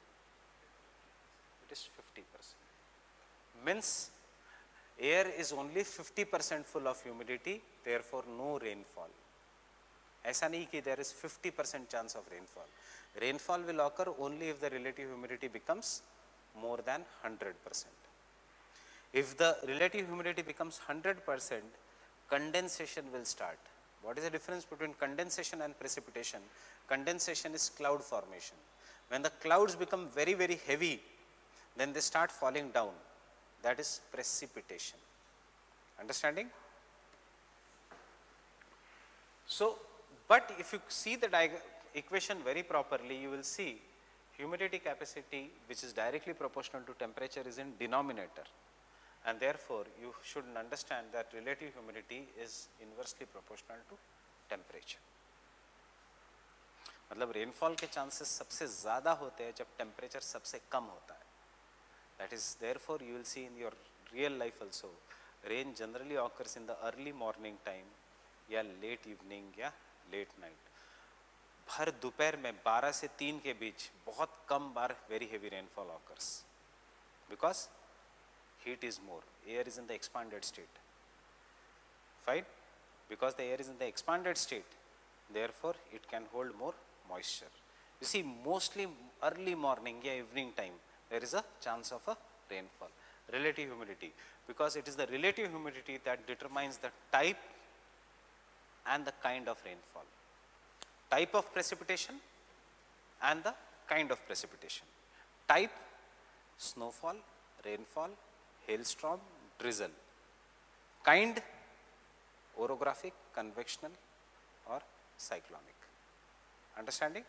It is 50%. Means air is only 50% full of humidity, therefore no rainfall. ऐसा नहीं कि there is 50% chance of rainfall. Rainfall will occur only if the relative humidity becomes more than 100%. If the relative humidity becomes 100%, condensation will start. What is the difference between condensation and precipitation? Condensation is cloud formation. When the clouds become very, very heavy, then they start falling down. That is precipitation. Understanding? So, but if you see the equation very properly, you will see humidity capacity, which is directly proportional to temperature, is in denominator. And therefore, you should understand that relative humidity is inversely proportional to temperature. मतलब rainfall के chances सबसे ज़्यादा होते हैं जब temperature सबसे कम होता है. That is, therefore, you will see in your real life also, rain generally occurs in the early morning time या late evening या late night. भर दोपहर में 12 से 3 के बीच बहुत कम बार very heavy rainfall occurs because heat is more, air is in the expanded state. Fine? Because the air is in the expanded state, therefore it can hold more moisture. You see, mostly early morning या evening time, there is a chance of a rainfall. Relative humidity, because it is the relative humidity that determines the type and the kind of rainfall. Type of precipitation and the kind of precipitation. Type, snowfall, rainfall, hailstorm, drizzle. Kind, orographic, convectional or cyclonic. Understanding?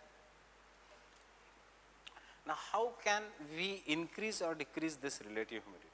Now, how can we increase or decrease this relative humidity?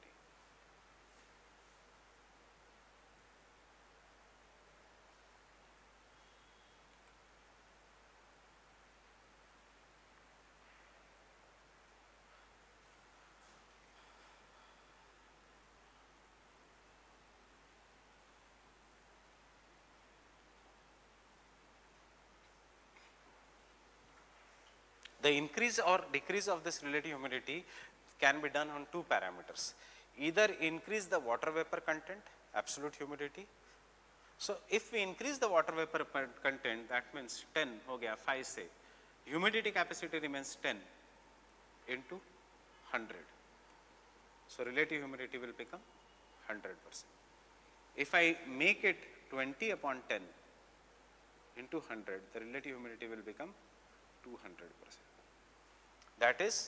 The increase or decrease of this relative humidity can be done on two parameters. Either increase the water vapor content, absolute humidity. So, if we increase the water vapor content, that means 10 हो गया 5 से, humidity capacity remains 10 into 100. So, relative humidity will become 100%. If I make it 20 upon 10 into 100, the relative humidity will become 200%. That is,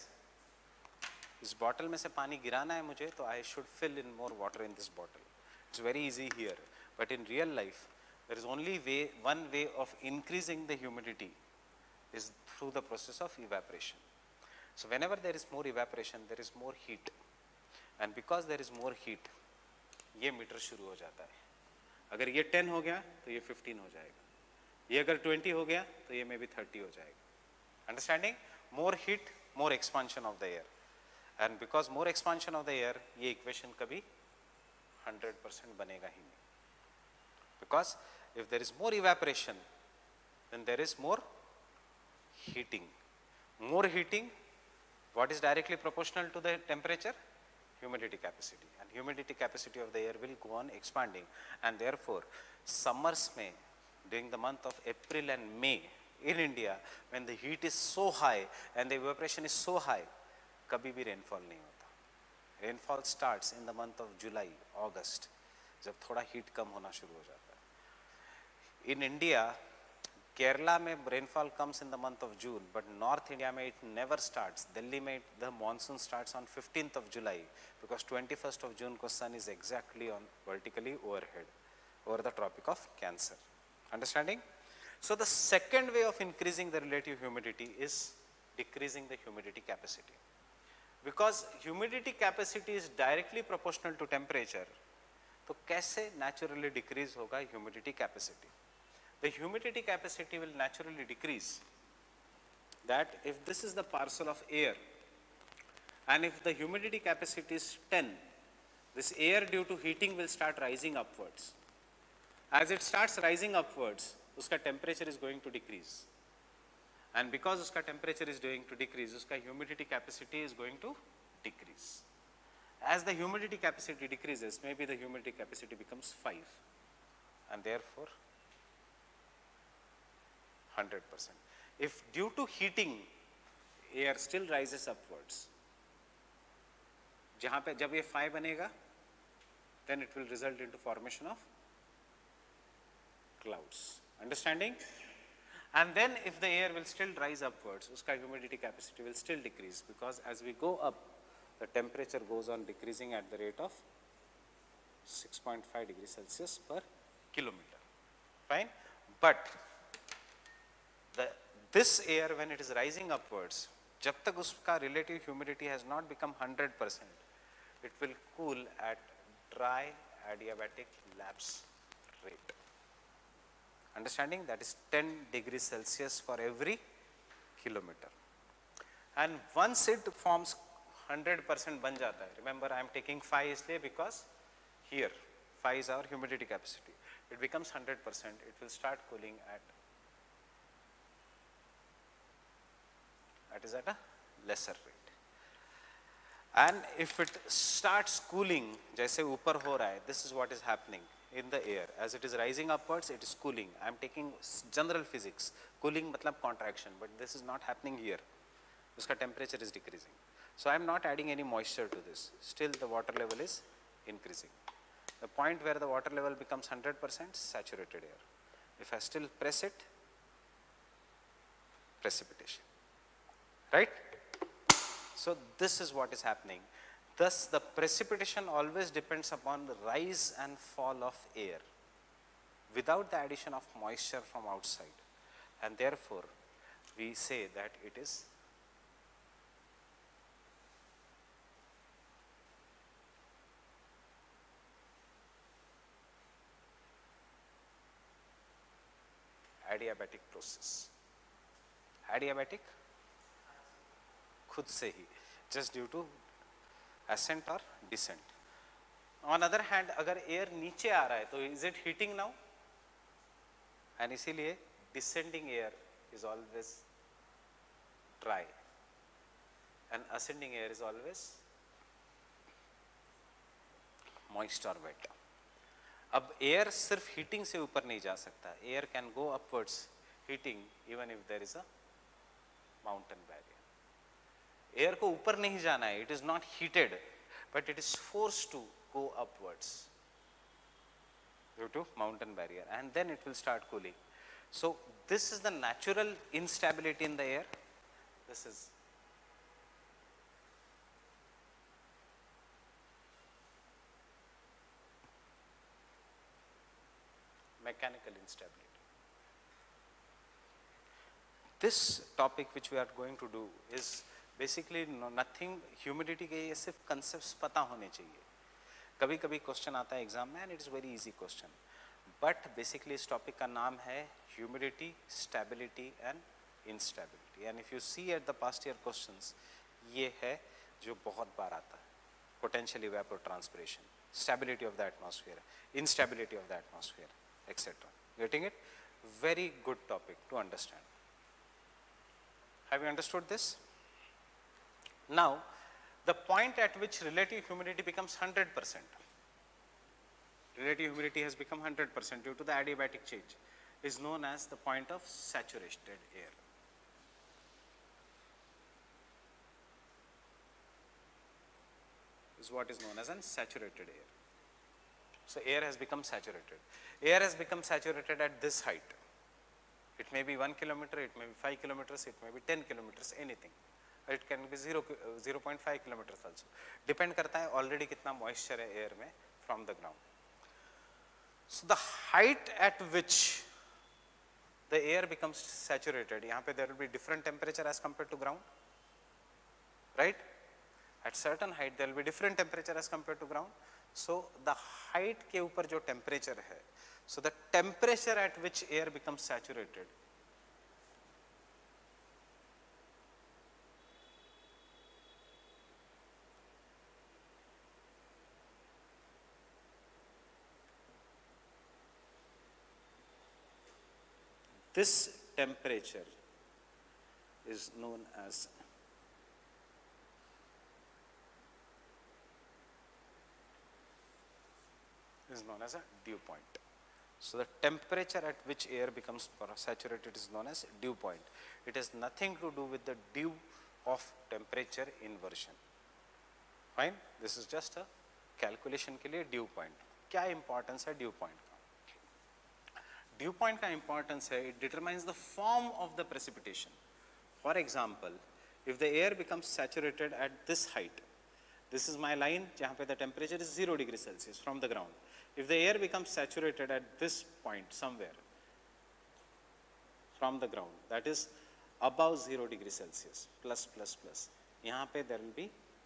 इस bottle में से पानी गिराना है मुझे, तो I should fill in more water in this bottle. It's very easy here, but in real life, there is only one way of increasing the humidity is through the process of evaporation. So, whenever there is more evaporation, there is more heat, and because there is more heat, ये meter शुरू हो जाता है. अगर ये 10 हो गया, तो ये 15 हो जाएगा. ये अगर 20 हो गया, तो ये maybe 30 हो जाएगा. Understanding? More heat, more expansion of the air, and because more expansion of the air, ये equation कभी 100% बनेगा ही नहीं. Because if there is more evaporation, then there is more heating. More heating, what is directly proportional to the temperature? Humidity capacity, and humidity capacity of the air will go on expanding, and therefore summers में during the month of April and May in India, when the heat is so high and the evaporation is so high, कभी भी rainfall नहीं होता. Rainfall starts in the month of July, August, जब थोड़ा heat कम होना शुरू हो जाता है. In India, Kerala में rainfall comes in the month of June, but North India में it never starts. Delhi में the monsoon starts on 15th of July, because 21st of June को sun is exactly on vertically overhead, over the Tropic of Cancer. Understanding? So, the second way of increasing the relative humidity is decreasing the humidity capacity. Because humidity capacity is directly proportional to temperature, तो कैसे naturally decrease होगा humidity capacity? The humidity capacity will naturally decrease that if this is the parcel of air and if the humidity capacity is 10, this air due to heating will start rising upwards. As it starts rising upwards, uska temperature is going to decrease. And because uska temperature is going to decrease, uska humidity capacity is going to decrease. As the humidity capacity decreases, maybe the humidity capacity becomes 5 and therefore 100%. If due to heating, air still rises upwards, जहाँ पे जब ये 5 बनेगा, then it will result into formation of clouds. Understanding? And then if the air will still rise upwards, uska humidity capacity will still decrease, because as we go up, the temperature goes on decreasing at the rate of 6.5 degrees Celsius per kilometer. Fine? But this air, when it is rising upwards, जब तक उसका relative humidity has not become 100%, it will cool at dry adiabatic lapse rate. Understanding? That is 10 degrees Celsius for every kilometer. And once it forms 100% बन जाता है, remember I am taking 5 इसलिए because here 5 is our humidity capacity. It becomes 100%, it will start cooling at a lesser rate. And if it starts cooling, जैसे ऊपर हो रहा है, this is what is happening in the air. As it is rising upwards, it is cooling. I am taking general physics. Cooling मतलब contraction, but this is not happening here. उसका temperature is decreasing. So I am not adding any moisture to this. Still the water level is increasing. The point where the water level becomes 100% saturated air. If I still press it, precipitation. Right? So this is what is happening. Thus the precipitation always depends upon the rise and fall of air without the addition of moisture from outside, and therefore we say that it is adiabatic process. Adiabatic खुद से ही, just due to ascent or descent. On other hand, अगर air नीचे आ रहा है तो is it heating now? And इसीलिए descending air is always dry and ascending air is always moist or wet. अब air सिर्फ heating से ऊपर नहीं जा सकता. Air can go upwards heating even if there is a mountain barrier. Air को ऊपर नहीं जाना है, it is not heated, but it is forced to go upwards due to mountain barrier, and then it will start cooling. So this is the natural instability in the air. This is mechanical instability. This topic which we are going to do is basically nothing. Humidity के ये सिर्फ concepts पता होने चाहिए. कभी कभी question आता है एग्जाम में, and it is very easy question. But basically इस टॉपिक का नाम है humidity, stability and instability. And if you see at the past year questions, ये है जो बहुत बार आता है. Potential evapotranspiration, stability of the atmosphere, instability of the atmosphere, etc. Getting it? Very good topic to understand. Have you understood this? Now, the point at which relative humidity becomes 100%, relative humidity has become 100% due to the adiabatic change, is known as the point of saturated air. Is what is known as unsaturated air. So air has become saturated. Air has become saturated at this height. It may be 1 kilometer, it may be 5 kilometers, it may be 10 kilometers, anything. It can be 0.5 kilometers also. Depend करता है already कितना moisture है air में from the ground. So the height at which the air becomes saturated, यहाँ पे there will be different temperature as compared to ground, right? At certain height there will be different temperature as compared to ground. So the height के ऊपर जो temperature है, so the temperature at which air becomes saturated, this temperature is known as a dew point. So the temperature at which air becomes saturated is known as dew point. It has nothing to do with the dew of temperature inversion. Fine, this is just a calculation के लिए dew point. क्या importance है dew point का? Dew point का importance है, it determines the form of the precipitation. For example, if the air becomes saturated at this height, this is my line जहाँ पे the temperature is 0 degree Celsius from the ground. If the air becomes saturated at this point somewhere from the ground, that is above 0 degree Celsius, plus, यहाँ पे there will be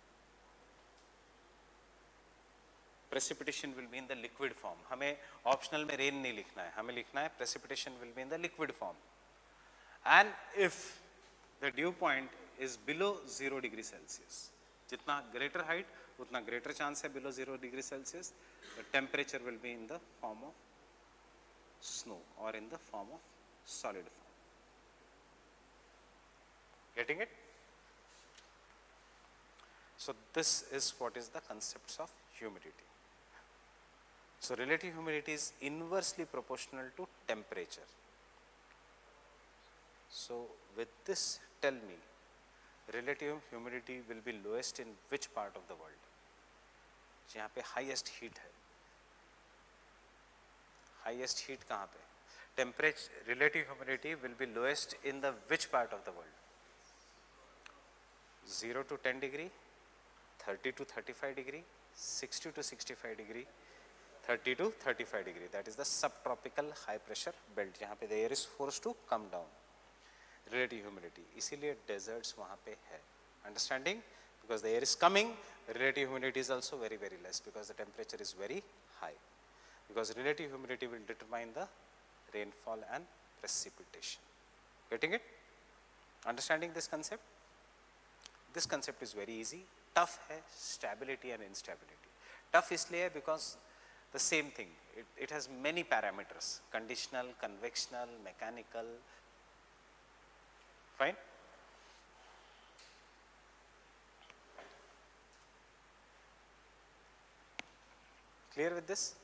precipitation will be in the liquid form. हमें optional में rain नहीं लिखना है, हमें लिखना है precipitation will be in the liquid form. And if the dew point is below 0 degree Celsius, जितना greater height उतना greater chance है below 0 degree Celsius, the temperature will be in the form of snow or in the form of solid form. Getting it? So this is what is the concepts of humidity. So relative humidity is inversely proportional to temperature. So with this, tell me, relative humidity will be lowest in which part of the world? जहाँ पे highest heat है, highest heat कहाँ पे? Temperature, relative humidity will be lowest in the which part of the world? 0 to 10 degree, 30 to 35 degree, 60 to 65 degree, 30 to 35 degree. That is the subtropical high pressure belt, जहाँ पे the air is forced to come down. Relative humidity, इसीलिए deserts वहाँ पे है. Understanding? Because the air is coming, relative humidity is also very less because the temperature is very high. Because relative humidity will determine the rainfall and precipitation. Getting it? Understanding this concept? This concept is very easy. Tough है stability and instability. Tough इसलिए because the same thing. It has many parameters: conditional, convectional, mechanical. Fine. Clear with this?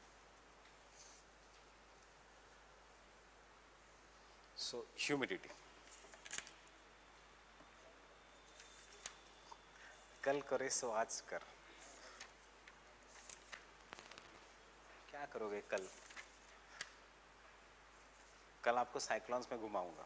So humidity. कल करे सो आज कर. क्या करोगे कल? कल आपको साइक्लोन्स में घुमाऊंगा.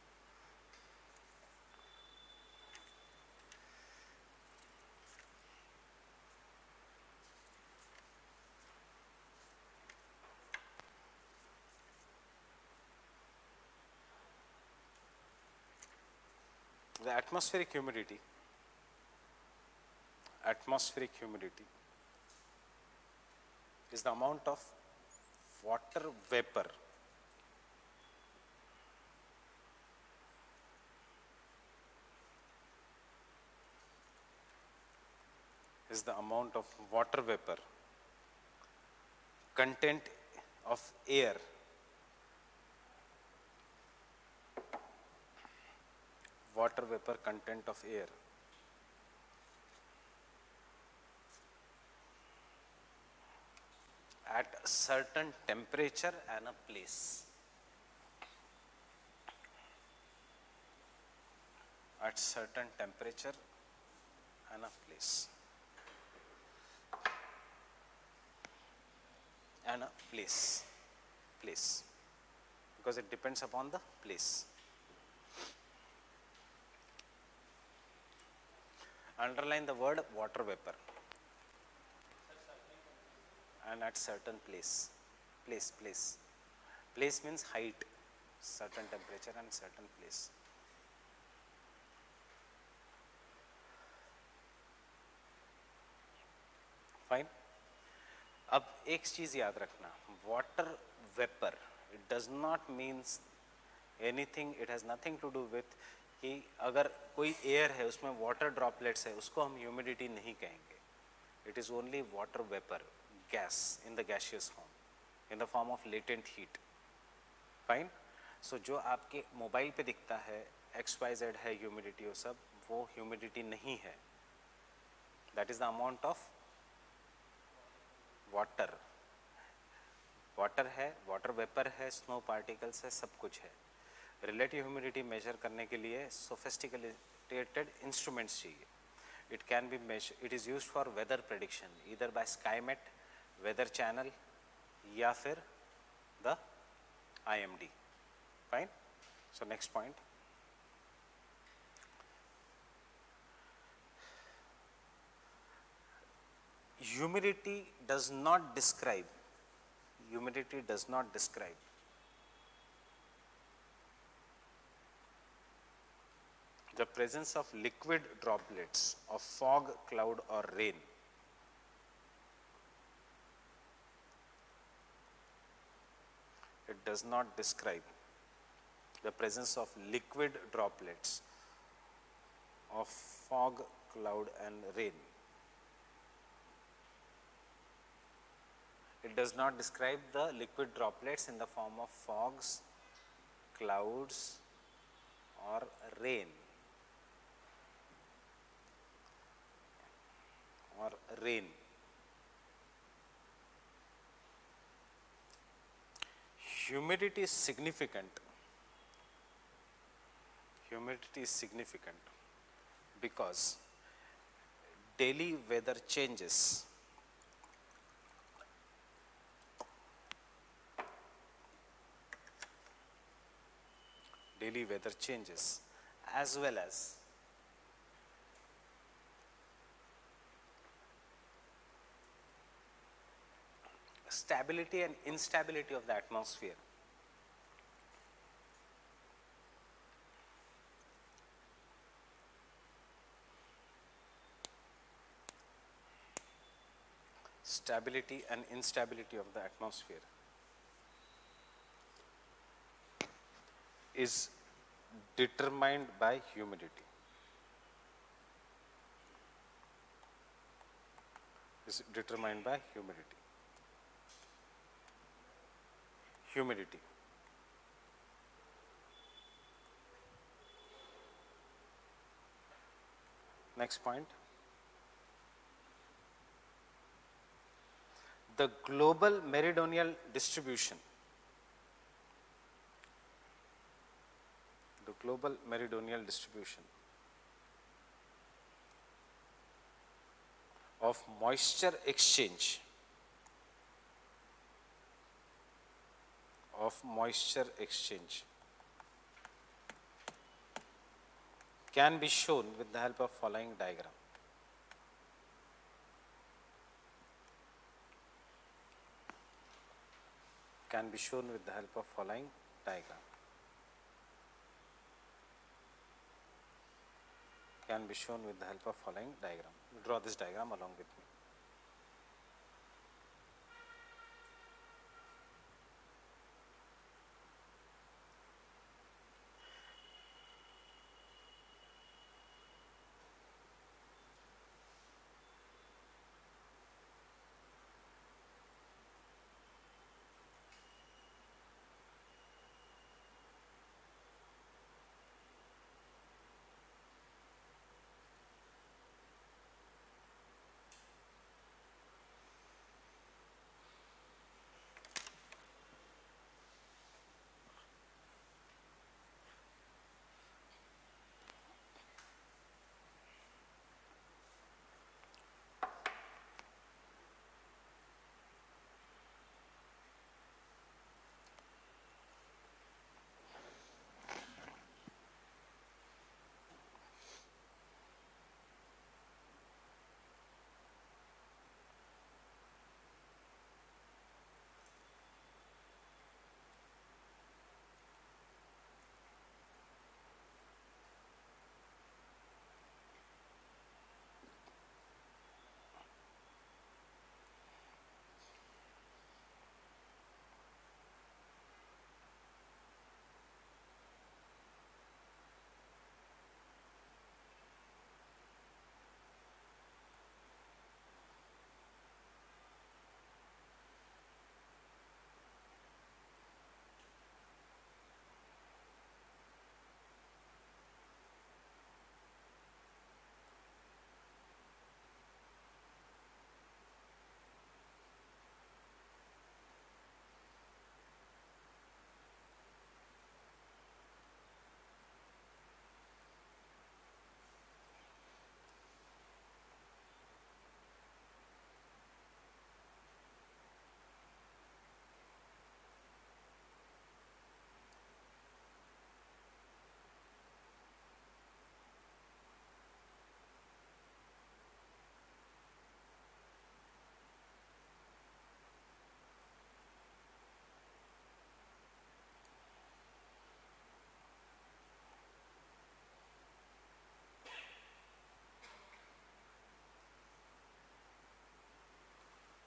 The atmospheric humidity is the amount of water vapor content of air at a certain temperature and a place. At certain temperature and a place. And a place. Because it depends upon the place. Underline the word water vapor. And at certain place. Place means height, certain temperature and certain place. Fine. अब एक चीज याद रखना, water vapour it does not means anything, it has nothing to do with कि अगर कोई air है उसमें वाटर ड्रॉपलेट्स है उसको हम ह्यूमिडिटी नहीं कहेंगे। It is only water vapour, gas in the gaseous form, in the form of latent heat. Fine. So जो आपके मोबाइल पे दिखता है XYZ है ह्यूमिडिटी, वो सब वो ह्यूमिडिटी नहीं है, that is the amount of water. Water है, वाटर वेपर है, स्नो पार्टिकल्स है, सब कुछ है। रिलेटिव ह्यूमिडिटी मेजर करने के लिए सोफिस्टिकेटेड इंस्ट्रूमेंट्स चाहिए। It can be measure, it is used for weather prediction either by Skymet, weather channel या फिर the IMD। Fine. So next point, humidity does not describe, humidity does not describe the presence of liquid droplets of fog, cloud or rain. It does not describe the presence of liquid droplets of fog, cloud and rain. It does not describe the liquid droplets in the form of fogs, clouds or rain, or rain. Humidity is significant. Humidity is significant because daily weather changes as well as stability and instability of the atmosphere. Stability and instability of the atmosphere is determined by humidity. Is determined by humidity. Humidity. Next point. The global meridional distribution. The global meridional distribution of moisture exchange can be shown with the help of following diagram. Can be shown with the help of following diagram. Can be shown with the help of following diagram. Draw this diagram along with me.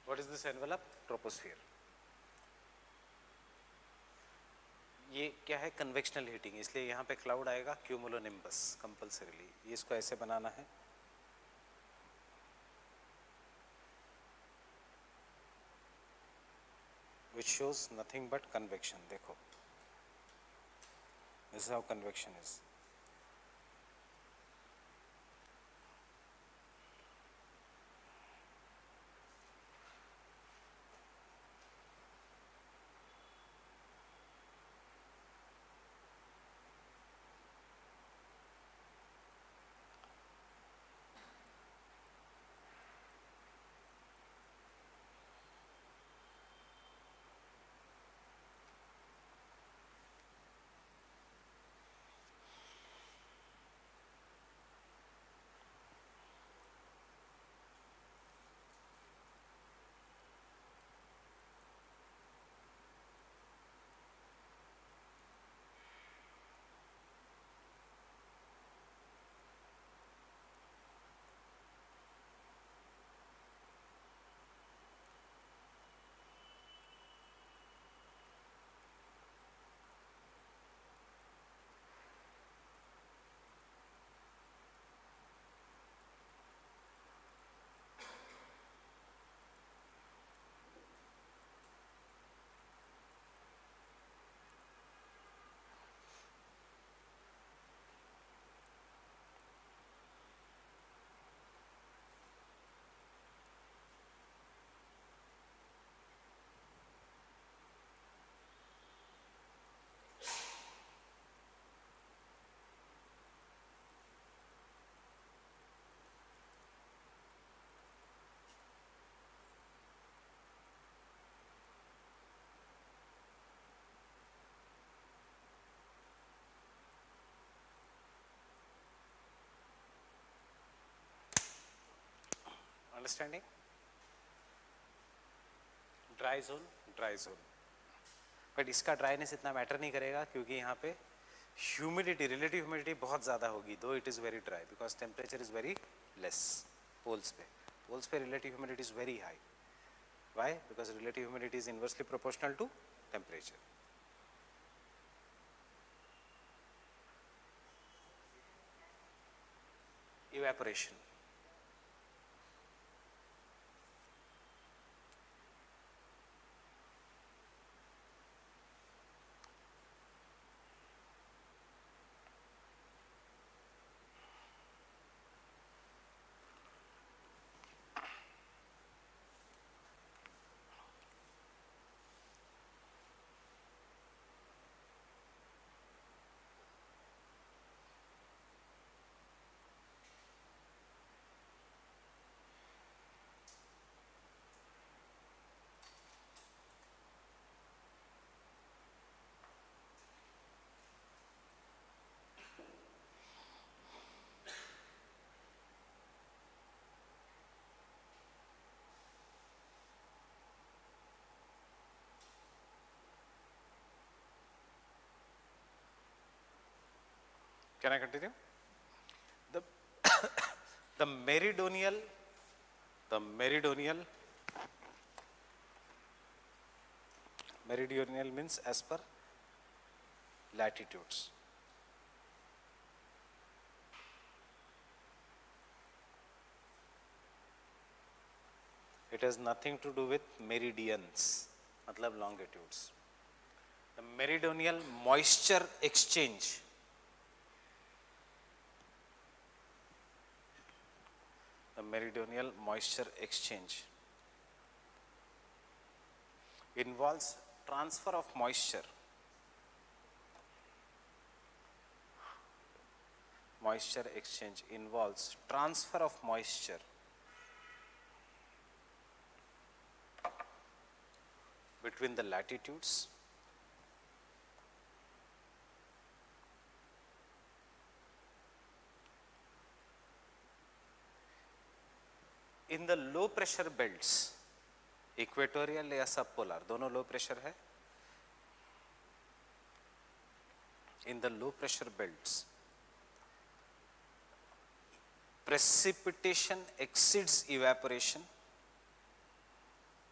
What is this envelope? Troposphere. ये क्या है? Convectional heating, इसलिए यहाँ पे cloud आएगा cumulonimbus compulsorily. ये इसको ऐसे बनाना है, which shows nothing but convection. देखो, this is how convection is. Understanding? Dry zone, dry zone, but इसका ड्राइनेस इतना मैटर नहीं करेगा क्योंकि यहाँ पे ह्यूमिडिटी, रिलेटिव ह्यूमिडिटी बहुत ज़्यादा होगी, though it is very dry because temperature is very less. Poles पे relative humidity is very high. Why? Because relative humidity is inversely proportional to temperature. Evaporation, can I continue? The the meridional means as per latitudes. It has nothing to do with meridians, मतलब longitudes. The meridional moisture exchange involves transfer of moisture. Moisture exchange involves transfer of moisture between the latitudes in the low pressure belts, equatorial या subpolar, दोनों low pressure है. In the low pressure belts precipitation exceeds evaporation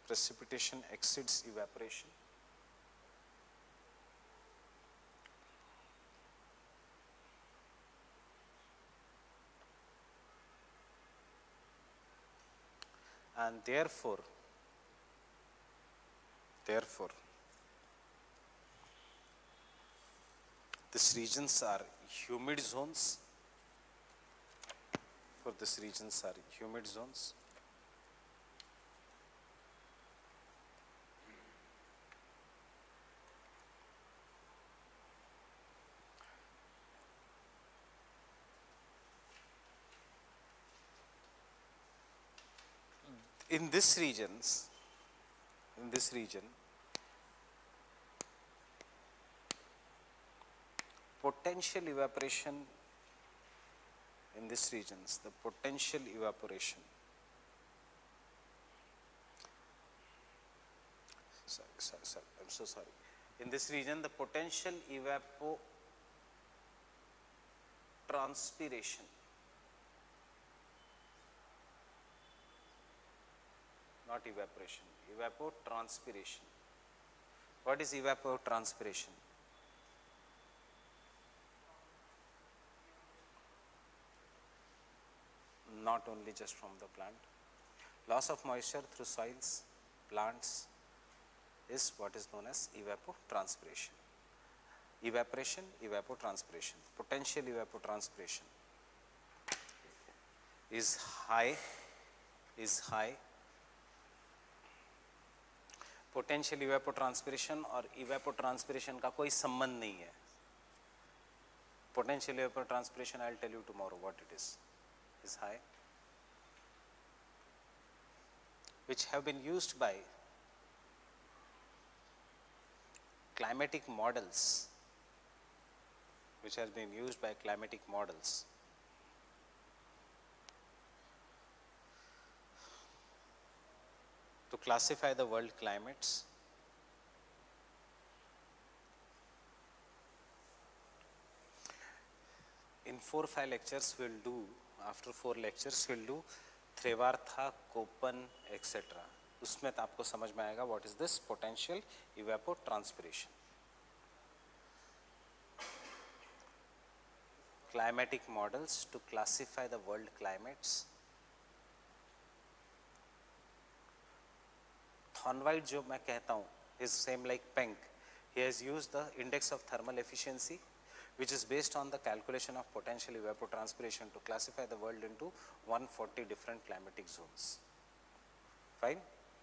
precipitation exceeds evaporation. And therefore, these regions are humid zones. For these regions are humid zones. In this region, potential evaporation in these regions, the potential evaporation, sorry, I'm so sorry. In this region, the potential evapotranspiration, not evaporation, evapotranspiration. What is evapotranspiration? Not only just from the plant. Loss of moisture through soils, plants is what is known as evapotranspiration. Evaporation, evapotranspiration. Potential evapotranspiration is high. Potential evapotranspiration और evapotranspiration का कोई संबंध नहीं है. Potential evapotranspiration, I will tell you tomorrow what it is high, which have been used by climatic models, to classify the world climates. In 4 or 5 lectures we will do, after 4 lectures we will do Trevartha, Köppen, etc. उसमें तो आपको समझ में आएगा what is this potential evapotranspiration. Climatic models to classify the world climates. Thornwright जो मैं कहता हूँ is same like Penck. He has used the index of thermal efficiency, which is based on the calculation of potential evapotranspiration to classify the world into 140 different climatic zones. Fine?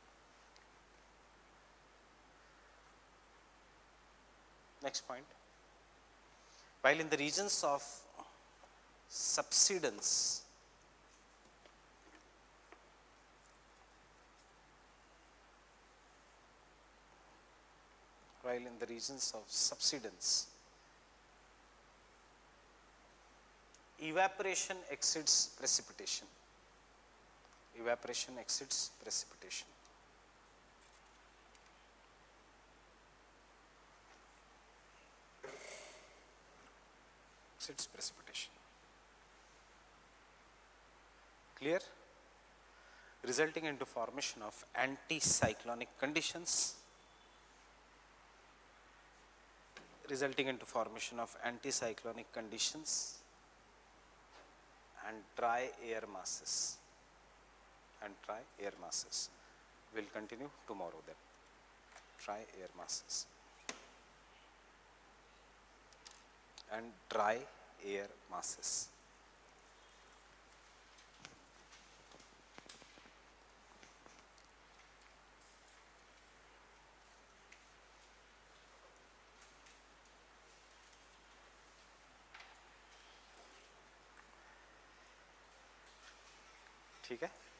Next point. While in the regions of subsidence, evaporation exceeds precipitation. Clear? Resulting into formation of anticyclonic conditions. And dry air masses. We'll continue tomorrow then. Dry air masses and dry air masses. ठीक है?